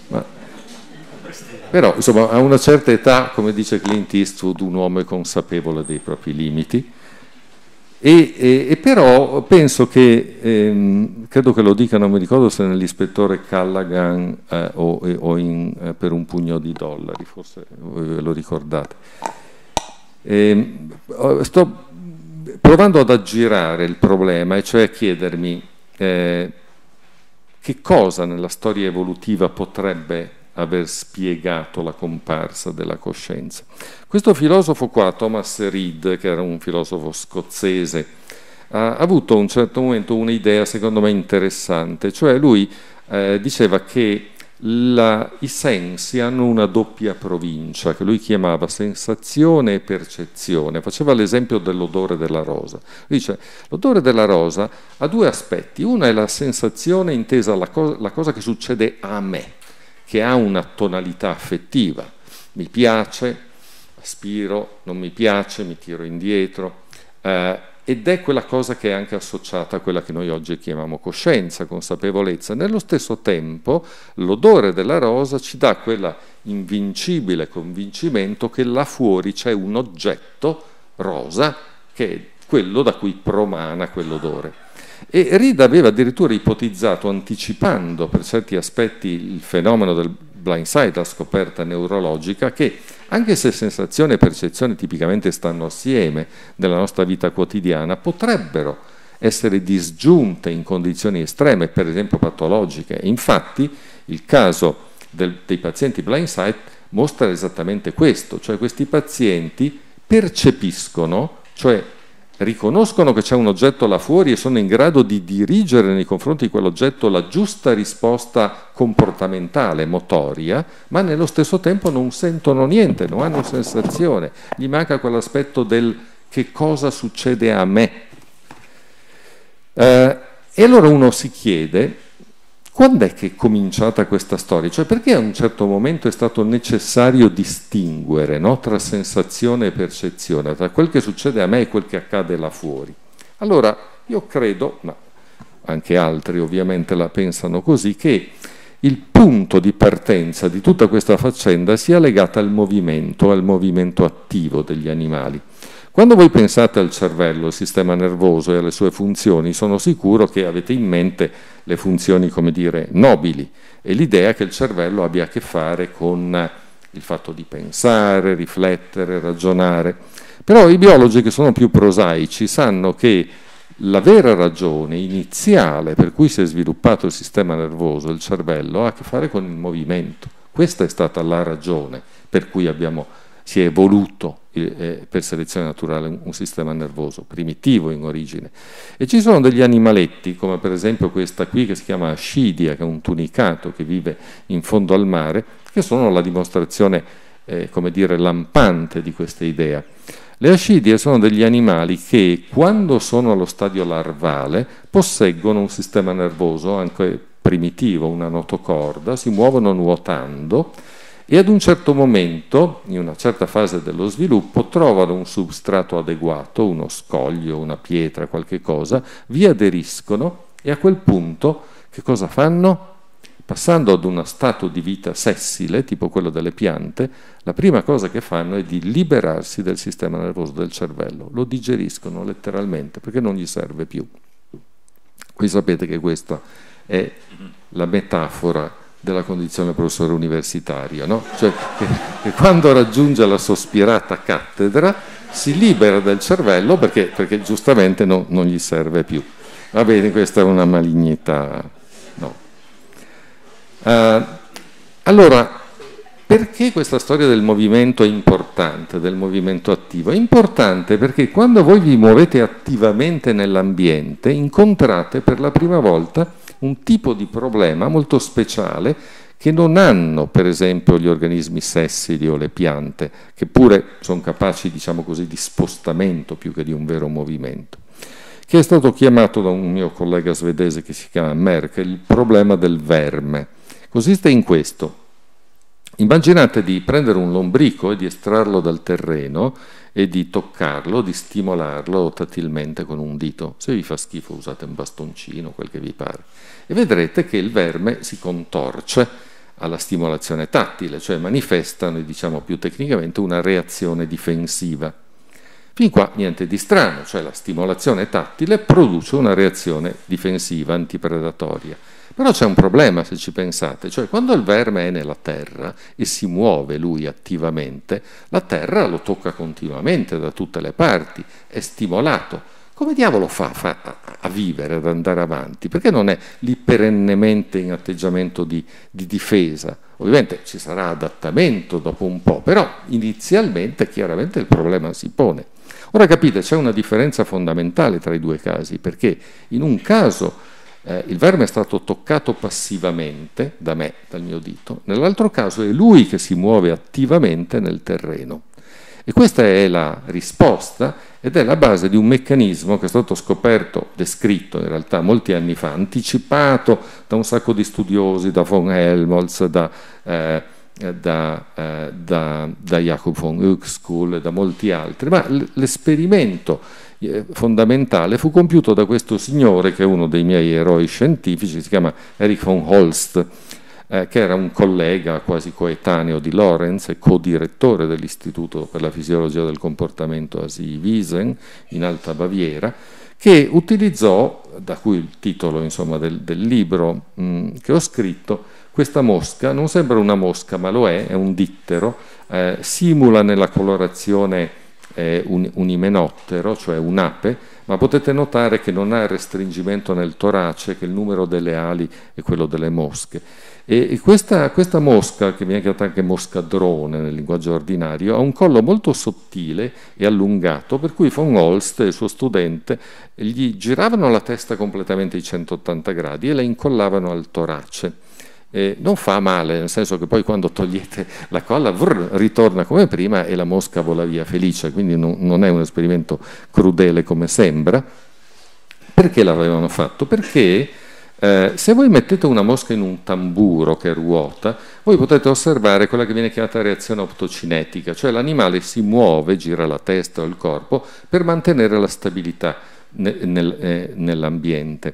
Però insomma a una certa età, come dice Clint Eastwood, un uomo è consapevole dei propri limiti. E però penso che, credo che lo dica, non mi ricordo se nell'ispettore Callaghan o per un pugno di dollari, forse ve lo ricordate. Sto provando ad aggirare il problema, e cioè chiedermi che cosa nella storia evolutiva potrebbe aver spiegato la comparsa della coscienza. Questo filosofo qua, Thomas Reid, che era un filosofo scozzese, ha avuto a un certo momento un'idea secondo me interessante, cioè lui diceva che i sensi hanno una doppia provincia che lui chiamava sensazione e percezione. Faceva l'esempio dell'odore della rosa. Dice, l'odore della rosa ha due aspetti. Una è la sensazione intesa la cosa che succede a me, che ha una tonalità affettiva. Mi piace, aspiro, non mi piace, mi tiro indietro. Ed è quella cosa che è anche associata a quella che noi oggi chiamiamo coscienza, consapevolezza. Nello stesso tempo l'odore della rosa ci dà quella invincibile convincimento che là fuori c'è un oggetto rosa che è quello da cui promana quell'odore. E Reid aveva addirittura ipotizzato, anticipando per certi aspetti il fenomeno Blindsight, la scoperta neurologica, che anche se sensazione e percezione tipicamente stanno assieme nella nostra vita quotidiana, potrebbero essere disgiunte in condizioni estreme, per esempio patologiche. Infatti il caso dei pazienti Blindsight mostra esattamente questo, cioè questi pazienti percepiscono, cioè riconoscono che c'è un oggetto là fuori e sono in grado di dirigere nei confronti di quell'oggetto la giusta risposta comportamentale, motoria, ma nello stesso tempo non sentono niente, non hanno sensazione, gli manca quell'aspetto del che cosa succede a me. E allora uno si chiede, quando è che è cominciata questa storia? Cioè perché a un certo momento è stato necessario distinguere, no, tra sensazione e percezione, tra quel che succede a me e quel che accade là fuori? Allora io credo, ma anche altri ovviamente la pensano così, che il punto di partenza di tutta questa faccenda sia legato al movimento attivo degli animali. Quando voi pensate al cervello, al sistema nervoso e alle sue funzioni, sono sicuro che avete in mente le funzioni, come dire, nobili, e l'idea che il cervello abbia a che fare con il fatto di pensare, riflettere, ragionare. Però i biologi che sono più prosaici sanno che la vera ragione iniziale per cui si è sviluppato il sistema nervoso, il cervello, ha a che fare con il movimento. Questa è stata la ragione per cui si è evoluto per selezione naturale un sistema nervoso primitivo in origine. E ci sono degli animaletti, come per esempio questa qui che si chiama ascidia, che è un tunicato che vive in fondo al mare, che sono la dimostrazione, come dire, lampante di questa idea. Le ascidie sono degli animali che, quando sono allo stadio larvale, posseggono un sistema nervoso anche primitivo, una notocorda, si muovono nuotando, e ad un certo momento, in una certa fase dello sviluppo, trovano un substrato adeguato, uno scoglio, una pietra, qualche cosa, vi aderiscono e a quel punto che cosa fanno? Passando ad uno stato di vita sessile, tipo quello delle piante, la prima cosa che fanno è di liberarsi del sistema nervoso del cervello, lo digeriscono letteralmente perché non gli serve più. Voi sapete che questa è la metafora della condizione del professore universitario, no? Cioè che quando raggiunge la sospirata cattedra si libera del cervello perché giustamente non gli serve più. Va bene, questa è una malignità. No. Allora, perché questa storia del movimento è importante, del movimento attivo? È importante perché quando voi vi muovete attivamente nell'ambiente incontrate per la prima volta un tipo di problema molto speciale che non hanno, per esempio, gli organismi sessili o le piante, che pure sono capaci, diciamo così, di spostamento più che di un vero movimento, che è stato chiamato da un mio collega svedese che si chiama Merkel il problema del verme. Consiste in questo. Immaginate di prendere un lombrico e di estrarlo dal terreno e di toccarlo, di stimolarlo tattilmente con un dito. Se vi fa schifo usate un bastoncino, quel che vi pare. E vedrete che il verme si contorce alla stimolazione tattile, cioè manifestano, diciamo più tecnicamente, una reazione difensiva. Fin qua niente di strano, cioè la stimolazione tattile produce una reazione difensiva antipredatoria. Però c'è un problema se ci pensate, cioè quando il verme è nella terra e si muove lui attivamente, la terra lo tocca continuamente da tutte le parti, è stimolato. Come diavolo fa a vivere, ad andare avanti? Perché non è lì perennemente in atteggiamento di difesa? Ovviamente ci sarà adattamento dopo un po', però inizialmente chiaramente il problema si pone. Ora capite, c'è una differenza fondamentale tra i due casi, perché in un caso il verme è stato toccato passivamente da me, dal mio dito, nell'altro caso è lui che si muove attivamente nel terreno. E questa è la risposta ed è la base di un meccanismo che è stato scoperto, descritto in realtà molti anni fa, anticipato da un sacco di studiosi, da von Helmholtz, da Jakob von Uexküll e da molti altri, ma l'esperimento fondamentale fu compiuto da questo signore che è uno dei miei eroi scientifici, si chiama Erich von Holst, che era un collega quasi coetaneo di Lorenz e co-direttore dell'Istituto per la fisiologia del comportamento a Wiesen in Alta Baviera, che utilizzò, da cui il titolo insomma, del libro che ho scritto, questa mosca non sembra una mosca, ma lo è un dittero, simula nella colorazione un imenottero, cioè un'ape, ma potete notare che non ha restringimento nel torace, che il numero delle ali è quello delle mosche. E questa mosca, che viene chiamata anche moscadrone nel linguaggio ordinario, ha un collo molto sottile e allungato, per cui von Holst e il suo studente gli giravano la testa completamente ai 180 gradi e la incollavano al torace. Non fa male, nel senso che poi quando togliete la colla ritorna come prima e la mosca vola via felice, quindi non è un esperimento crudele come sembra. Perché l'avevano fatto? Perché se voi mettete una mosca in un tamburo che ruota, voi potete osservare quella che viene chiamata reazione optocinetica, cioè l'animale si muove, gira la testa o il corpo per mantenere la stabilità nell'ambiente.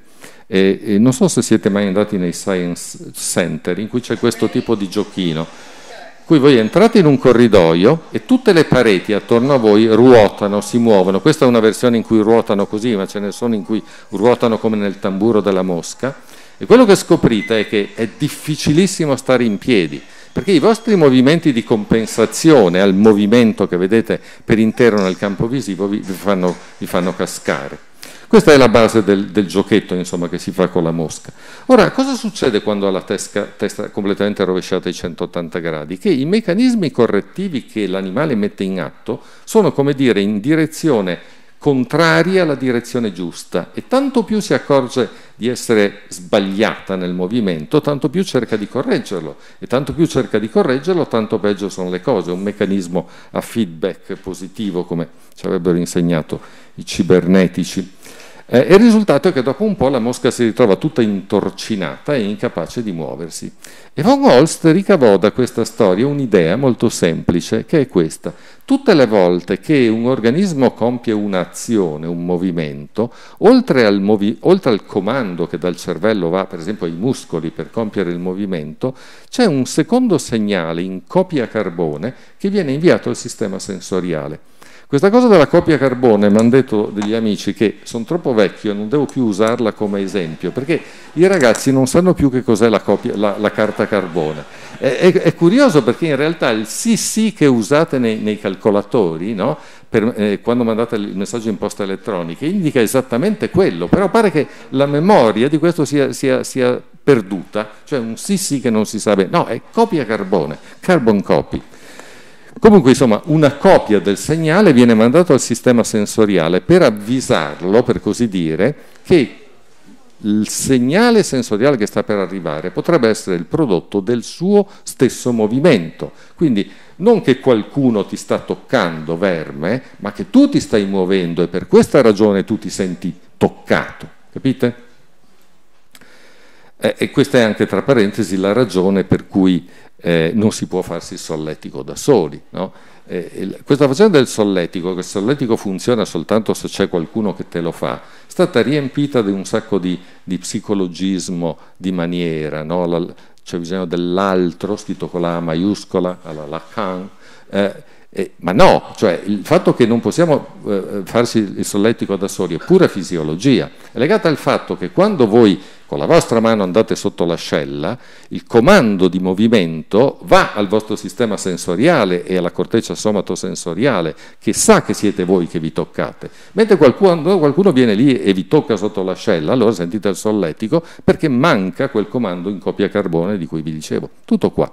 Non so se siete mai andati nei science center in cui c'è questo tipo di giochino, in cui voi entrate in un corridoio e tutte le pareti attorno a voi ruotano, si muovono. Questa è una versione in cui ruotano così, ma ce ne sono in cui ruotano come nel tamburo della mosca, e quello che scoprite è che è difficilissimo stare in piedi, perché i vostri movimenti di compensazione al movimento che vedete per intero nel campo visivo vi fanno cascare. Questa è la base del giochetto, insomma, che si fa con la mosca. Ora, cosa succede quando ha la testa completamente rovesciata ai 180 gradi? Che i meccanismi correttivi che l'animale mette in atto sono, come dire, in direzione contraria alla direzione giusta, e tanto più si accorge di essere sbagliata nel movimento, tanto più cerca di correggerlo, e tanto più cerca di correggerlo, tanto peggio sono le cose. Un meccanismo a feedback positivo, come ci avrebbero insegnato i cibernetici. Il risultato è che dopo un po' la mosca si ritrova tutta intorcinata e incapace di muoversi. E von Holst ricavò da questa storia un'idea molto semplice, che è questa: tutte le volte che un organismo compie un'azione, un movimento, oltre al comando che dal cervello va per esempio ai muscoli per compiere il movimento, c'è un secondo segnale in copia carbone che viene inviato al sistema sensoriale. Questa cosa della copia carbone mi hanno detto degli amici che sono troppo vecchio e non devo più usarla come esempio, perché i ragazzi non sanno più che cos'è la carta carbone. È curioso, perché in realtà il sì che usate nei calcolatori, no? Quando mandate il messaggio in posta elettronica, indica esattamente quello, però pare che la memoria di questo sia perduta, cioè un sì che non si sa bene. No, è copia carbone, carbon copy. Comunque, insomma, una copia del segnale viene mandata al sistema sensoriale per avvisarlo, per così dire, che il segnale sensoriale che sta per arrivare potrebbe essere il prodotto del suo stesso movimento. Quindi non che qualcuno ti sta toccando, verme, ma che tu ti stai muovendo e per questa ragione tu ti senti toccato, capite? E questa è anche, tra parentesi, la ragione per cui non si può farsi il solletico da soli, no? Questa faccenda del solletico, che il solletico funziona soltanto se c'è qualcuno che te lo fa, è stata riempita di un sacco di psicologismo di maniera, no? C'è bisogno dell'altro, scritto con la A maiuscola, alla Lacan, ma no, cioè il fatto che non possiamo farsi il solletico da soli è pura fisiologia, è legata al fatto che quando voi con la vostra mano andate sotto l'ascella, il comando di movimento va al vostro sistema sensoriale e alla corteccia somatosensoriale, che sa che siete voi che vi toccate. Mentre qualcuno viene lì e vi tocca sotto l'ascella, allora sentite il solletico, perché manca quel comando in copia carbone di cui vi dicevo. Tutto qua.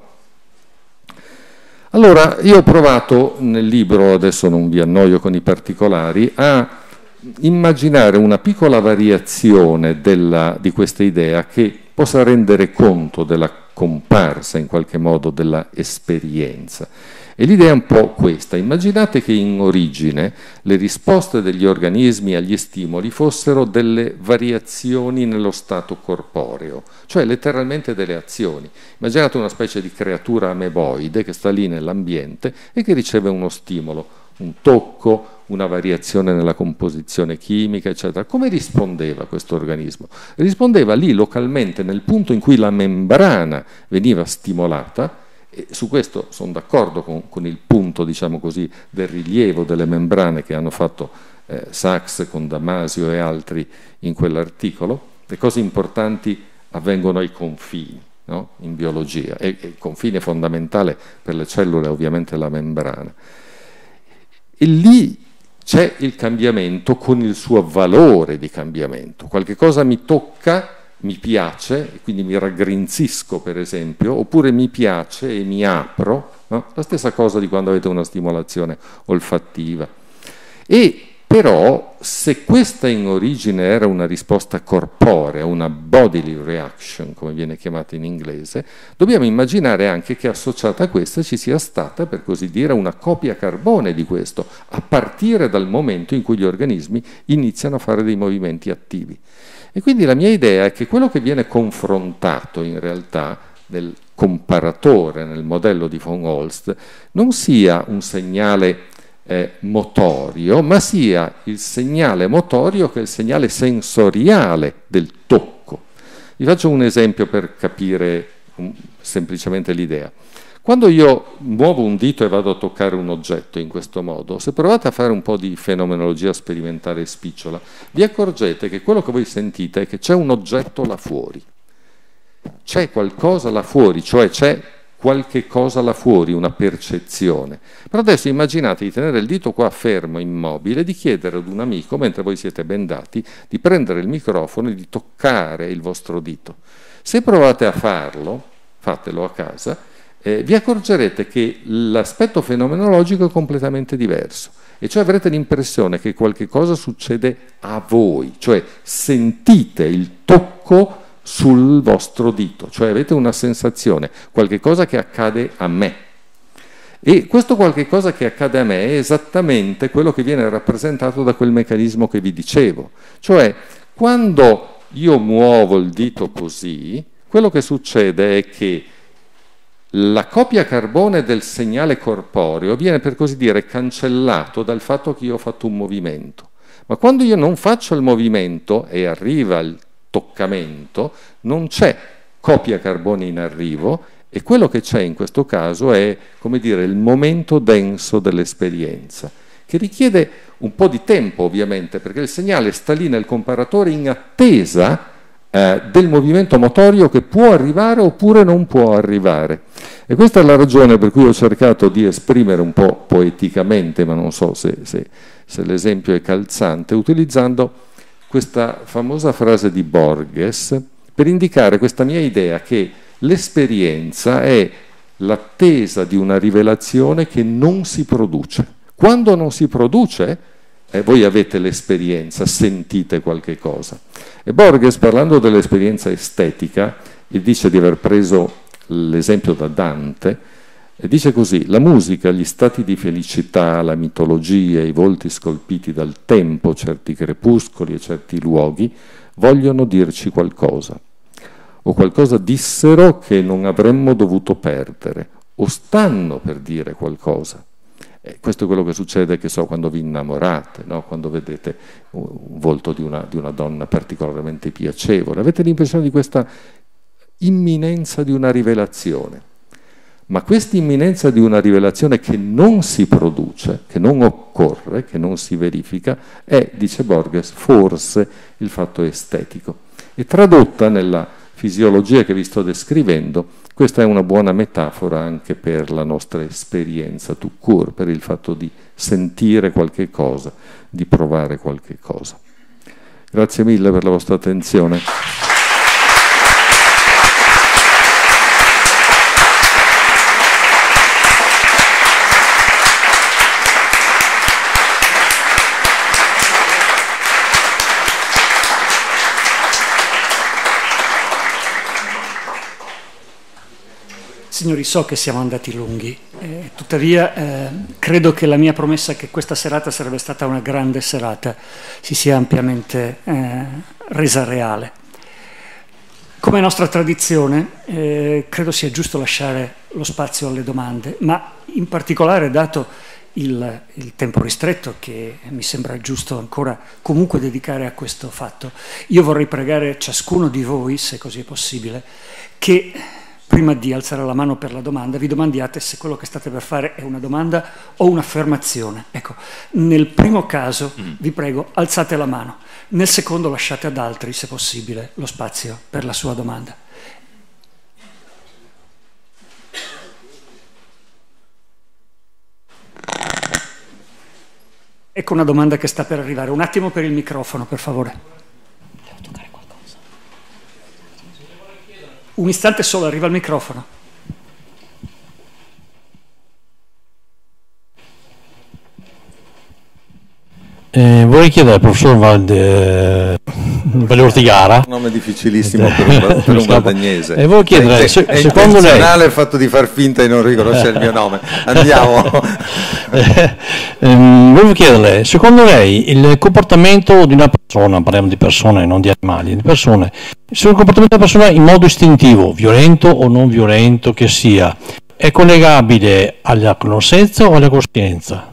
Allora, io ho provato nel libro, adesso non vi annoio con i particolari, a immaginare una piccola variazione di questa idea che possa rendere conto della comparsa in qualche modo della esperienza. E l'idea è un po' questa: immaginate che in origine le risposte degli organismi agli stimoli fossero delle variazioni nello stato corporeo, cioè letteralmente delle azioni. Immaginate una specie di creatura ameboide che sta lì nell'ambiente e che riceve uno stimolo, un tocco, una variazione nella composizione chimica, eccetera. Come rispondeva questo organismo? Rispondeva lì localmente, nel punto in cui la membrana veniva stimolata, e su questo sono d'accordo con il punto, diciamo così, del rilievo delle membrane che hanno fatto Sachs con Damasio e altri in quell'articolo. Le cose importanti avvengono ai confini, no? In biologia, e il confine fondamentale per le cellule è ovviamente la membrana. E lì c'è il cambiamento con il suo valore di cambiamento. Qualche cosa mi tocca, mi piace, quindi mi raggrinzisco per esempio, oppure mi piace e mi apro, no? La stessa cosa di quando avete una stimolazione olfattiva. E però se questa in origine era una risposta corporea, una bodily reaction, come viene chiamata in inglese, dobbiamo immaginare anche che associata a questa ci sia stata, per così dire, una copia carbone di questo, a partire dal momento in cui gli organismi iniziano a fare dei movimenti attivi. E quindi la mia idea è che quello che viene confrontato in realtà nel comparatore, nel modello di von Holst, non sia un segnale motorio, ma sia il segnale motorio che è il segnale sensoriale del tocco. Vi faccio un esempio per capire semplicemente l'idea. Quando io muovo un dito e vado a toccare un oggetto in questo modo, se provate a fare un po' di fenomenologia sperimentale e spicciola, vi accorgete che quello che voi sentite è che c'è un oggetto là fuori. C'è qualcosa là fuori, cioè c'è qualche cosa là fuori, una percezione. Però adesso immaginate di tenere il dito qua fermo, immobile, di chiedere ad un amico, mentre voi siete bendati, di prendere il microfono e di toccare il vostro dito. Se provate a farlo, fatelo a casa, vi accorgerete che l'aspetto fenomenologico è completamente diverso. E cioè avrete l'impressione che qualche cosa succede a voi, cioè sentite il tocco sul vostro dito, cioè avete una sensazione, qualche cosa che accade a me. E questo qualche cosa che accade a me è esattamente quello che viene rappresentato da quel meccanismo che vi dicevo. Cioè, quando io muovo il dito così, quello che succede è che la copia carbone del segnale corporeo viene, per così dire, cancellato dal fatto che io ho fatto un movimento. Ma quando io non faccio il movimento e arriva il toccamento, non c'è copia carbone in arrivo, e quello che c'è in questo caso è, come dire, il momento denso dell'esperienza, che richiede un po' di tempo ovviamente, perché il segnale sta lì nel comparatore in attesa del movimento motorio che può arrivare oppure non può arrivare. E questa è la ragione per cui ho cercato di esprimere un po' poeticamente, ma non so se l'esempio è calzante, utilizzando questa famosa frase di Borges per indicare questa mia idea che l'esperienza è l'attesa di una rivelazione che non si produce. Quando non si produce, voi avete l'esperienza, sentite qualche cosa. E Borges, parlando dell'esperienza estetica, dice di aver preso l'esempio da Dante, e dice così: la musica, gli stati di felicità, la mitologia, i volti scolpiti dal tempo, certi crepuscoli e certi luoghi vogliono dirci qualcosa, o qualcosa dissero che non avremmo dovuto perdere, o stanno per dire qualcosa. Questo è quello che succede, che so, quando vi innamorate, no? Quando vedete un volto di una donna particolarmente piacevole, avete l'impressione di questa imminenza di una rivelazione. Ma questa imminenza di una rivelazione che non si produce, che non occorre, che non si verifica, è, dice Borges, forse il fatto estetico. E tradotta nella fisiologia che vi sto descrivendo, questa è una buona metafora anche per la nostra esperienza tout court, per il fatto di sentire qualche cosa, di provare qualche cosa. Grazie mille per la vostra attenzione. Signori, so che siamo andati lunghi, tuttavia credo che la mia promessa che questa serata sarebbe stata una grande serata si sia ampiamente resa reale. Come nostra tradizione, credo sia giusto lasciare lo spazio alle domande, ma in particolare, dato il tempo ristretto che mi sembra giusto ancora comunque dedicare a questo fatto, io vorrei pregare ciascuno di voi, se così è possibile, che prima di alzare la mano per la domanda, vi domandiate se quello che state per fare è una domanda o un'affermazione. Ecco, nel primo caso, vi prego, alzate la mano. Nel secondo lasciate ad altri, se possibile, lo spazio per la sua domanda. Ecco una domanda che sta per arrivare. Un attimo per il microfono, per favore. Devo toccare qualcosa. Un istante solo, arriva il microfono. Vorrei chiedere al professor Ortigara, Un nome difficilissimo per un valdagnese. E volevo chiedere, è secondo lei, intenzionale il fatto di far finta di non riconoscere il mio nome. Andiamo. volevo chiederle, secondo lei il comportamento di una persona, parliamo di persone, non di animali, di persone, se il comportamento della persona in modo istintivo, violento o non violento che sia, è collegabile alla conoscenza o alla coscienza?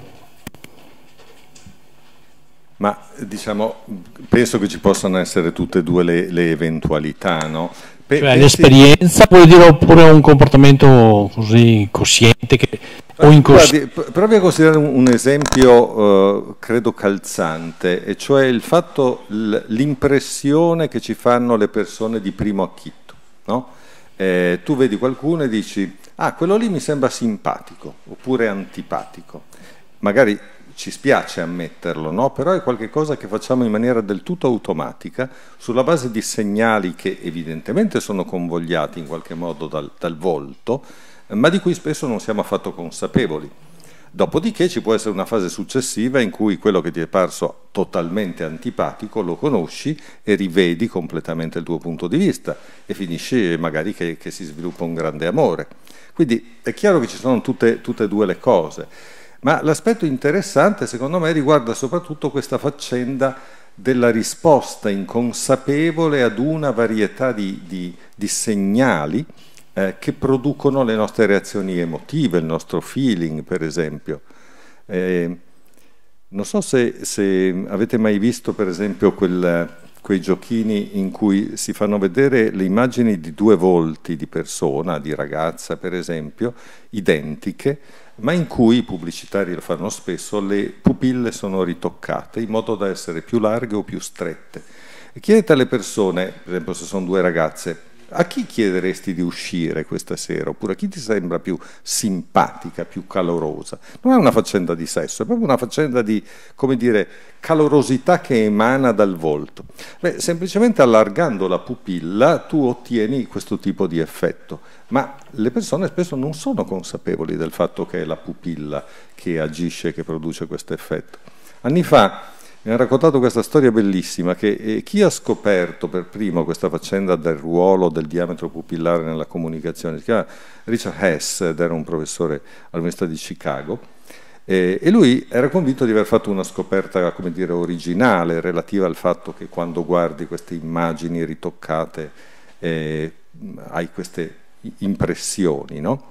Ma diciamo, penso che ci possano essere tutte e due le eventualità, no? Cioè l'esperienza vuol dire, oppure un comportamento così cosciente o incosciente? Guardi, provi a considerare un esempio, credo calzante, e cioè il fatto, l'impressione che ci fanno le persone di primo acchito, no? Tu vedi qualcuno e dici, ah, quello lì mi sembra simpatico, oppure antipatico. Magari ci spiace ammetterlo, no? Però è qualcosa che facciamo in maniera del tutto automatica, sulla base di segnali che evidentemente sono convogliati in qualche modo dal volto, ma di cui spesso non siamo affatto consapevoli. Dopodiché ci può essere una fase successiva in cui quello che ti è parso totalmente antipatico lo conosci e rivedi completamente il tuo punto di vista e finisce magari che si sviluppa un grande amore. Quindi è chiaro che ci sono tutte e due le cose. Ma l'aspetto interessante, secondo me, riguarda soprattutto questa faccenda della risposta inconsapevole ad una varietà di segnali che producono le nostre reazioni emotive, il nostro feeling, per esempio. Non so se avete mai visto, per esempio, quei giochini in cui si fanno vedere le immagini di due volti di persona, di ragazza, per esempio, identiche, ma in cui i pubblicitari lo fanno spesso, le pupille sono ritoccate in modo da essere più larghe o più strette. E chiedete alle persone, per esempio se sono due ragazze, a chi chiederesti di uscire questa sera? Oppure a chi ti sembra più simpatica, più calorosa? Non è una faccenda di sesso, è proprio una faccenda di, come dire, calorosità che emana dal volto. Beh, semplicemente allargando la pupilla tu ottieni questo tipo di effetto, ma le persone spesso non sono consapevoli del fatto che è la pupilla che agisce, che produce questo effetto. Anni fa mi ha raccontato questa storia bellissima che chi ha scoperto per primo questa faccenda del ruolo del diametro pupillare nella comunicazione, si chiama Richard Hess, ed era un professore all'Università di Chicago, e lui era convinto di aver fatto una scoperta, come dire, originale relativa al fatto che quando guardi queste immagini ritoccate hai queste impressioni, no?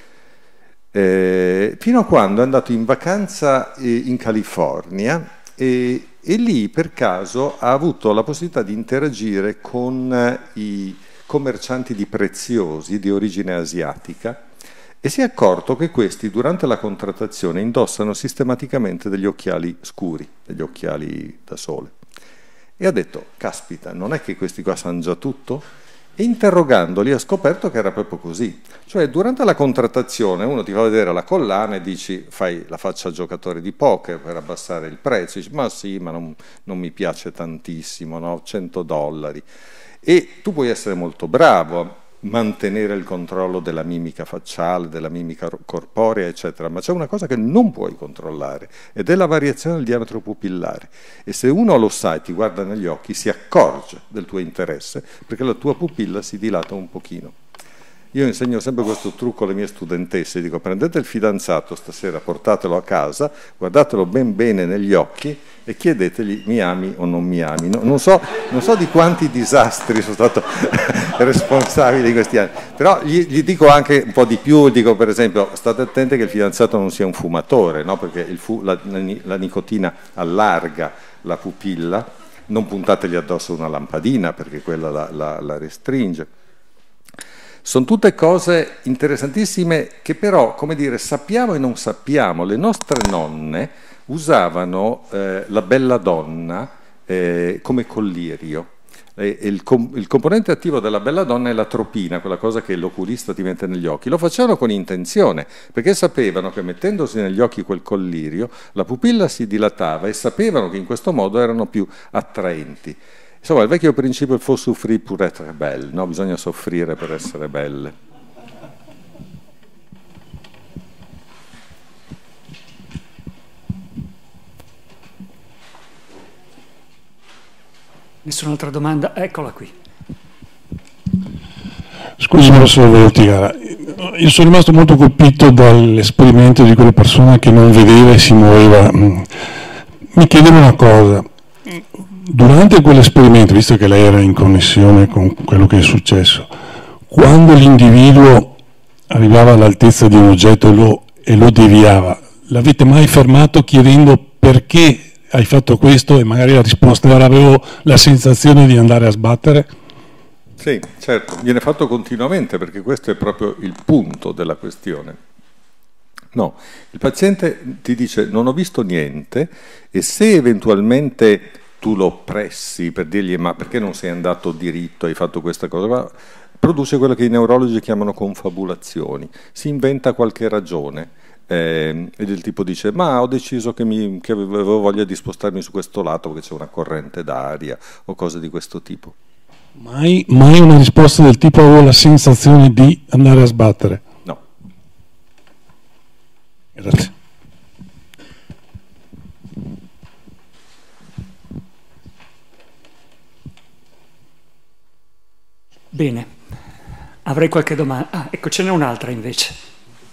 Fino a quando è andato in vacanza in California e lì per caso ha avuto la possibilità di interagire con i commercianti di preziosi di origine asiatica e si è accorto che questi durante la contrattazione indossano sistematicamente degli occhiali scuri, degli occhiali da sole. E ha detto, caspita, non è che questi qua sanno già tutto? E interrogandoli ha scoperto che era proprio così. Cioè durante la contrattazione uno ti fa vedere la collana e dici, fai la faccia a giocatore di poker per abbassare il prezzo, dici, ma sì, ma non mi piace tantissimo, no? $100. E tu puoi essere molto bravo a mantenere il controllo della mimica facciale, della mimica corporea, eccetera, ma c'è una cosa che non puoi controllare ed è la variazione del diametro pupillare. E se uno lo sa e ti guarda negli occhi, si accorge del tuo interesse perché la tua pupilla si dilata un pochino. Io insegno sempre questo trucco alle mie studentesse, dico prendete il fidanzato stasera, portatelo a casa, guardatelo ben bene negli occhi e chiedetegli mi ami o non mi ami. Non so di quanti disastri sono stato responsabile di questi anni, però gli dico anche un po' di più, dico per esempio state attenti che il fidanzato non sia un fumatore, no? Perché la nicotina allarga la pupilla, non puntategli addosso una lampadina perché quella la restringe. Sono tutte cose interessantissime che però, come dire, sappiamo e non sappiamo. Le nostre nonne usavano la bella donna come collirio. E il componente attivo della belladonna è l'atropina, quella cosa che l'oculista ti mette negli occhi. Lo facevano con intenzione, perché sapevano che mettendosi negli occhi quel collirio la pupilla si dilatava e sapevano che in questo modo erano più attraenti. Insomma, il vecchio principio il faut souffrir pour être belle, no? Bisogna soffrire per essere belle. Nessun'altra domanda? Eccola qui. Scusi, professor Velotigara, io sono rimasto molto colpito dall'esperimento di quella persona che non vedeva e si muoveva. Mi chiedevo una cosa, durante quell'esperimento, visto che lei era in connessione con quello che è successo, quando l'individuo arrivava all'altezza di un oggetto e lo deviava, l'avete mai fermato chiedendo perché hai fatto questo, e magari la risposta era avevo la sensazione di andare a sbattere? Sì, certo, viene fatto continuamente perché questo è proprio il punto della questione. No, il paziente ti dice non ho visto niente, e se eventualmente tu lo pressi per dirgli ma perché non sei andato diritto, hai fatto questa cosa, ma produce quello che i neurologi chiamano confabulazioni, si inventa qualche ragione. E del tipo dice ma ho deciso che avevo voglia di spostarmi su questo lato perché c'è una corrente d'aria o cose di questo tipo. Mai una risposta del tipo avevo la sensazione di andare a sbattere? No. Grazie. Bene, avrei qualche domanda. Ah, ecco, ce n'è un'altra invece.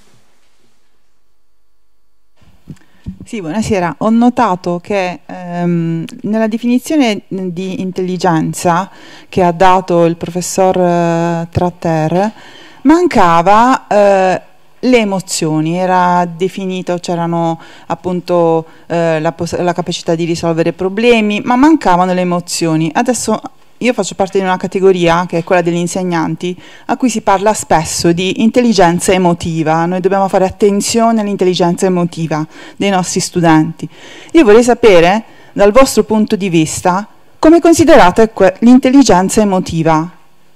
Sì, buonasera. Ho notato che nella definizione di intelligenza che ha dato il professor Tratter mancava le emozioni, era definito, c'erano appunto la capacità di risolvere problemi, ma mancavano le emozioni. Adesso io faccio parte di una categoria, che è quella degli insegnanti, a cui si parla spesso di intelligenza emotiva. Noi dobbiamo fare attenzione all'intelligenza emotiva dei nostri studenti. Io vorrei sapere, dal vostro punto di vista, come considerate l'intelligenza emotiva?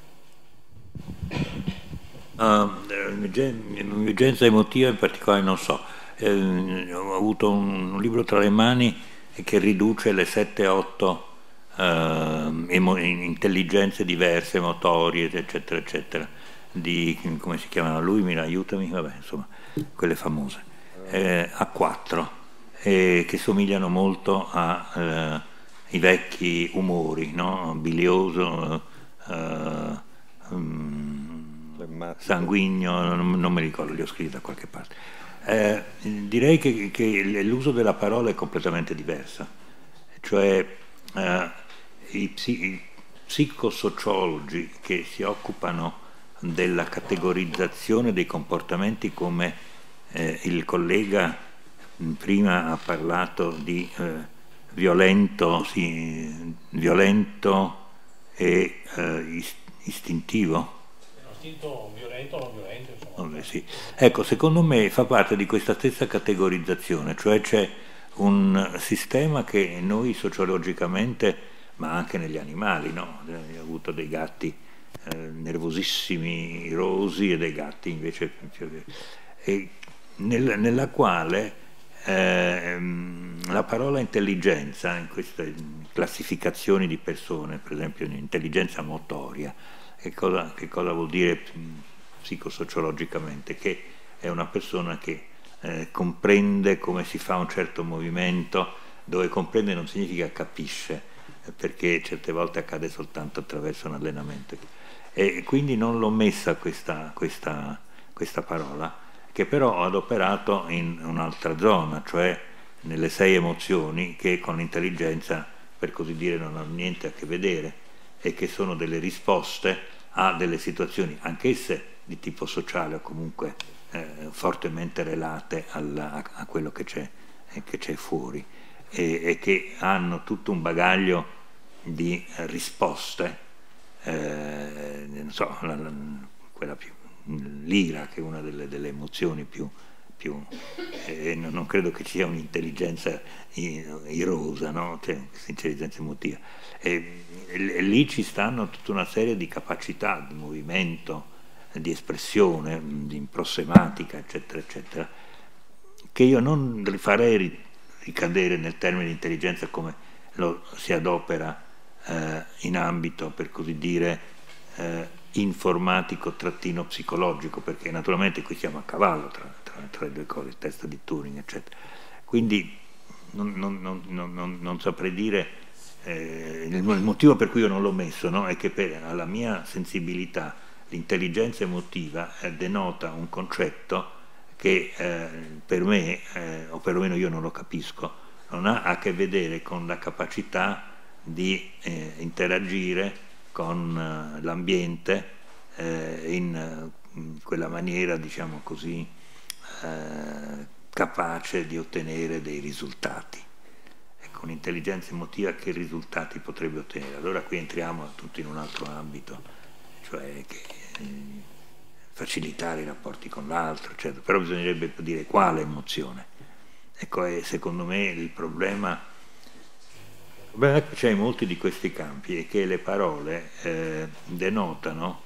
L'intelligenza emotiva in particolare non so. Ho avuto un libro tra le mani che riduce le 7-8 intelligenze diverse, motorie, eccetera, eccetera, come si chiamano lui, aiutami, vabbè, insomma, quelle famose, a 4, che somigliano molto ai vecchi umori, no? Bilioso, sanguigno, non mi ricordo, li ho scritti da qualche parte. Direi che l'uso della parola è completamente diversa, cioè i psicosociologi che si occupano della categorizzazione dei comportamenti, come il collega prima ha parlato di violento e istintivo. Istinto violento o non violento, insomma. Vabbè, sì. Ecco, secondo me fa parte di questa stessa categorizzazione, cioè c'è un sistema che noi sociologicamente, ma anche negli animali, no? Ho avuto dei gatti nervosissimi, irosi, e dei gatti invece nella quale la parola intelligenza, in queste classificazioni di persone, per esempio intelligenza motoria, che cosa vuol dire psicosociologicamente? Che è una persona che comprende come si fa un certo movimento, dove comprende non significa capisce, perché certe volte accade soltanto attraverso un allenamento, e quindi non l'ho messa questa parola, che però ho adoperato in un'altra zona, cioè nelle 6 emozioni, che con l'intelligenza, per così dire, non hanno niente a che vedere, e che sono delle risposte a delle situazioni, anch'esse di tipo sociale o comunque fortemente relate a quello che c'è fuori, e che hanno tutto un bagaglio di risposte, non so, quella più l'ira, che è una delle emozioni più più, non credo che ci sia un'intelligenza irosa, no? Cioè, questa intelligenza emotiva. E lì ci stanno tutta una serie di capacità di movimento, di espressione, di prosematica, eccetera, eccetera, che io non farei ricadere nel termine di intelligenza come lo si adopera in ambito, per così dire, informatico-psicologico, perché naturalmente qui siamo a cavallo tra le due cose, il test di Turing, eccetera. Quindi non saprei dire, il motivo per cui io non l'ho messo, no? È che alla mia sensibilità l'intelligenza emotiva denota un concetto che per me, o perlomeno io non lo capisco, non ha a che vedere con la capacità di interagire con l'ambiente in quella maniera, diciamo così, capace di ottenere dei risultati. Ecco, un'intelligenza emotiva che risultati potrebbe ottenere? Allora qui entriamo tutti in un altro ambito, cioè che facilitare i rapporti con l'altro, eccetera. Però bisognerebbe dire quale emozione. Ecco, è secondo me il problema che c'è in molti di questi campi è che le parole denotano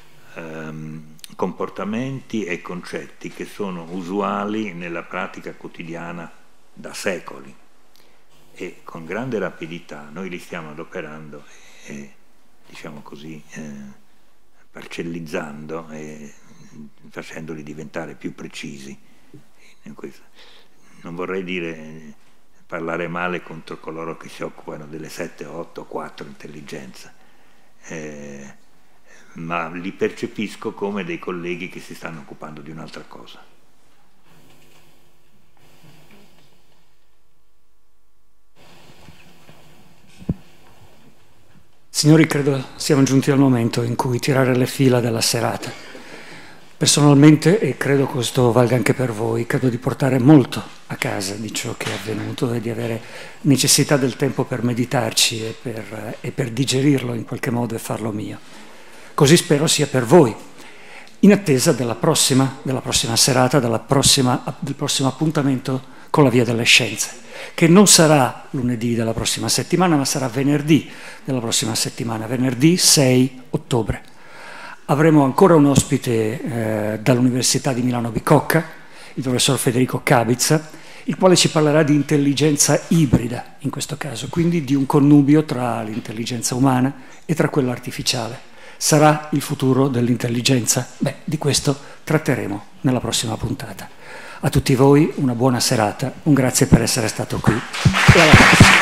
comportamenti e concetti che sono usuali nella pratica quotidiana da secoli, e con grande rapidità noi li stiamo adoperando e diciamo così, parcellizzando e facendoli diventare più precisi. Non vorrei parlare male contro coloro che si occupano delle 7, 8, 4 intelligenze, ma li percepisco come dei colleghi che si stanno occupando di un'altra cosa. Signori, credo siamo giunti al momento in cui tirare le fila della serata. Personalmente, e credo questo valga anche per voi, credo di portare molto a casa di ciò che è avvenuto e di avere necessità del tempo per meditarci e per digerirlo in qualche modo e farlo mio. Così spero sia per voi, in attesa della prossima serata, del prossimo appuntamento con la Via delle Scienze, che non sarà lunedì della prossima settimana, ma sarà venerdì della prossima settimana, venerdì 6 ottobre. Avremo ancora un ospite dall'Università di Milano Bicocca, il professor Federico Cabizza, il quale ci parlerà di intelligenza ibrida, in questo caso, quindi di un connubio tra l'intelligenza umana e tra quella artificiale. Sarà il futuro dell'intelligenza? Beh, di questo tratteremo nella prossima puntata. A tutti voi una buona serata, un grazie per essere stato qui e alla prossima.